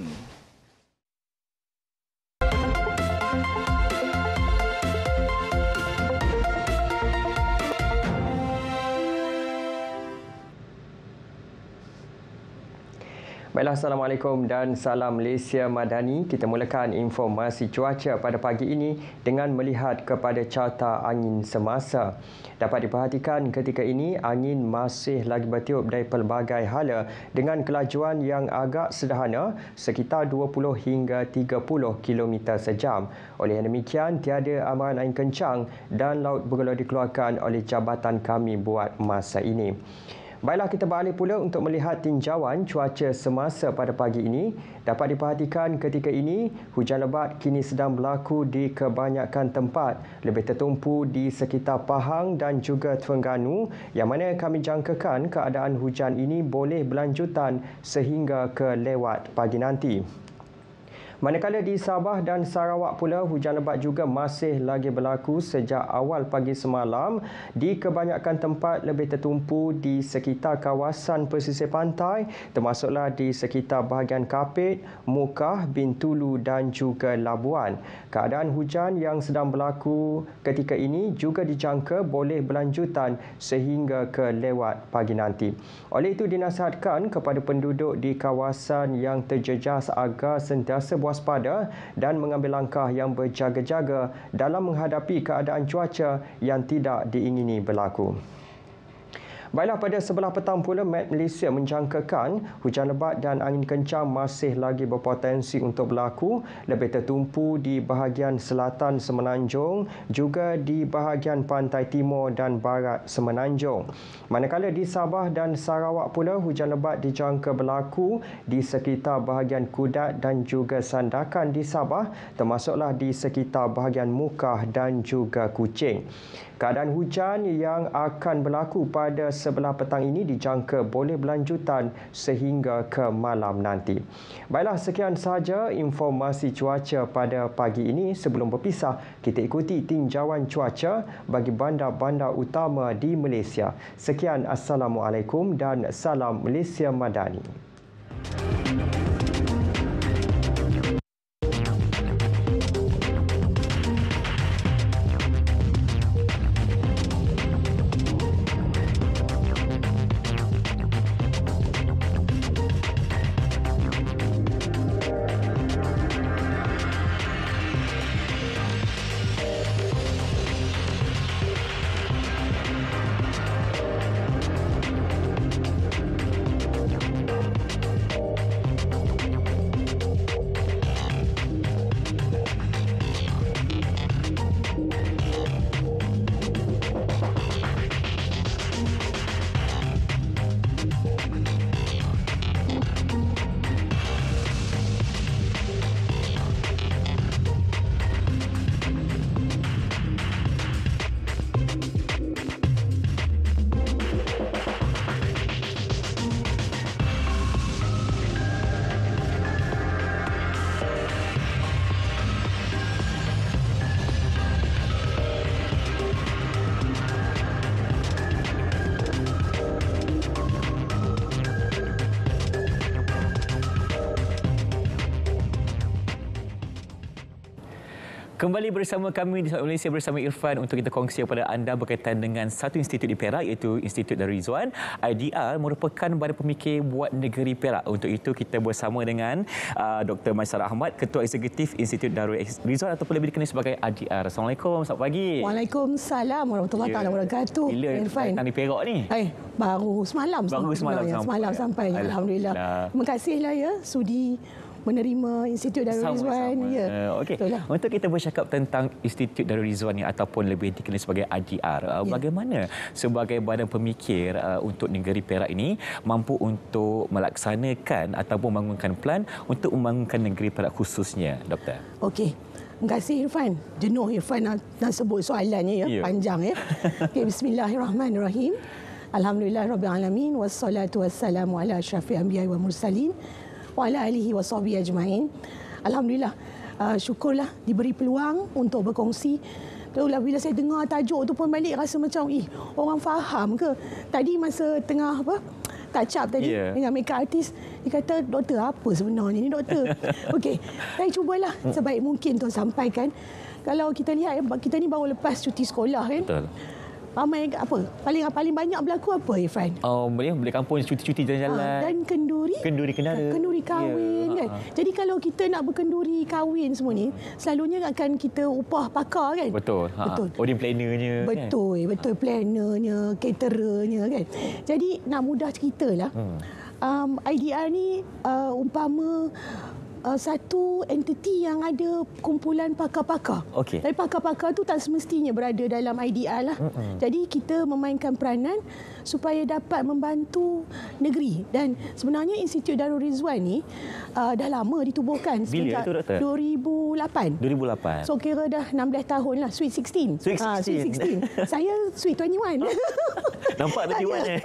Baiklah, Assalamualaikum dan salam Malaysia Madani. Kita mulakan informasi cuaca pada pagi ini dengan melihat kepada carta angin semasa. Dapat diperhatikan ketika ini angin masih lagi bertiup dari pelbagai hala dengan kelajuan yang agak sederhana sekitar dua puluh hingga tiga puluh kilometer sejam. Oleh demikian, tiada amaran angin kencang dan laut bergelora dikeluarkan oleh jabatan kami buat masa ini. Baiklah, kita beralih pula untuk melihat tinjauan cuaca semasa pada pagi ini. Dapat diperhatikan ketika ini, hujan lebat kini sedang berlaku di kebanyakan tempat, lebih tertumpu di sekitar Pahang dan juga Terengganu, yang mana kami jangkakan keadaan hujan ini boleh berlanjutan sehingga ke lewat pagi nanti. Manakala di Sabah dan Sarawak pula, hujan lebat juga masih lagi berlaku sejak awal pagi semalam di kebanyakan tempat, lebih tertumpu di sekitar kawasan pesisir pantai, termasuklah di sekitar bahagian Kapit, Mukah, Bintulu dan juga Labuan. Keadaan hujan yang sedang berlaku ketika ini juga dijangka boleh berlanjutan sehingga ke lewat pagi nanti. Oleh itu, dinasihatkan kepada penduduk di kawasan yang terjejas agar sentiasa waspada dan mengambil langkah yang berjaga-jaga dalam menghadapi keadaan cuaca yang tidak diingini berlaku. Baiklah, pada sebelah petang pula, Met Malaysia menjangkakan hujan lebat dan angin kencang masih lagi berpotensi untuk berlaku, lebih tertumpu di bahagian selatan Semenanjung, juga di bahagian pantai timur dan barat Semenanjung. Manakala di Sabah dan Sarawak pula, hujan lebat dijangka berlaku di sekitar bahagian Kudat dan juga Sandakan di Sabah, termasuklah di sekitar bahagian Mukah dan juga Kuching. Keadaan hujan yang akan berlaku pada sebelah petang ini dijangka boleh berlanjutan sehingga ke malam nanti. Baiklah, sekian sahaja informasi cuaca pada pagi ini. Sebelum berpisah, kita ikuti tinjauan cuaca bagi bandar-bandar utama di Malaysia. Sekian, Assalamualaikum dan salam Malaysia Madani. Kembali bersama kami di Malaysia bersama Irfan untuk kita kongsi kepada anda berkaitan dengan satu institut di Perak, iaitu Institut Darul Rizwan. I D R merupakan badan pemikir buat negeri Perak. Untuk itu kita bersama dengan uh, Doktor Maisarah Ahmad, Ketua Eksekutif Institut Darul Rizwan ataupun lebih dikenali sebagai I D R. Assalamualaikum, selamat pagi. Waalaikumsalam warahmatullahi taala wabarakatuh. Bila Irfan datang di Perak ni? Eh, baru semalam. Baru semalam sampai. Semalam sampai. Alhamdulillah. Terima kasihlah ya sudi menerima Institut Darul Rizwan. Ya. Uh, Okey. Untuk kita bercakap tentang Institut Darul Rizwan ni ataupun lebih dikenali sebagai I D R, uh, ya. Bagaimana sebagai badan pemikir uh, untuk negeri Perak ini mampu untuk melaksanakan ataupun membangunkan plan untuk membangunkan negeri Perak khususnya, Doktor? Okey. Terima kasih Irfan. Jenuh Irfan nak, nak sebut soalannya ya, ya. Panjang ya. Okay, bismillahirrahmanirrahim. Alhamdulillahirabbil alamin wassalatu wassalamu ala asyrafil anbiya'i wal mursalin wa ala alihi wa sahbihi ajma'in. Alhamdulillah, uh, syukurlah diberi peluang untuk berkongsi. Itulah bila saya dengar tajuk tu pun balik rasa macam ih, orang faham ke? Tadi masa tengah apa? touch up tadi yeah. dengan makeup artist, dia kata doktor apa sebenarnya ni doktor. Okey, saya cubalah sebaik mungkin untuk sampaikan. Kalau kita lihat kita ni baru lepas cuti sekolah kan. Betul. Ramai apa? Paling paling banyak berlaku apa Irfan? Oh, boleh balik kampung cuti-cuti jalan-jalan. Ha, dan kenduri. Kenduri kendara. Kenduri kahwin yeah. kan. Ha. Jadi kalau kita nak berkenduri kahwin semua ni, selalunya akan kita upah pakar kan? Betul. Ha. Betul. Audience plannernya. Betul, kan? Betul plannernya, caterernya kan. Jadi nak mudah ceritalah. Hmm. Um, I D R ni uh, umpama Uh, satu entiti yang ada kumpulan pakar-pakar. Okay. Tapi pakar-pakar tu tak semestinya berada dalam I D R lah. Mm-hmm. Jadi kita memainkan peranan supaya dapat membantu negeri. Dan sebenarnya Institut Darul Rizwan ni uh, dah lama ditubuhkan. Bila itu, Doktor? dua ribu lapan. dua ribu lapan. So kira dah enam belas tahun lah. Sweet enam belas. Sweet enam belas. Ha, Sweet enam belas. Saya Sweet dua puluh satu. Nampak dua puluh satu eh?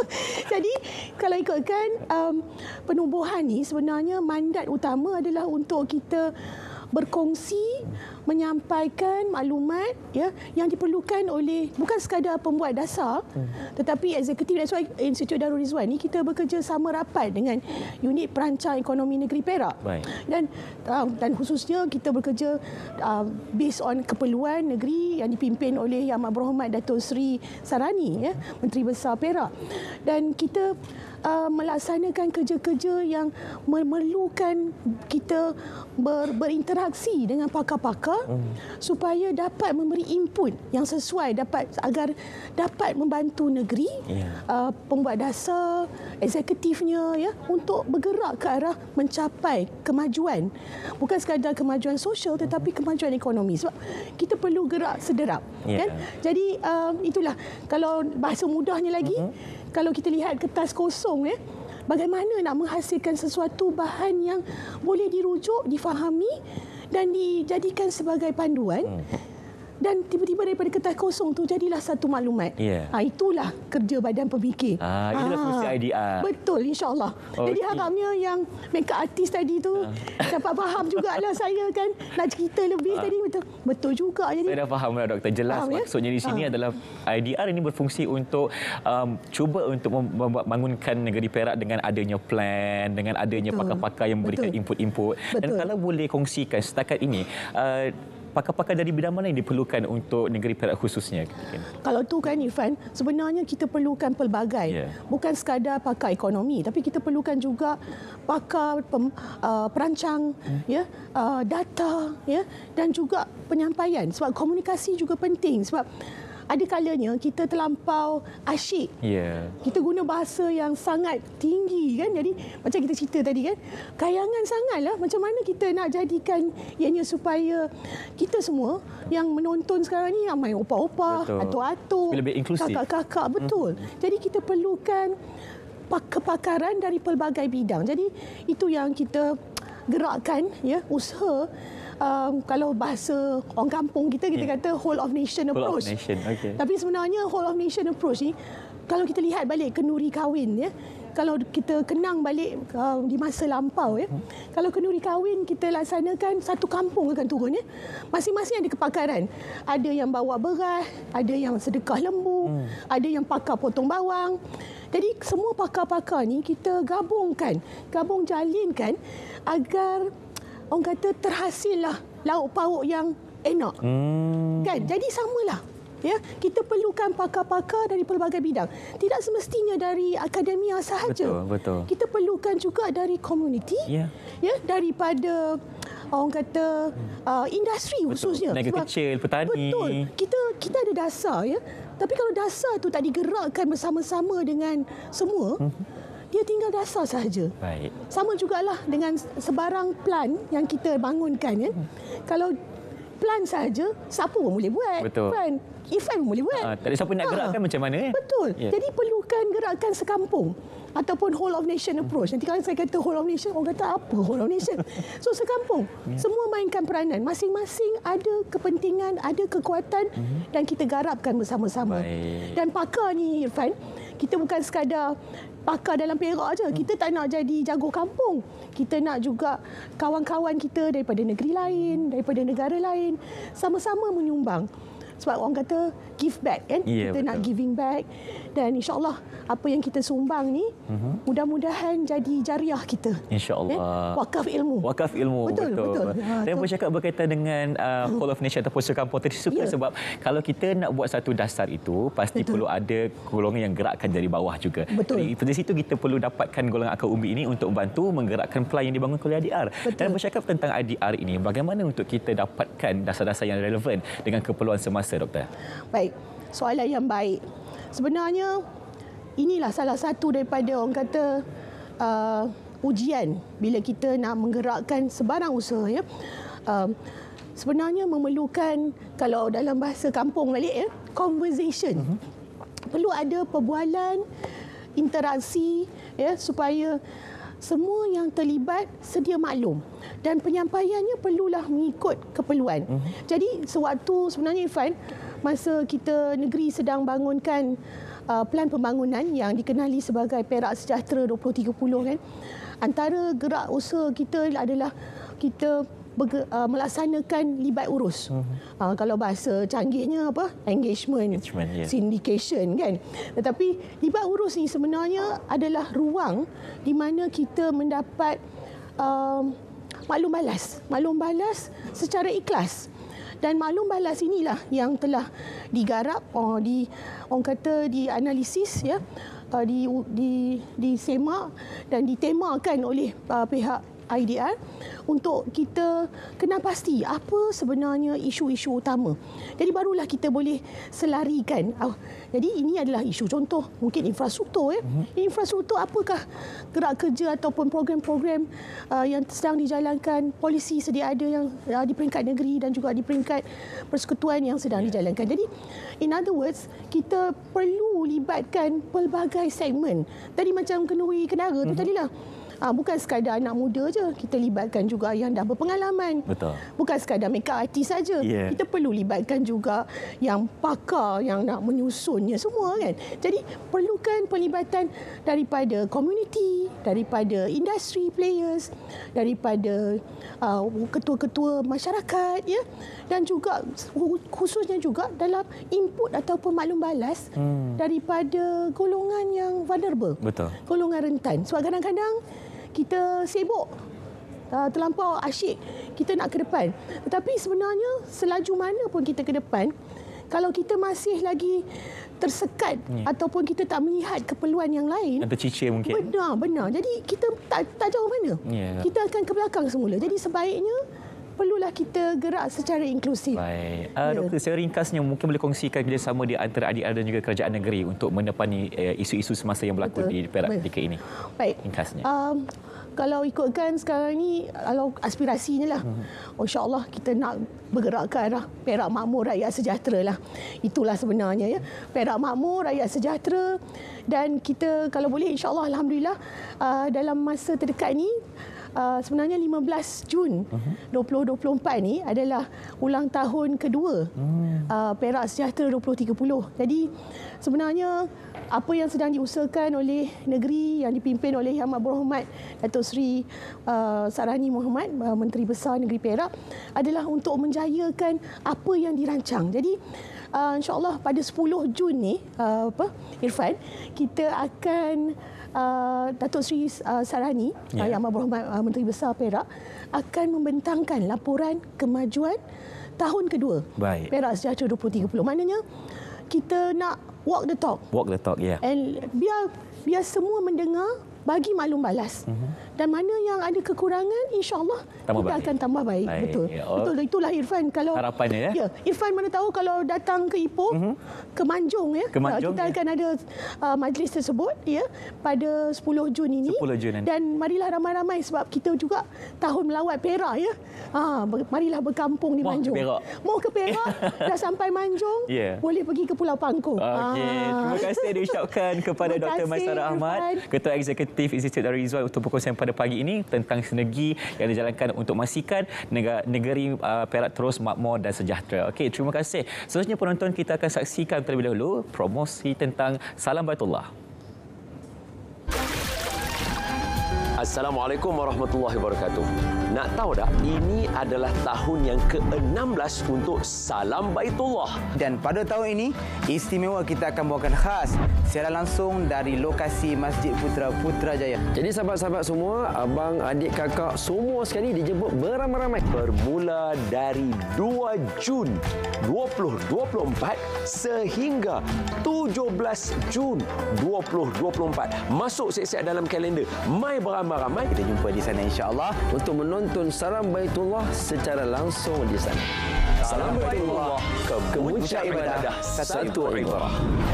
Jadi kalau ikutkan um, penubuhan ni sebenarnya mandat utama adalah untuk kita berkongsi, menyampaikan maklumat ya yang diperlukan oleh bukan sekadar pembuat dasar hmm. tetapi eksekutif. That's why Institut Darul Rizwan ni kita bekerja sama rapat dengan unit perancang ekonomi negeri Perak. Baik. Dan uh, dan khususnya kita bekerja uh, based on keperluan negeri yang dipimpin oleh Yang Berhormat Datuk Seri Sarani ya, Menteri Besar Perak. Dan kita Uh, melaksanakan kerja-kerja yang memerlukan kita ber, berinteraksi dengan pakar-pakar hmm. supaya dapat memberi input yang sesuai dapat agar dapat membantu negeri, yeah. uh, pembuat dasar, eksekutifnya ya untuk bergerak ke arah mencapai kemajuan, bukan sekadar kemajuan sosial tetapi kemajuan ekonomi. Sebab kita perlu gerak sederap, yeah. kan? Jadi uh, itulah kalau bahasa mudahnya lagi. Mm-hmm. Kalau kita lihat kertas kosong, ya, bagaimana nak menghasilkan sesuatu bahan yang boleh dirujuk, difahami dan dijadikan sebagai panduan. Hmm. Dan tiba-tiba daripada kertas kosong tu jadilah satu maklumat. Yeah. Ha, itulah kerja badan pemikir. Ah, itulah fungsi I D R. Betul, insya-Allah. Okay. Jadi harapnya yang makeup artist tadi tu ah. dapat faham jugalah saya kan nak cerita lebih ah. tadi betul. Betul juga jadi. Saya dah faham dah doktor. Jelas faham, maksudnya ya? Di sini ah. adalah I D R ini berfungsi untuk um, cuba untuk membangunkan negeri Perak dengan adanya plan, dengan adanya betul. pakar-pakar yang memberikan betul. input-input. Betul. Dan kalau boleh kongsikan setakat ini uh, pakar-pakar dari bidang mana yang diperlukan untuk negeri Perak khususnya? Kalau tu kan Irfan, sebenarnya kita perlukan pelbagai. Yeah. Bukan sekadar pakar ekonomi, tapi kita perlukan juga pakar pem, uh, perancang, hmm. ya, uh, data, ya, dan juga penyampaian. Sebab komunikasi juga penting. Sebab ada kalanya kita terlampau asyik. Yeah. Kita guna bahasa yang sangat tinggi kan. Jadi macam kita cerita tadi kan, kayangan sangatlah macam mana kita nak jadikan ianya supaya kita semua yang menonton sekarang ni yang main opa-opa, atuk-atuk, kakak-kakak, betul. Hmm. Jadi kita perlukan kepakaran dari pelbagai bidang. Jadi itu yang kita gerakkan ya, usaha. Um, kalau bahasa orang kampung kita kita yeah. kata whole of nation approach. Whole of nation. Okay. Tapi sebenarnya whole of nation approach ni kalau kita lihat balik kenduri kahwin ya, kalau kita kenang balik uh, di masa lampau ya, hmm. kalau kenduri kahwin kita laksanakan satu kampung akan turun ya. Masing-masing ada kepakaran. Ada yang bawa beras, ada yang sedekah lembu, hmm. ada yang pakar potong bawang. Jadi semua pakar-pakar ni kita gabungkan, gabung jalinkan agar orang kata terhasillah lauk pauk yang enak. Hmm. Kan? Jadi samalah. Ya, kita perlukan pakar-pakar dari pelbagai bidang. Tidak semestinya dari akademia sahaja. Betul, betul. Kita perlukan juga dari komuniti, yeah. ya, daripada orang kata uh, industri khususnya. Peniaga kecil, petani. Betul. Kita kita ada dasar, ya. Tapi kalau dasar tu tak digerakkan bersama-sama dengan semua, hmm. dia tinggal dasar sahaja. Baik. Sama jugalah dengan sebarang plan yang kita bangunkan, ya. Hmm. Kalau plan sahaja, siapa pun boleh buat. Betul. Kan? Ifan pun boleh buat. Ha, tak ada siapa nak gerakkan ha. macam mana. Eh? Betul. Yeah. Jadi perlukan gerakan sekampung ataupun whole of nation approach. Nanti kalau saya kata whole of nation, orang kata apa whole of nation? So sekampung. Yeah. Semua mainkan peranan. Masing-masing ada kepentingan, ada kekuatan mm-hmm. dan kita garapkan bersama-sama. Baik. Dan pakar ni Irfan, kita bukan sekadar pakar dalam Perak aja. Kita tak nak jadi jago kampung. Kita nak juga kawan-kawan kita daripada negeri lain, daripada negara lain sama-sama menyumbang. Sebab orang kata give back kan. Yeah, kita betul. Nak giving back dan insya-Allah apa yang kita sumbang ni uh-huh. mudah-mudahan jadi jariah kita. Insya-Allah. Eh? Wakaf ilmu. Wakaf ilmu betul. Betul. betul. Dan ha, bercakap berkaitan dengan uh, whole of nation ataupun sekampung tadi suka yeah. sebab kalau kita nak buat satu dasar itu pasti betul. Perlu ada golongan yang gerakkan dari bawah juga. Betul. Jadi dari situ kita perlu dapatkan golongan akar umbi ini untuk membantu menggerakkan plan yang dibangun oleh I D R. Betul. Dan bercakap tentang I D R ini, bagaimana untuk kita dapatkan dasar-dasar yang relevan dengan keperluan semasa, Doktor? Baik, soalan yang baik. Sebenarnya inilah salah satu daripada orang kata uh, ujian bila kita nak menggerakkan sebarang usaha, ya. Uh, sebenarnya memerlukan, kalau dalam bahasa kampung balik, ya, conversation. Uh-huh. Perlu ada perbualan, interaksi, ya, supaya semua yang terlibat sedia maklum dan penyampaiannya perlulah mengikut keperluan. Uh-huh. Jadi sewaktu sebenarnya Irfan, masa kita negeri sedang bangunkan uh, plan pembangunan yang dikenali sebagai Perak Sejahtera dua puluh tiga puluh kan, antara gerak usaha kita adalah kita Berge, uh, melaksanakan libat urus. Uh-huh. Uh, kalau bahasa canggihnya apa? Engagement, Engagement yeah. syndication kan. Tetapi libat urus ni sebenarnya adalah ruang di mana kita mendapat uh, maklum balas. Maklum balas secara ikhlas. Dan maklum balas inilah yang telah digarap, uh, di orang kata dianalisis, ya, uh, di di disemak dan ditemakan oleh uh, pihak I D R untuk kita kena pasti apa sebenarnya isu-isu utama. Jadi barulah kita boleh selarikan. Oh, jadi ini adalah isu contoh, mungkin infrastruktur. Ya. Uh-huh. Infrastruktur apakah gerak kerja ataupun program-program uh, yang sedang dijalankan, polisi sedia ada yang uh, di peringkat negeri dan juga di peringkat persekutuan yang sedang yeah. dijalankan. Jadi in other words, kita perlu libatkan pelbagai segmen. Tadi macam kenduri kenara uh-huh. tu tadilah. Ha, bukan sekadar anak muda je, kita libatkan juga yang dah berpengalaman. Betul. Bukan sekadar make up artist saja. Yeah. Kita perlu libatkan juga yang pakar yang nak menyusunnya semua kan. Jadi perlukan pelibatan daripada community, daripada industri players, daripada uh, ketua-ketua masyarakat, ya, dan juga khususnya juga dalam input ataupun maklum balas hmm. daripada golongan yang vulnerable. Betul. Golongan rentan. Sebab kadang-kadang kita sibuk, uh, terlampau asyik, kita nak ke depan. Tetapi sebenarnya selaju mana pun kita ke depan, kalau kita masih lagi tersekat yeah. ataupun kita tak melihat keperluan yang lain, atau cicir mungkin. Benar, benar. Jadi kita tak, tak jauh mana. Yeah. Kita akan ke belakang semula. Jadi sebaiknya perlulah kita gerak secara inklusif. Baik. Uh, ya. Doktor, secara ringkasnya mungkin boleh kongsikan kerjasama di antara I D R dan juga kerajaan negeri untuk menepani uh, isu-isu semasa yang berlaku Betul. Di Perak ketika ini. Baik. Ringkasnya. Um, kalau ikutkan sekarang ni, kalau aspirasinya lah, hmm. insya-Allah kita nak bergerak ke arah Perak makmur, rakyat sejahtera lah. Itulah sebenarnya, ya. Perak makmur, rakyat sejahtera, dan kita kalau boleh insya-Allah, alhamdulillah, uh, dalam masa terdekat ni, Uh, sebenarnya lima belas Jun dua ribu dua puluh empat ni adalah ulang tahun kedua hmm. uh, Perak Sejahtera dua ribu tiga puluh. Jadi sebenarnya apa yang sedang diusahakan oleh negeri yang dipimpin oleh Yang Amat Berhormat Datuk Seri uh, Sarhani Mohamad, uh, Menteri Besar Negeri Perak, adalah untuk menjayakan apa yang dirancang. Jadi uh, insya-Allah pada sepuluh Jun ni, uh, apa Irfan, kita akan Uh, Datuk Seri uh, Sarhani, yeah. uh, Yang Amat Berhormat uh, Menteri Besar Perak, akan membentangkan laporan kemajuan tahun kedua. Baik. Perak Sejahtera dua ribu tiga puluh. Maknanya kita nak walk the talk. Walk the talk, ya. Yeah. And biar biar semua mendengar, bagi maklum balas. Uh-huh. Dan mana yang ada kekurangan, insya-Allah kita baik. akan tambah baik. baik. Betul. Ya. Oh. Betul, itulah Irfan kalau harapannya ya. Ya, Irfan mana tahu kalau datang ke Ipoh, uh-huh. ke Manjung ya. Ke Manjung, kita ya. akan ada uh, majlis tersebut ya pada sepuluh Jun ini. sepuluh Jun nanti. Dan marilah ramai-ramai sebab kita juga tahun melawat Perak ya. Ha, marilah berkampung di Mau Manjung. Perak. Mau ke Perak, dah sampai Manjung, yeah. boleh pergi ke Pulau Pangkong. Okey, ha. terima kasih diucapkan kepada Doktor Maisarah Ahmad, Ketua Eksekutif Institut Darul Rizwan untuk perkongsian pada pagi ini tentang sinergi yang dijalankan untuk memastikan negara, negeri uh, Perak terus makmur dan sejahtera. Okey, terima kasih. Seterusnya penonton, kita akan saksikan terlebih dahulu promosi tentang Salam Baitullah. Assalamualaikum warahmatullahi wabarakatuh. Nak tahu tak, ini adalah tahun yang ke enam belas untuk Salam Baitullah. Dan pada tahun ini, istimewa kita akan bawakan khas secara langsung dari lokasi Masjid Putra Putrajaya. Jadi sahabat-sahabat semua, abang, adik, kakak, semua sekali dijemput beramai-ramai. Bermula dari dua Jun dua ribu dua puluh empat sehingga tujuh belas Jun dua ribu dua puluh empat. Masuk siap-siap dalam kalender. Mai beramai-ramai. Kita jumpa di sana insya-Allah untuk menonton Salam Baitullah secara langsung di sana. Salam Baitullah, kemuncak ibadah, satu ibadah.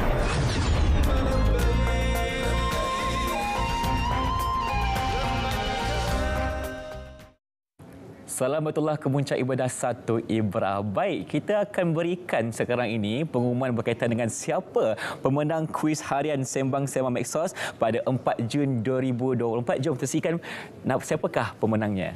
Salam Baitullah, kemuncak ibadah satu ibrah. Baik, kita akan berikan sekarang ini pengumuman berkaitan dengan siapa pemenang kuis harian Sembang Sembang Maxos pada empat Jun dua ribu dua puluh empat. Jom saksikan siapakah pemenangnya.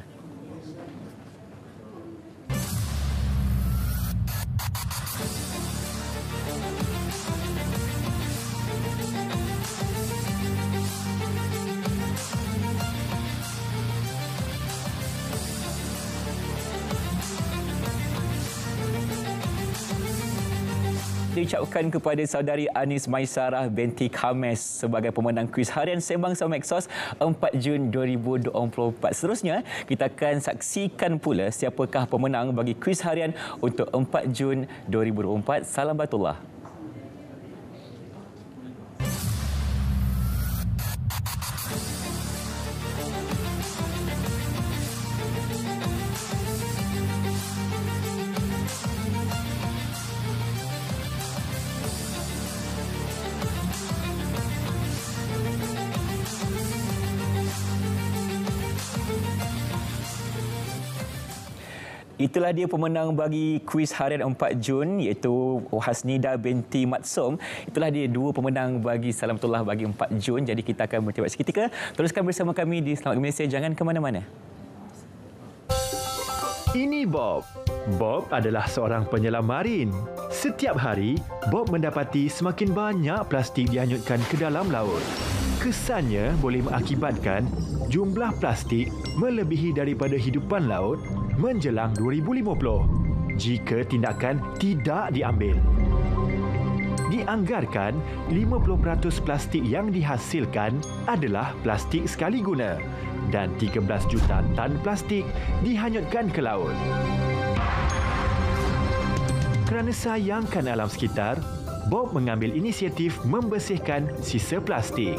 Diucapkan kepada saudari Anis Maisarah binti Khamis sebagai pemenang kuis harian Sembang Sembang Maxos empat Jun dua ribu dua puluh empat. Seterusnya, kita akan saksikan pula siapakah pemenang bagi kuis harian untuk empat Jun dua ribu dua puluh empat. Salam Baitullah. Itulah dia pemenang bagi kuis harian empat Jun, iaitu Hasnida binti Matsum. Itulah dia dua pemenang bagi Salam Baitullah bagi empat Jun. Jadi kita akan bertibat seketika. Teruskan bersama kami di Selamat Malaysia. Jangan ke mana-mana. Ini Bob. Bob adalah seorang penyelam marin. Setiap hari, Bob mendapati semakin banyak plastik dihanyutkan ke dalam laut. Kesannya boleh mengakibatkan jumlah plastik melebihi daripada hidupan laut menjelang dua ribu lima puluh jika tindakan tidak diambil. Dianggarkan lima puluh peratus plastik yang dihasilkan adalah plastik sekali guna dan tiga belas juta tan plastik dihanyutkan ke laut. Kerana sayangkan alam sekitar, Bob mengambil inisiatif membersihkan sisa plastik.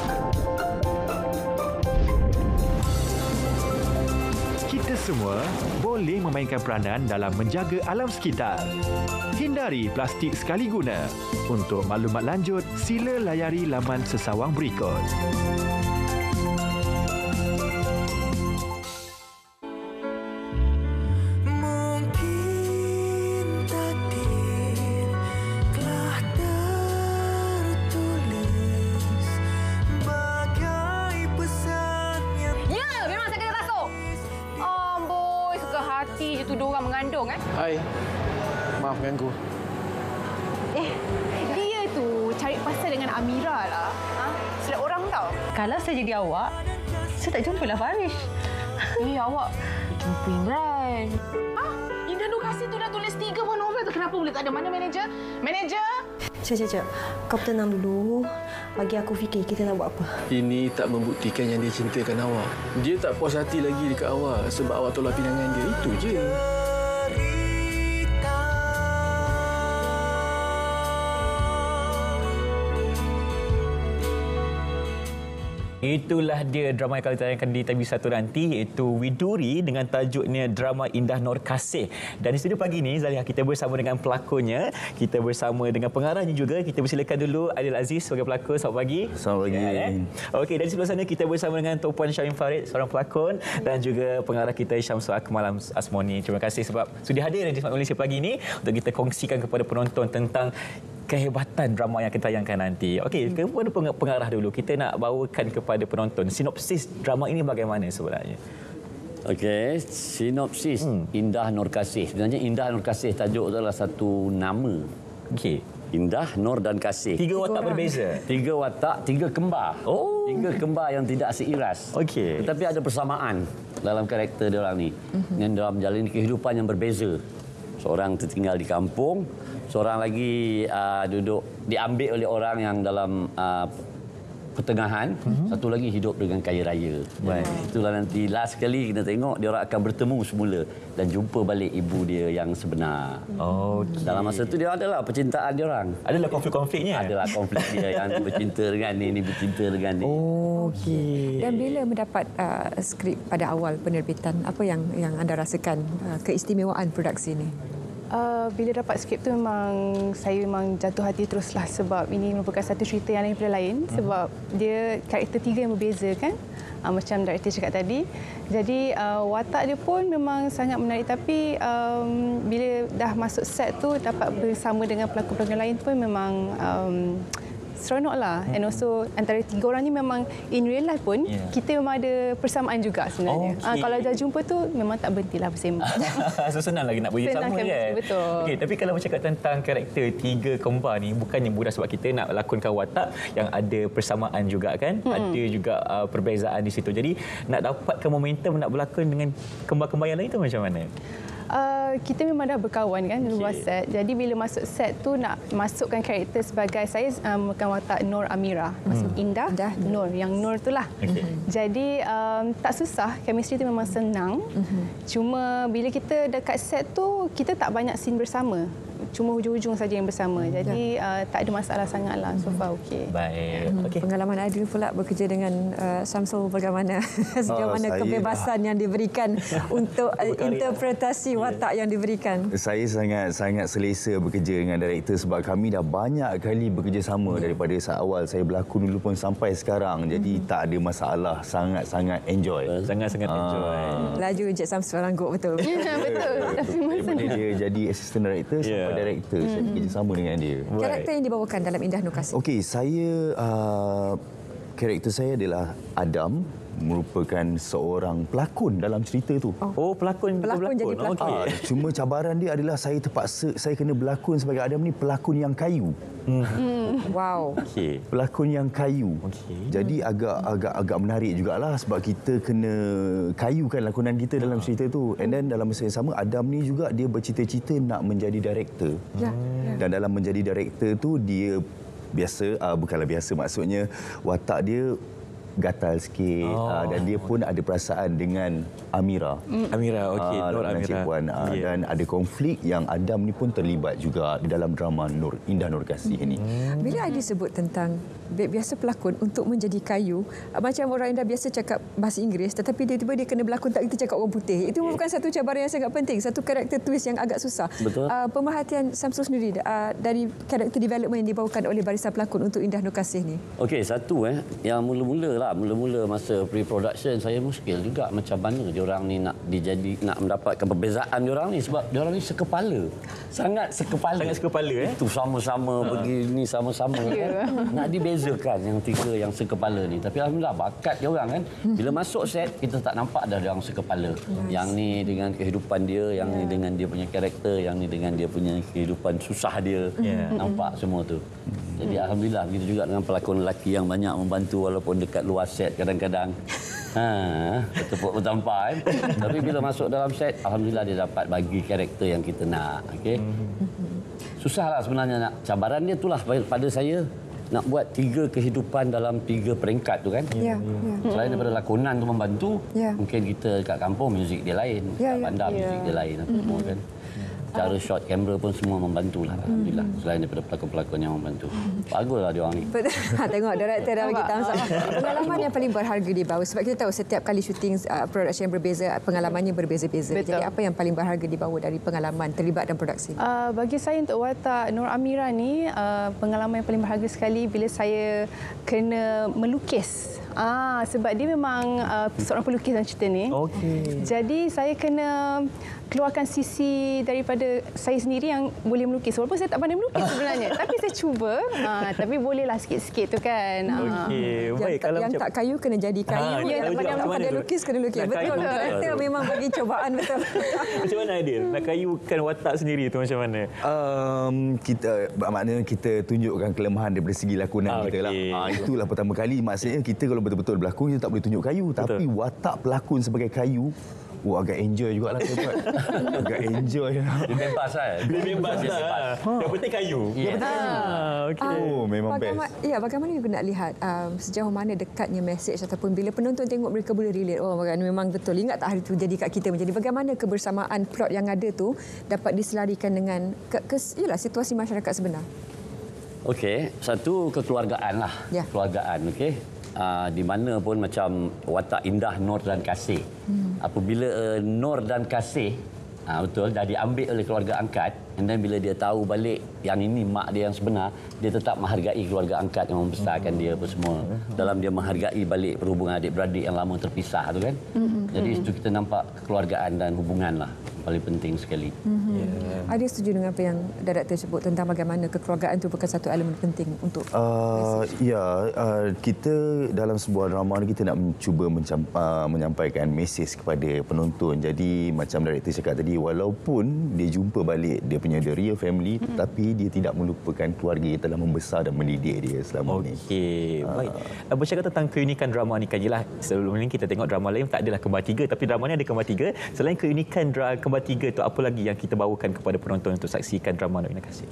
Kita semua boleh memainkan peranan dalam menjaga alam sekitar. Hindari plastik sekali guna. Untuk maklumat lanjut, sila layari laman sesawang berikut. Hai, maaf ganggu. Eh, dia tu cari pasal dengan Amira lah. Ha? Silap orang tau. Kalau saya jadi awak, saya tak jumpalah Farish. Eh, awak jumpa Imran. Ha? Indah Nur Kasih tu dah tulis tiga buah novel tu. Kenapa boleh tak ada? Mana manager? Manager? Cik, cik, cik. Kau tenang dulu. Bagi aku fikir kita nak buat apa. Ini tak membuktikan yang dia cintakan awak. Dia tak puas hati lagi dekat awak sebab awak tolak pinangan dia. Itu je. Itulah dia drama yang akan ditayangkan di T V satu nanti, iaitu Widuri dengan tajuknya drama Indah Nur Kasih. Dan di studio pagi ini, Zaliha, kita bersama dengan pelakonnya, kita bersama dengan pengarahnya juga. Kita persilakan dulu Adil Aziz sebagai pelakon. Selamat pagi. Selamat pagi. Ya, eh? Okey, dari sebelah sana kita bersama dengan Tuan Syarim Farid, seorang pelakon, dan juga pengarah kita Syamsul Akmal Asmoni. Terima kasih sebab sudi hadir di Smart Malaysia pagi ini untuk kita kongsikan kepada penonton tentang kehebatan drama yang kita tayangkan nanti. Okey, kepada pengarah dulu, kita nak bawakan kepada penonton sinopsis drama ini bagaimana sebenarnya? Okey, sinopsis hmm. Indah Nur Kasih. Sebenarnya Indah Nur Kasih tajuk adalah satu nama. Okey. Indah, Nur dan Kasih. Tiga watak tiga berbeza. Tiga watak, tiga kembar. Oh. Tiga kembar yang tidak seiras. Okey. Tetapi ada persamaan dalam karakter dia orang ni. Mm-hmm. Yang dalam menjalani kehidupan yang berbeza. Seorang tertinggal di kampung, seorang lagi uh, duduk diambil oleh orang yang dalam uh, pertengahan, mm-hmm. satu lagi hidup dengan kaya raya. Baik. Itulah nanti last kali kita tengok dia orang akan bertemu semula dan jumpa balik ibu dia yang sebenar. Okay. Dalam masa itu dia adalah percintaan dia orang. Adalah konflik-konfliknya. Adalah konflik dia yang bercinta dengan ni, ni bercinta dengan ni. Okey. Dan bila mendapat uh, skrip pada awal penerbitan, apa yang yang anda rasakan uh, keistimewaan produksi ini? Uh, bila dapat skrip tu memang saya memang jatuh hati teruslah sebab ini merupakan satu cerita yang lain daripada lain sebab dia karakter tiga yang berbeza kan, uh, macam director cakap tadi. Jadi uh, watak dia pun memang sangat menarik tapi um, bila dah masuk set tu dapat bersama dengan pelakon-pelakon lain pun memang um, seronok lah. And also antara tiga orang ni memang in real life pun yeah. kita memang ada persamaan juga sebenarnya. Okay. Uh, kalau dah jumpa tu memang tak berhentilah bersembang. So senang lagi nak bersama kan? Betul. Okay, tapi kalau bercakap tentang karakter tiga kembar ni bukannya mudah sebab kita nak lakonkan watak yang ada persamaan juga kan? Hmm. Ada juga uh, perbezaan di situ. Jadi nak dapatkan momentum nak berlakon dengan kembar-kembar yang lain tu macam mana? Uh, kita memang dah berkawan kan okay. luar set. Jadi bila masuk set tu nak masukkan karakter sebagai saya um, bukan watak Nur Amira. Maksud hmm. Indah, Indah, Nur. Yang Nur itulah. Okay. Jadi um, tak susah. Chemistry tu memang senang. Hmm. Cuma bila kita dekat set tu kita tak banyak scene bersama. Cuma hujung-hujung saja yang bersama. Jadi uh, tak ada masalah sangatlah. So far okey. Baik. Okay. Pengalaman Adil pula bekerja dengan uh, Syamsul bagaimana? Sejauh mana oh, kebebasan yang diberikan untuk uh, interpretasi watak yang diberikan? Saya sangat sangat selesa bekerja dengan director sebab kami dah banyak kali bekerjasama daripada saat awal saya berlakon dulu pun sampai sekarang. Jadi hmm. tak ada masalah, sangat-sangat enjoy. Sangat-sangat enjoy. Laju Encik Syamsul rangguk betul. Betul. Tapi daripada dia jadi assistant director yeah. sampai director, hmm. saya bekerjasama dengan dia. Karakter yang dibawakan dalam Indah Nur Kasih. Okey, saya uh, karakter saya adalah Adam, merupakan seorang pelakon dalam cerita tu. Oh, pelakon pelakon jadi pelakon. Ah, cuma cabaran dia adalah saya terpaksa saya kena berlakon sebagai Adam ni pelakon yang kayu. Hmm. Hmm. Wow. Okey. Pelakon yang kayu. Okay. Jadi agak agak agak menarik jugalah sebab kita kena kayukan lakonan kita dalam cerita tu. And then dalam masa yang sama Adam ni juga dia bercita-cita nak menjadi director. Ya. Dan dalam menjadi director tu dia biasa uh, bukanlah biasa maksudnya watak dia gatal sikit oh. uh, dan dia pun ada perasaan dengan Amira. Mm. Amira, okey, uh, Nur Amira. Puan, uh, yeah. Dan ada konflik yang Adam ni pun terlibat juga di dalam drama Nur Indah Nur Kasih mm. ini. Bila Adi sebut tentang biasa pelakon untuk menjadi kayu, macam orang Indah biasa cakap bahasa Inggeris tetapi tiba-tiba dia kena berlakon tak kita cakap orang putih. Itu merupakan satu cabaran yang sangat penting, satu karakter twist yang agak susah. Betul. Uh, pemerhatian Syamsul sendiri uh, dari karakter development yang dibawakan oleh barisan pelakon untuk Indah Nur Kasih ni. Okey, satu eh yang mula-mula lah mula-mula masa pre-production saya muskil juga macam mana diorang ni nak dijadi nak mendapatkan perbezaan diorang ni sebab diorang ni sekepala. Sangat sekepala. Sangat sekepala eh. Itu sama-sama ha. begini sama-sama yeah. kan. Nak dibezakan yang tiga yang sekepala ni. Tapi alhamdulillah bakat diorang kan. Bila masuk set kita tak nampak dah diorang sekepala. Yes. Yang ni dengan kehidupan dia, yang yeah. ni dengan dia punya karakter, yang ni dengan dia punya kehidupan susah dia. Yeah. Nampak semua tu. Jadi alhamdulillah begitu juga dengan pelakon lelaki yang banyak membantu walaupun dekat luar set kadang-kadang ha tepuk bertampar kan. Tapi bila masuk dalam set alhamdulillah dia dapat bagi karakter yang kita nak. Okey. Susahlah sebenarnya nak cabaran dia itulah pada saya nak buat tiga kehidupan dalam tiga peringkat tu kan. Ya. ya. Selain daripada lakonan tu membantu, ya. mungkin kita dekat kampung muzik dia lain, ya, kat bandar ya. muzik dia lain apa semua kan. Cara shot kamera pun semua membantulah. Alhamdulillah. Selain daripada pelakon-pelakon yang membantu. Baguslah dia orang ni. Betul. Tengok director dah bagi thumbs up. Pengalaman yang paling berharga dibawa sebab kita tahu setiap kali syuting uh, production yang berbeza, pengalamannya berbeza-beza. Jadi apa yang paling berharga dibawa dari pengalaman terlibat dalam produksi? Uh, bagi saya untuk watak Nur Amira ni uh, pengalaman yang paling berharga sekali bila saya kena melukis. Ah, sebab dia memang uh, seorang pelukis dalam cerita ni. Okey. Jadi saya kena keluarkan sisi daripada saya sendiri yang boleh melukis. Walaupun saya tak pandai melukis sebenarnya. Tapi saya cuba. Ah, tapi bolehlah sikit-sikit tu kan. Okey. Baik, yang, kalau yang macam tak kayu kena jadi kayu. Ha, yang tak pandai, pandai lukis kena lukis. Nak Betul. kayu, Director memang bagi cubaan betul. Macam mana Aidil? Nak kayukan watak sendiri tu macam mana? Um, kita maknanya kita tunjukkan kelemahan daripada segi lakonan Ah, kita lah. okey. Ah, itulah pertama kali maksudnya kita kalau betul-betul berlakon kita tak boleh tunjuk kayu. Betul. Tapi watak pelakon sebagai kayu, oh, agak enjoy jugalah saya buat. Agak enjoy. Dia bebas lah. Dia bebas lah. Yang penting kayu. Yang penting Ah, okey. Oh, memang Bagaimana, best. ya, bagaimana you nak lihat um, sejauh mana dekatnya mesej ataupun bila penonton tengok mereka boleh relate. Oh, memang betul. Ingat tak hari itu jadi kat kita. Jadi bagaimana kebersamaan plot yang ada tu dapat diselarikan dengan ke, ke, yalah, situasi masyarakat sebenar. Okey, satu kekeluargaan lah. Ya. Kekeluargaan, okey. Uh, di mana pun macam watak Indah, Nur dan Kasih. Hmm. Apabila uh, Nur dan Kasih uh, betul dah diambil oleh keluarga angkat, and then bila dia tahu balik yang ini mak dia yang sebenar, dia tetap menghargai keluarga angkat yang membesarkan dia apa semua. Dalam dia menghargai balik perhubungan adik-beradik yang lama terpisah tu kan. Hmm. Jadi itu kita nampak kekeluargaan dan hubungan lah paling penting sekali. Mm-hmm. Yeah. Ada setuju dengan apa yang director sebut tentang bagaimana kekeluargaan itu bukan satu elemen penting untuk Uh, ya, uh, kita dalam sebuah drama ni kita nak mencuba mencam, uh, menyampaikan mesej kepada penonton. Jadi macam director cakap tadi, walaupun dia jumpa balik dia punya the real family, hmm. tetapi dia tidak melupakan keluarga yang telah membesar dan mendidik dia selama Okey, ni. Okey, baik. Uh, bercakap tentang keunikan drama ni kan, jelah sebelum ni kita tengok drama lain tak adalah kembar tiga, tapi drama ni ada kembar tiga. Selain keunikan drama kembar tiga tu, apa lagi yang kita bawakan kepada penonton untuk saksikan drama Nur Kasih?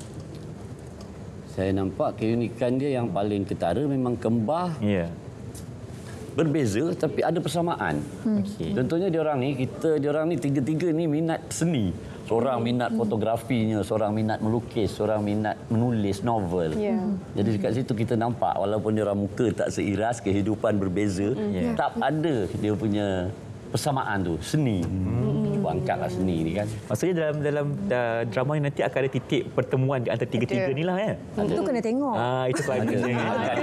Saya nampak keunikan dia yang paling ketara memang kembar. Ya. Yeah. Berbeza tapi ada persamaan. Hmm. Okay. Contohnya diorang ni, kita diorang ni tiga-tiga ni minat seni. Seorang minat fotografinya, seorang minat melukis, seorang minat menulis novel. Yeah. Jadi dekat situ kita nampak walaupun diorang muka tak seiras, kehidupan berbeza, yeah. tetap ada dia punya persamaan tu, seni. Hmm. Cuba angkatlah seni ni kan. Maksudnya dalam dalam uh, drama ni nanti akan ada titik pertemuan di antara tiga-tiga ni lah kan? Itu kena tengok. Ah, itu klimaksnya.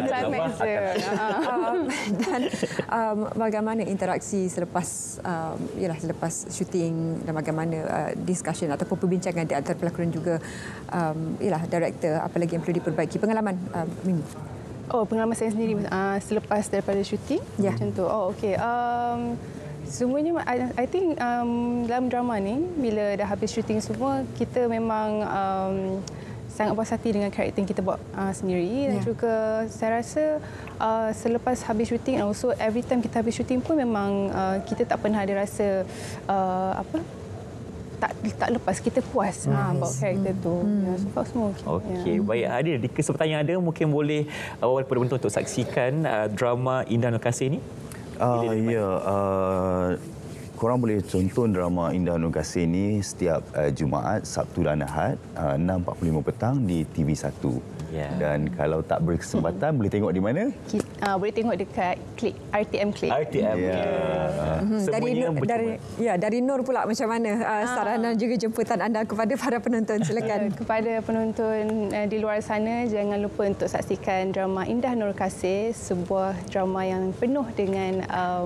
Dan um, bagaimana interaksi selepas um, yalah selepas syuting dan bagaimana uh, discussion ataupun perbincangan di antara pelakon juga um, yalah director, apa lagi yang perlu diperbaiki, pengalaman um, Mimi. Oh, pengalaman saya sendiri uh, selepas daripada syuting. Ya. Macam tu. Oh, okey. Um, Semuanya, I, I think um, dalam drama ni, bila dah habis syuting semua, kita memang um, sangat puas hati dengan karakter yang kita buat uh, sendiri. Dan yeah. juga saya rasa uh, selepas habis syuting, and also every time kita habis syuting pun memang uh, kita tak pernah ada rasa uh, apa tak tak lepas, kita puas hmm. uh, bawa karakter tu. Hmm. Ya, so far semua okey. Okey, ya. Baik. Ada di kesempatan yang ada mungkin boleh awal pada penonton untuk saksikan uh, drama Indah Nur Kasih ni. Uh, ya, uh, korang boleh tonton drama Indah Nur Kasih ni setiap uh, Jumaat, Sabtu dan Ahad uh, enam empat puluh lima petang di T V satu. Yeah. Dan kalau tak berkesempatan boleh tengok di mana? Uh, boleh tengok dekat Klik, R T M Klik. R T M. Ya. Hmm, dari dari ya dari Nur pula macam mana uh, saranan juga jemputan anda kepada para penonton, silakan. Kepada penonton uh, di luar sana, jangan lupa untuk saksikan drama Indah Nur Kasih, sebuah drama yang penuh dengan um,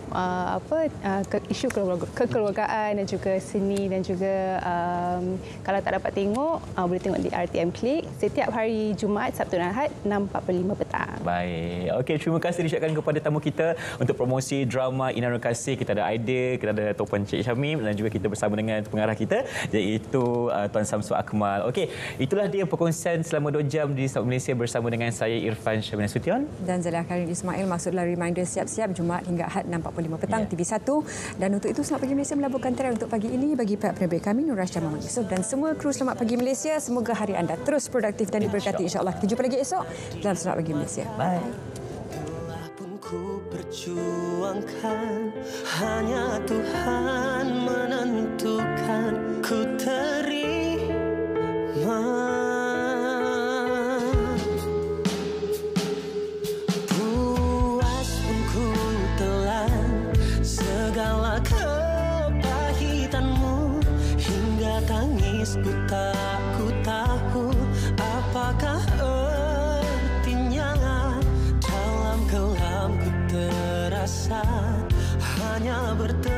uh, apa uh, ke, isu kekeluargaan dan juga seni, dan juga um, kalau tak dapat tengok uh, boleh tengok di R T M Klik setiap hari Jumaat, Sabtu dan Ahad enam empat puluh lima petang. Baik. Okey, terima kasih diucapkan kepada tamu kita untuk promosi drama Indah Nur Kasih. Kita ada Aidil, kita ada Topan Cik Syamim, dan juga kita bersama dengan pengarah kita iaitu uh, Tuan Samsul Akmal. Okey, itulah dia perkongsian selama dua jam di Sabtu Malaysia bersama dengan saya Irfan Syamil Nasution dan Zalia Karim Ismail. Maksudlah reminder siap-siap Jumaat hingga Ahad enam empat puluh lima petang yeah. T V satu. Dan untuk itu Selamat Pagi Malaysia melaburkan terai untuk pagi ini bagi pihak penerbit kami Nur Rasha Muhammad Yusof dan semua kru Selamat Pagi Malaysia. Semoga hari anda terus produktif dan diberkati insya-Allah. Kita jumpa lagi esok dalam Selamat Pagi Malaysia. Bye. Ku perjuangkan, hanya Tuhan menentukan, ku terima. bertemu